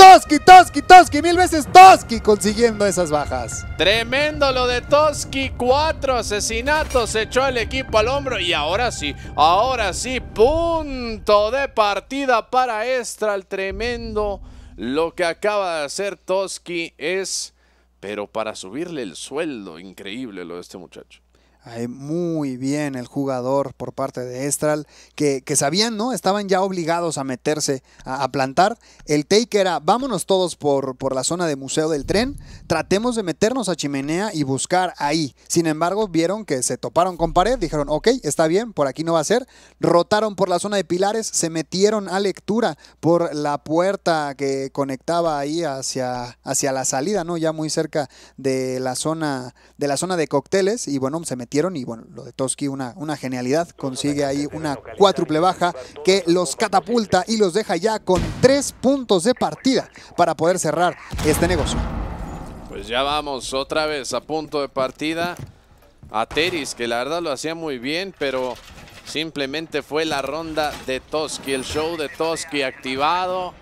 Toski, Toski, Toski, mil veces Toski consiguiendo esas bajas. Tremendo lo de Toski, cuatro asesinatos, se echó el equipo al hombro y ahora sí, ahora sí, punto de partida para Estral. Tremendo lo que acaba de hacer Toski es, pero para subirle el sueldo, increíble lo de este muchacho. Ay, muy bien el jugador por parte de Estral, que, que sabían, ¿no? Estaban ya obligados a meterse, a, a plantar. El take era, vámonos todos por, por la zona de Museo del Tren, tratemos de meternos a Chimenea y buscar ahí. Sin embargo, vieron que se toparon con pared, dijeron, ok, está bien, por aquí no va a ser. Rotaron por la zona de Pilares, se metieron a Lectura por la puerta que conectaba ahí hacia, hacia la salida, ¿no? Ya muy cerca de la zona de, la zona de cócteles, y bueno, se metieron. Y bueno, lo de Toski, una, una genialidad, consigue ahí una cuádruple baja que los catapulta y los deja ya con tres puntos de partida para poder cerrar este negocio. Pues ya vamos otra vez a punto de partida. Ateris, que la verdad lo hacía muy bien, pero simplemente fue la ronda de Toski, el show de Toski activado,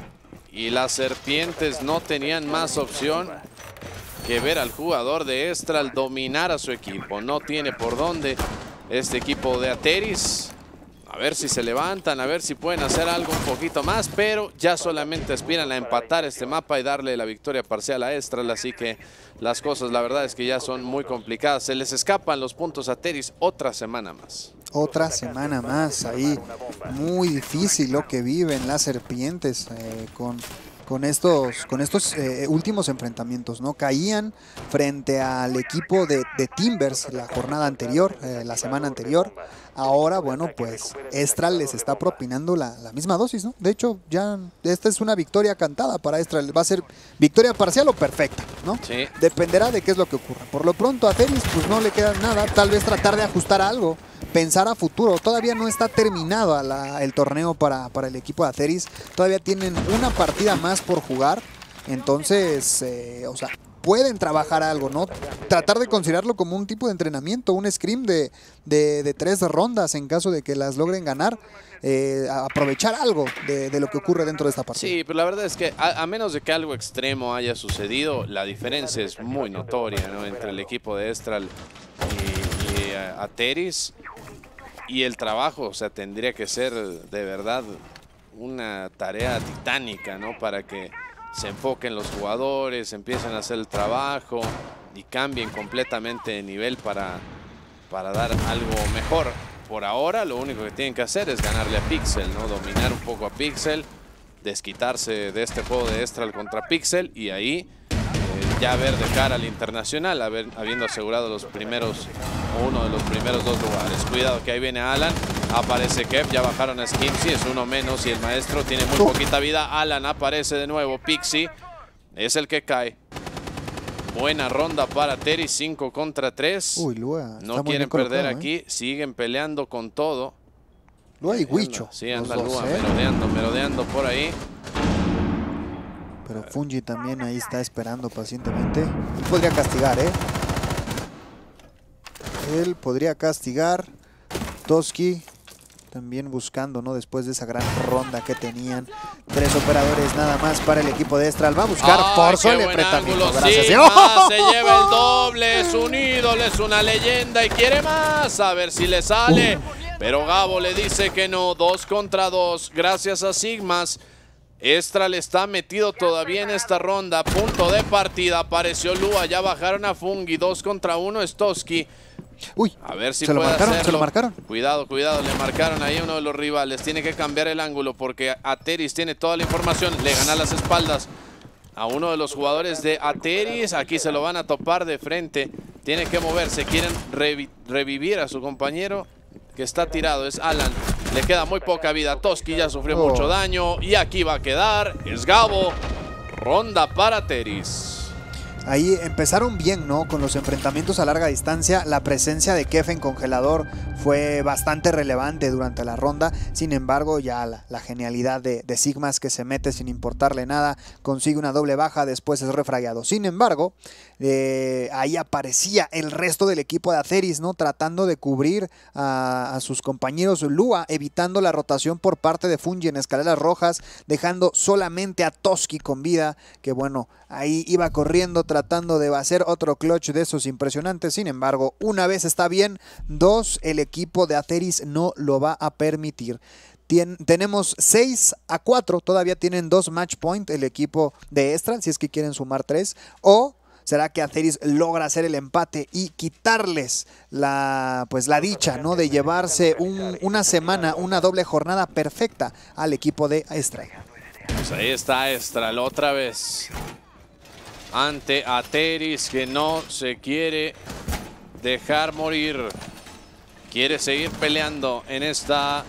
y las serpientes no tenían más opción que ver al jugador de Estral dominar a su equipo. No tiene por dónde este equipo de Ateris. A ver si se levantan, a ver si pueden hacer algo un poquito más, pero ya solamente aspiran a empatar este mapa y darle la victoria parcial a Estral, así que las cosas la verdad es que ya son muy complicadas. Se les escapan los puntos a Ateris otra semana más. Otra semana más ahí. Muy difícil lo que viven las serpientes eh, con... con estos, con estos eh, últimos enfrentamientos, ¿no? Caían frente al equipo de, de Timbers la jornada anterior, eh, la semana anterior. Ahora, bueno, pues Estral les está propinando la, la misma dosis, ¿no? De hecho, ya esta es una victoria cantada para Estral. Va a ser victoria parcial o perfecta, ¿no? Sí. Dependerá de qué es lo que ocurra. Por lo pronto a Ateris pues no le queda nada. Tal vez tratar de ajustar algo, pensar a futuro. Todavía no está terminado la, el torneo para, para el equipo de Ateris. Todavía tienen una partida más por jugar. Entonces, eh, o sea, pueden trabajar algo, ¿no? Tratar de considerarlo como un tipo de entrenamiento, un scrim de, de, de tres rondas en caso de que las logren ganar. Eh, aprovechar algo de, de lo que ocurre dentro de esta partida. Sí, pero la verdad es que a, a menos de que algo extremo haya sucedido, la diferencia es muy notoria, ¿no? Entre el equipo de Estral y, y uh, Ateris. Y el trabajo, o sea, tendría que ser de verdad una tarea titánica, ¿no? Para que se enfoquen los jugadores, empiecen a hacer el trabajo y cambien completamente de nivel para, para dar algo mejor. Por ahora lo único que tienen que hacer es ganarle a Pixel, ¿no? Dominar un poco a Pixel, desquitarse de este juego de Estral contra Pixel y ahí eh, ya ver de cara al internacional, haber, habiendo asegurado los primeros, uno de los primeros dos lugares. Cuidado que ahí viene Alan, aparece Kev, ya bajaron a Skimsy, es uno menos y el maestro tiene muy poquita vida. Alan aparece de nuevo, Pixie es el que cae. Buena ronda para Ateris, cinco contra tres. Uy, Lua, no quieren perder aquí, ¿eh? Siguen peleando con todo. Lua y Huicho. Sí, anda Lua, ¿eh? merodeando, merodeando por ahí. Pero Fungi también ahí está esperando pacientemente. Él podría castigar, ¿eh? Él podría castigar. Toski también buscando, ¿no? Después de esa gran ronda que tenían. Tres operadores nada más para el equipo de Estral. Va a buscar Ay, por su qué buen enfrentamiento. ángulo, Gracias. sí, ¡Oh! más, se lleva el doble, es un ídolo, es una leyenda y quiere más. A ver si le sale. Pero Gabo le dice que no. Dos contra dos. Gracias a Sigmas. Estral está metido todavía en esta ronda. Punto de partida. Apareció Lua. Ya bajaron a Fungi. Dos contra uno es Toski. Uy, a ver si se lo puede marcaron, hacerlo. se lo marcaron. Cuidado, cuidado, le marcaron ahí a uno de los rivales. Tiene que cambiar el ángulo porque Ateris tiene toda la información. Le gana las espaldas a uno de los jugadores de Ateris. Aquí se lo van a topar de frente. Tiene que moverse. Quieren revi revivir a su compañero que está tirado. Es Alan. Le queda muy poca vida. Toski ya sufrió oh. mucho daño. Y aquí va a quedar. Es Gabo. Ronda para Ateris. Ahí empezaron bien, ¿no? Con los enfrentamientos a larga distancia. La presencia de Kef en congelador fue bastante relevante durante la ronda. Sin embargo, ya la, la genialidad de, de Sigmas, que se mete sin importarle nada, consigue una doble baja, después es refragado. Sin embargo, eh, ahí aparecía el resto del equipo de Atheris, ¿no? Tratando de cubrir a, a sus compañeros Lua, evitando la rotación por parte de Fungi en escaleras rojas, dejando solamente a Toski con vida, que bueno, ahí iba corriendo tratando de hacer otro clutch de esos impresionantes. Sin embargo, una vez está bien, dos, el equipo de Atheris no lo va a permitir. Tien, tenemos seis a cuatro, todavía tienen dos match point el equipo de Estral, si es que quieren sumar tres, o será que Atheris logra hacer el empate y quitarles la, pues, la dicha, ¿no? De llevarse un, una semana, una doble jornada perfecta al equipo de Estral. Pues ahí está Estral otra vez ante Atheris, que no se quiere dejar morir. Quiere seguir peleando en esta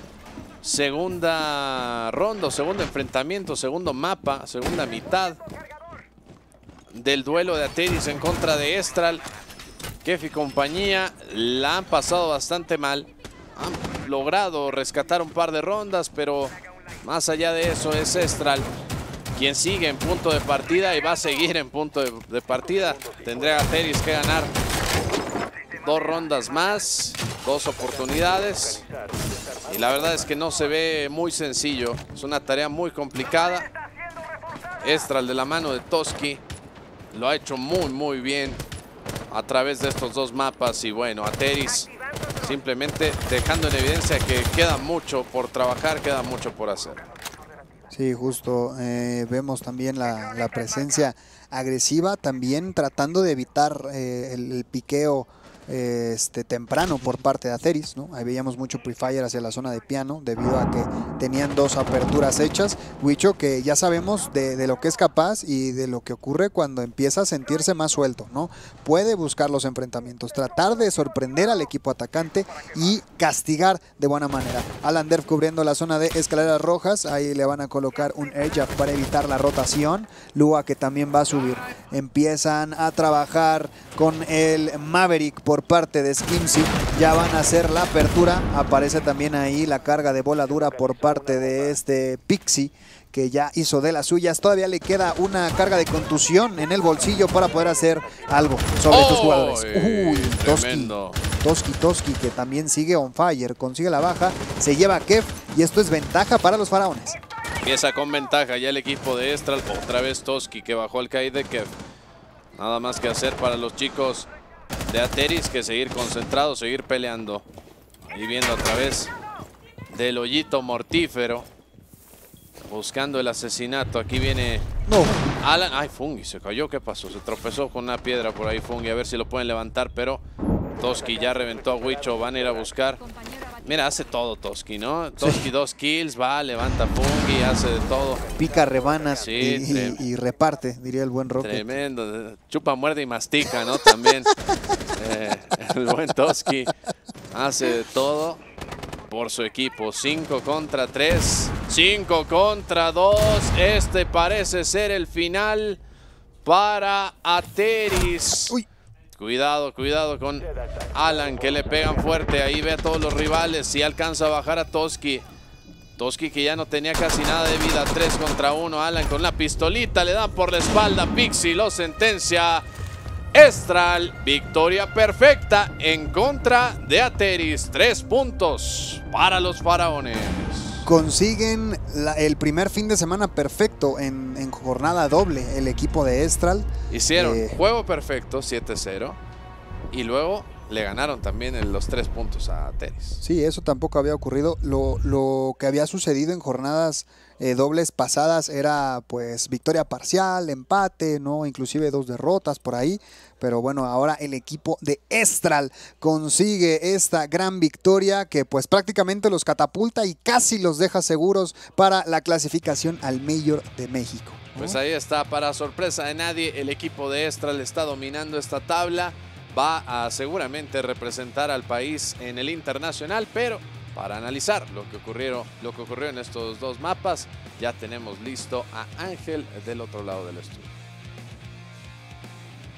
segunda ronda, segundo enfrentamiento, segundo mapa, segunda mitad del duelo de Atheris en contra de Estral. Kef y compañía la han pasado bastante mal. Han logrado rescatar un par de rondas, pero más allá de eso es Estral quien sigue en punto de partida y va a seguir en punto de, de partida. Tendría Atheris que ganar dos rondas más, dos oportunidades. Y la verdad es que no se ve muy sencillo. Es una tarea muy complicada. Estral de la mano de Toski lo ha hecho muy muy bien a través de estos dos mapas. Y bueno, Atheris simplemente dejando en evidencia que queda mucho por trabajar, queda mucho por hacer. Sí, justo. Eh, vemos también la, la presencia agresiva, también tratando de evitar eh, el, el piqueo eh, este, temprano por parte de Atheris, ¿no? Ahí veíamos mucho prefire hacia la zona de piano debido a que tenían dos aperturas hechas. Wicho, que ya sabemos de, de lo que es capaz y de lo que ocurre cuando empieza a sentirse más suelto, ¿no? Puede buscar los enfrentamientos, tratar de sorprender al equipo atacante y castigar de buena manera. Alan Derf cubriendo la zona de escaleras rojas, ahí le van a colocar un edge up para evitar la rotación. Lua, que también va a subir. Empiezan a trabajar con el Maverick por parte de Skimzy, ya van a hacer la apertura. Aparece también ahí la carga de bola dura por parte de este Pixie, que ya hizo de las suyas. Todavía le queda una carga de contusión en el bolsillo para poder hacer algo sobre ¡Oh! estos jugadores. Uy, Toski, Toski, Toski, que también sigue on fire, consigue la baja, se lleva a Kef y esto es ventaja para los faraones. Empieza con ventaja ya el equipo de Estral. Otra vez Toski, que bajó el K I de Kef. Nada más que hacer para los chicos de Atheris que seguir concentrados, seguir peleando. Y viendo a través del hoyito mortífero, buscando el asesinato. Aquí viene No. Alan. Ay, Fungi se cayó. ¿Qué pasó? Se tropezó con una piedra por ahí Fungi. A ver si lo pueden levantar, pero Toski ya reventó a Wicho. Van a ir a buscar. Mira, hace todo Toski, ¿no? Toski, sí. Dos kills, va, levanta Fungi, hace de todo. Pica, rebana, sí, y, y, y reparte, diría el buen Rocket. Tremendo. Chupa, muerde y mastica, ¿no? También eh, el buen Toski hace de todo por su equipo. cinco contra tres, cinco contra dos. Este parece ser el final para Atheris. Uy. Cuidado, cuidado con Alan, que le pegan fuerte. Ahí ve a todos los rivales. Si alcanza a bajar a Toski. Toski, que ya no tenía casi nada de vida. tres contra uno. Alan con la pistolita. Le dan por la espalda. Pixie lo sentencia. Estral, victoria perfecta en contra de Atheris. Tres puntos para los faraones. Consiguen la, el primer fin de semana perfecto en, en jornada doble el equipo de Estral. Hicieron eh, juego perfecto, siete cero. Y luego le ganaron también en los tres puntos a Atheris. Sí, eso tampoco había ocurrido. Lo, lo que había sucedido en jornadas eh, dobles pasadas era pues victoria parcial, empate, ¿no? Inclusive dos derrotas por ahí. Pero bueno, ahora el equipo de Estral consigue esta gran victoria que pues prácticamente los catapulta y casi los deja seguros para la clasificación al Mayor de México, ¿no? Pues ahí está, para sorpresa de nadie, el equipo de Estral está dominando esta tabla. Va a seguramente representar al país en el internacional, pero para analizar lo que ocurrió, lo que ocurrió en estos dos mapas, ya tenemos listo a Ángel del otro lado del estudio.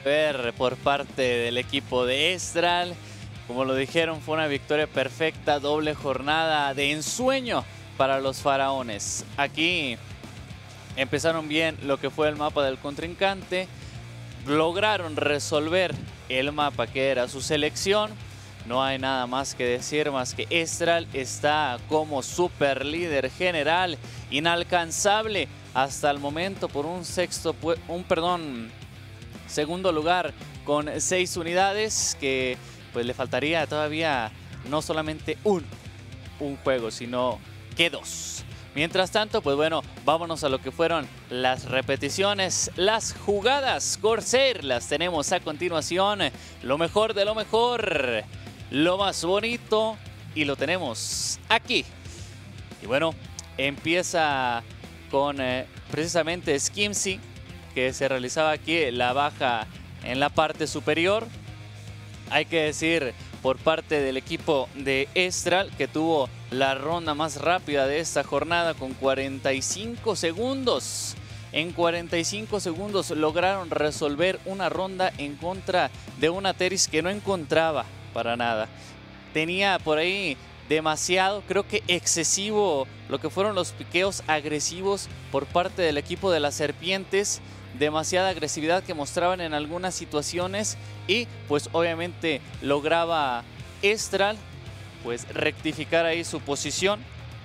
ver por parte del equipo de Estral. Como lo dijeron, fue una victoria perfecta, doble jornada de ensueño para los faraones. Aquí empezaron bien lo que fue el mapa del contrincante, lograron resolver el mapa que era su selección. No hay nada más que decir, más que Estral está como super líder general, inalcanzable hasta el momento por un sexto, un perdón, segundo lugar con seis unidades, que pues le faltaría todavía no solamente un, un juego, sino que dos. Mientras tanto, pues bueno, vámonos a lo que fueron las repeticiones, las jugadas Corsair. Las tenemos a continuación. Lo mejor de lo mejor, lo más bonito, y lo tenemos aquí. Y bueno, empieza con eh, precisamente Skimsy, que se realizaba aquí la baja en la parte superior. Hay que decir por parte del equipo de Estral que tuvo la ronda más rápida de esta jornada con cuarenta y cinco segundos. En cuarenta y cinco segundos lograron resolver una ronda en contra de una Teris que no encontraba para nada. Tenía por ahí demasiado, creo que excesivo, lo que fueron los piqueos agresivos por parte del equipo de las serpientes. Demasiada agresividad que mostraban en algunas situaciones, y pues obviamente lograba Estral pues rectificar ahí su posición.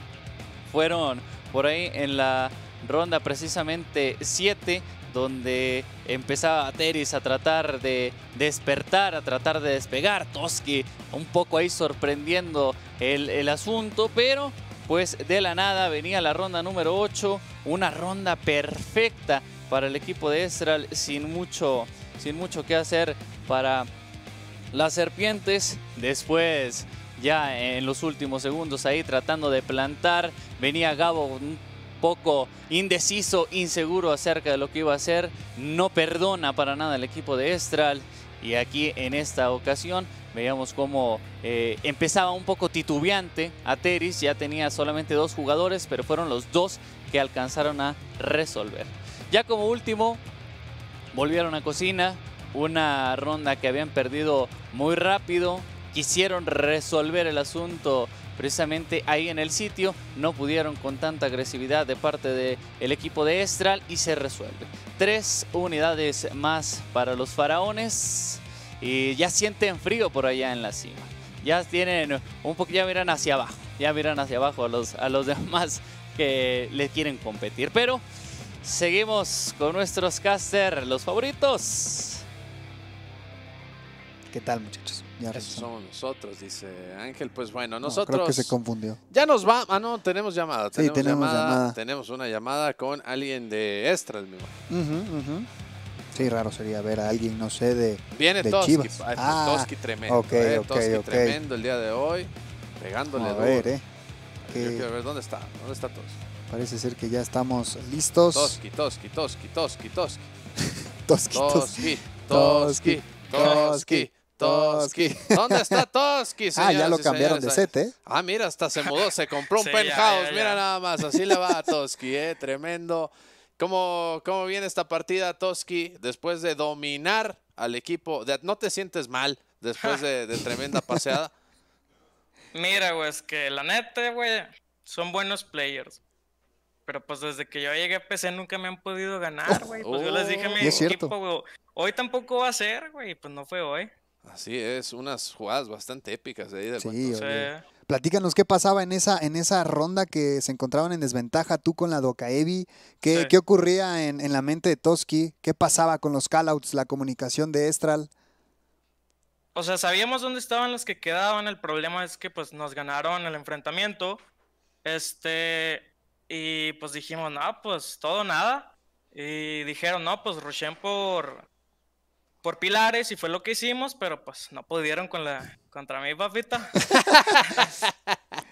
Fueron por ahí en la ronda precisamente siete, donde empezaba Teris a tratar de despertar, a tratar de despegar. Toski un poco ahí sorprendiendo el, el asunto, pero pues de la nada venía la ronda número ocho, una ronda perfecta para el equipo de Estral, sin mucho, sin mucho que hacer para las serpientes. Después, ya en los últimos segundos ahí tratando de plantar, venía Gabo un poco indeciso, inseguro acerca de lo que iba a hacer. No perdona para nada el equipo de Estral, y aquí en esta ocasión veíamos cómo eh, empezaba un poco titubeante a Teris. Ya tenía solamente dos jugadores, pero fueron los dos que alcanzaron a resolver. Ya como último, volvieron a cocina, una ronda que habían perdido muy rápido. Quisieron resolver el asunto precisamente ahí en el sitio, no pudieron con tanta agresividad de parte del equipo de Estral, y se resuelve. Tres unidades más para los faraones, y ya sienten frío por allá en la cima. Ya tienen un poco, ya miran hacia abajo, ya miran hacia abajo a los, a los demás que le quieren competir, pero seguimos con nuestros caster, los favoritos. ¿Qué tal, muchachos? Ya Esos somos nosotros, dice Ángel. Pues bueno, no, nosotros... creo que se confundió. Ya nos va... Ah, no, tenemos llamada. Tenemos, sí, tenemos llamada, llamada. Tenemos una llamada con alguien de Estral, mi uh -huh, uh -huh. Sí, raro sería ver a alguien, no sé, de Viene de Toski. Chivas. Ay, Ah, Toski tremendo. ok, eh, ok, Toski ok. tremendo el día de hoy. Pegándole a duro. ver, eh. Yo Que quiero ver dónde está. ¿Dónde está Toski? parece ser que ya estamos listos. Toski, Toski, Toski, Toski, Toski. Toski, Toski, Toski, Toski, Toski. ¿Dónde está Toski, Ah, ya lo señoras y cambiaron de señores? set, ¿eh? Ah, mira, hasta se mudó, se compró un Sí, penthouse. ya, ya, ya. Mira nada más, así le va a Toski, ¿eh? Tremendo. ¿Cómo, ¿Cómo viene esta partida, Toski? Después de dominar al equipo, de, ¿no te sientes mal después de, de tremenda paseada? Mira, güey, es que la neta, güey, son buenos players. Pero pues desde que yo llegué a P C nunca me han podido ganar, güey. Pues yo les dije a mi Y es cierto. equipo, güey, hoy tampoco va a ser, güey, pues no fue hoy. Así es, unas jugadas bastante épicas de ahí de Sí, cuentos. oye. Sí. Platícanos qué pasaba en esa, en esa ronda que se encontraban en desventaja tú con la Dokaevi. ¿Qué, Sí. ¿Qué ocurría en, en la mente de Toski? ¿Qué pasaba con los callouts, la comunicación de Estral? O sea, sabíamos dónde estaban los que quedaban. El problema es que pues nos ganaron el enfrentamiento. Este, y pues dijimos, no, pues todo o nada. Y dijeron, no, pues rushen por, por pilares, y fue lo que hicimos, pero pues no pudieron con la, contra mí, papita.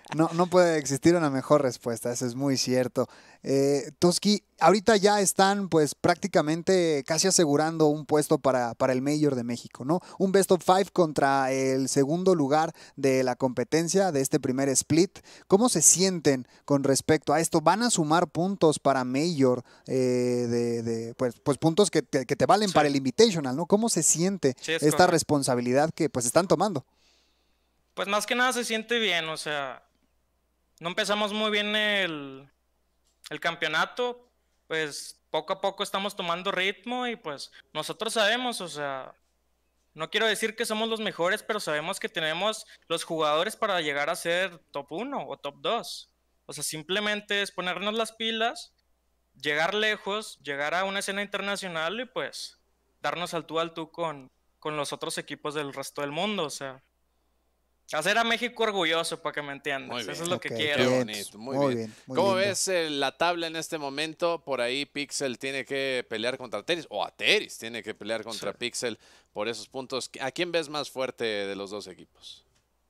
No, no puede existir una mejor respuesta, eso es muy cierto. Eh, Toski, ahorita ya están pues prácticamente casi asegurando un puesto para, para el Major de México, ¿no? Un best of five contra el segundo lugar de la competencia de este primer split. ¿Cómo se sienten con respecto a esto? ¿Van a sumar puntos para Major? Eh, de, de, pues, pues puntos que te, que te valen sí. para el Invitational, ¿no? ¿Cómo se siente sí, esta correcto. responsabilidad que pues están tomando? Pues más que nada se siente bien, o sea, no empezamos muy bien el, el campeonato, pues poco a poco estamos tomando ritmo y pues nosotros sabemos, o sea, no quiero decir que somos los mejores, pero sabemos que tenemos los jugadores para llegar a ser top uno o top dos. O sea, simplemente es ponernos las pilas, llegar lejos, llegar a una escena internacional y pues darnos al tú al tú con, con los otros equipos del resto del mundo, o sea. Hacer a México orgulloso, para que me entiendas. Eso es lo okay, que quiero. Qué bonito, muy, muy bien. bien muy ¿Cómo lindo. ves eh, la tabla en este momento? Por ahí Pixel tiene que pelear contra Ateris, o Ateris tiene que pelear contra sí. Pixel por esos puntos. ¿A quién ves más fuerte de los dos equipos?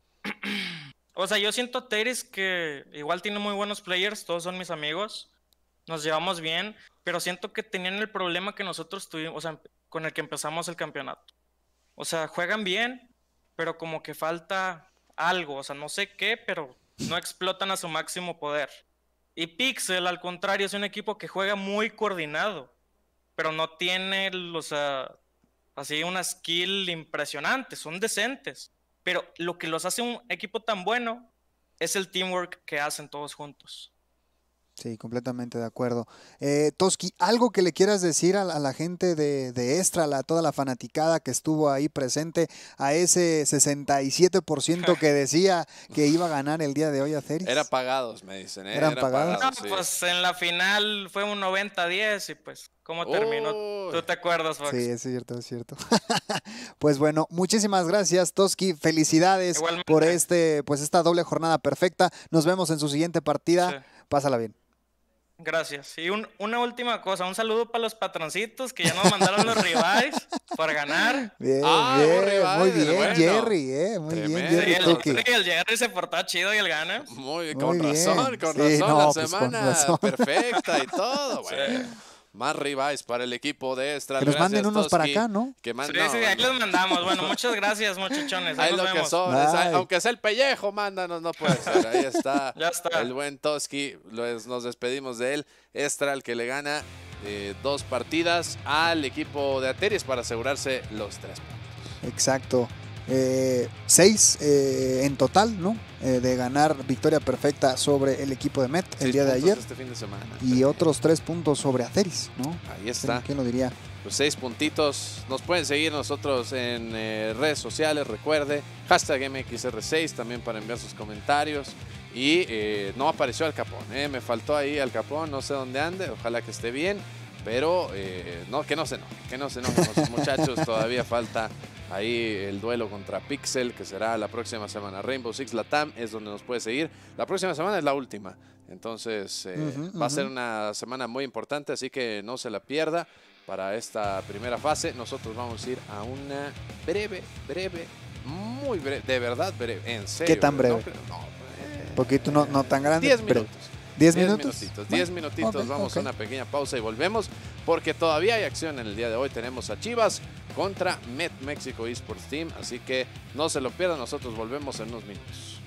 O sea, yo siento a Ateris que igual tiene muy buenos players, todos son mis amigos, nos llevamos bien, pero siento que tenían el problema que nosotros tuvimos, o sea, con el que empezamos el campeonato. O sea, juegan bien, pero como que falta algo, o sea, no sé qué, pero no explotan a su máximo poder. Y Pixel, al contrario, es un equipo que juega muy coordinado, pero no tiene, o sea, así una skill impresionante, son decentes. Pero lo que los hace un equipo tan bueno es el teamwork que hacen todos juntos. Sí, completamente de acuerdo. Eh, Toski, ¿algo que le quieras decir a la, a la gente de, de Estral, a toda la fanaticada que estuvo ahí presente, a ese sesenta y siete por ciento que decía que iba a ganar el día de hoy a Ateris? Era pagados, me dicen. ¿eh? ¿Eran Era pagados? pagados no, sí. Pues en la final fue un noventa a diez y pues, ¿cómo terminó? Uy. ¿Tú te acuerdas, Fox? Sí, es cierto, es cierto. Pues bueno, muchísimas gracias, Toski. Felicidades Igualmente. por este, pues esta doble jornada perfecta. Nos vemos en su siguiente partida. Sí. Pásala bien. Gracias. Y un, una última cosa, un saludo para los patroncitos que ya nos mandaron los rivals para ganar. Bien, ah, bien, rivals, muy bien, bueno. Jerry, eh, muy Tremendo. bien, Jerry. Sí, el, el Jerry se portó chido y el gana. Muy, muy con bien. razón, con sí, razón, no, la pues semana razón. perfecta y todo. Bueno. Sí. Más rivals para el equipo de Estral. Que nos manden unos Toski. para acá, ¿no? Que man... Sí, no, sí, ahí no. los mandamos. Bueno, muchas gracias, muchachones. Ahí, ahí nos lo vemos. que son, es, aunque sea el pellejo, mándanos, no puede ser. Ahí está, ya está. el buen Toski. Nos despedimos de él. Estral que le gana eh, dos partidas al equipo de Ateris para asegurarse los tres puntos. Exacto. Eh, seis eh, en total, ¿no? Eh, de ganar victoria perfecta sobre el equipo de Met el seis día de ayer. Este fin de semana. Y otros tres puntos sobre Ateris, ¿no? Ahí está. ¿Quién lo diría? Pues seis puntitos. Nos pueden seguir nosotros en eh, redes sociales, recuerde. Hashtag M X R seis también para enviar sus comentarios. Y eh, no apareció Al Capón, ¿eh? Me faltó ahí Al Capón, no sé dónde ande. Ojalá que esté bien. Pero eh, no, que no se enoje, que no se enojen los muchachos. Todavía falta ahí el duelo contra Pixel, que será la próxima semana. Rainbow Six Latam es donde nos puede seguir. La próxima semana es la última. Entonces eh, uh-huh, va a ser uh-huh. una semana muy importante, así que no se la pierda para esta primera fase. Nosotros vamos a ir a una breve, breve, muy breve, de verdad breve, en serio. ¿Qué tan breve? No, no, eh, Poquito, no, no tan grande. Diez minutos. ¿Diez diez minutos? minutitos, diez bueno, minutitos, okay, vamos okay. a una pequeña pausa y volvemos porque todavía hay acción en el día de hoy. Tenemos a Chivas contra Met México Esports Team, así que no se lo pierdan, nosotros volvemos en unos minutos.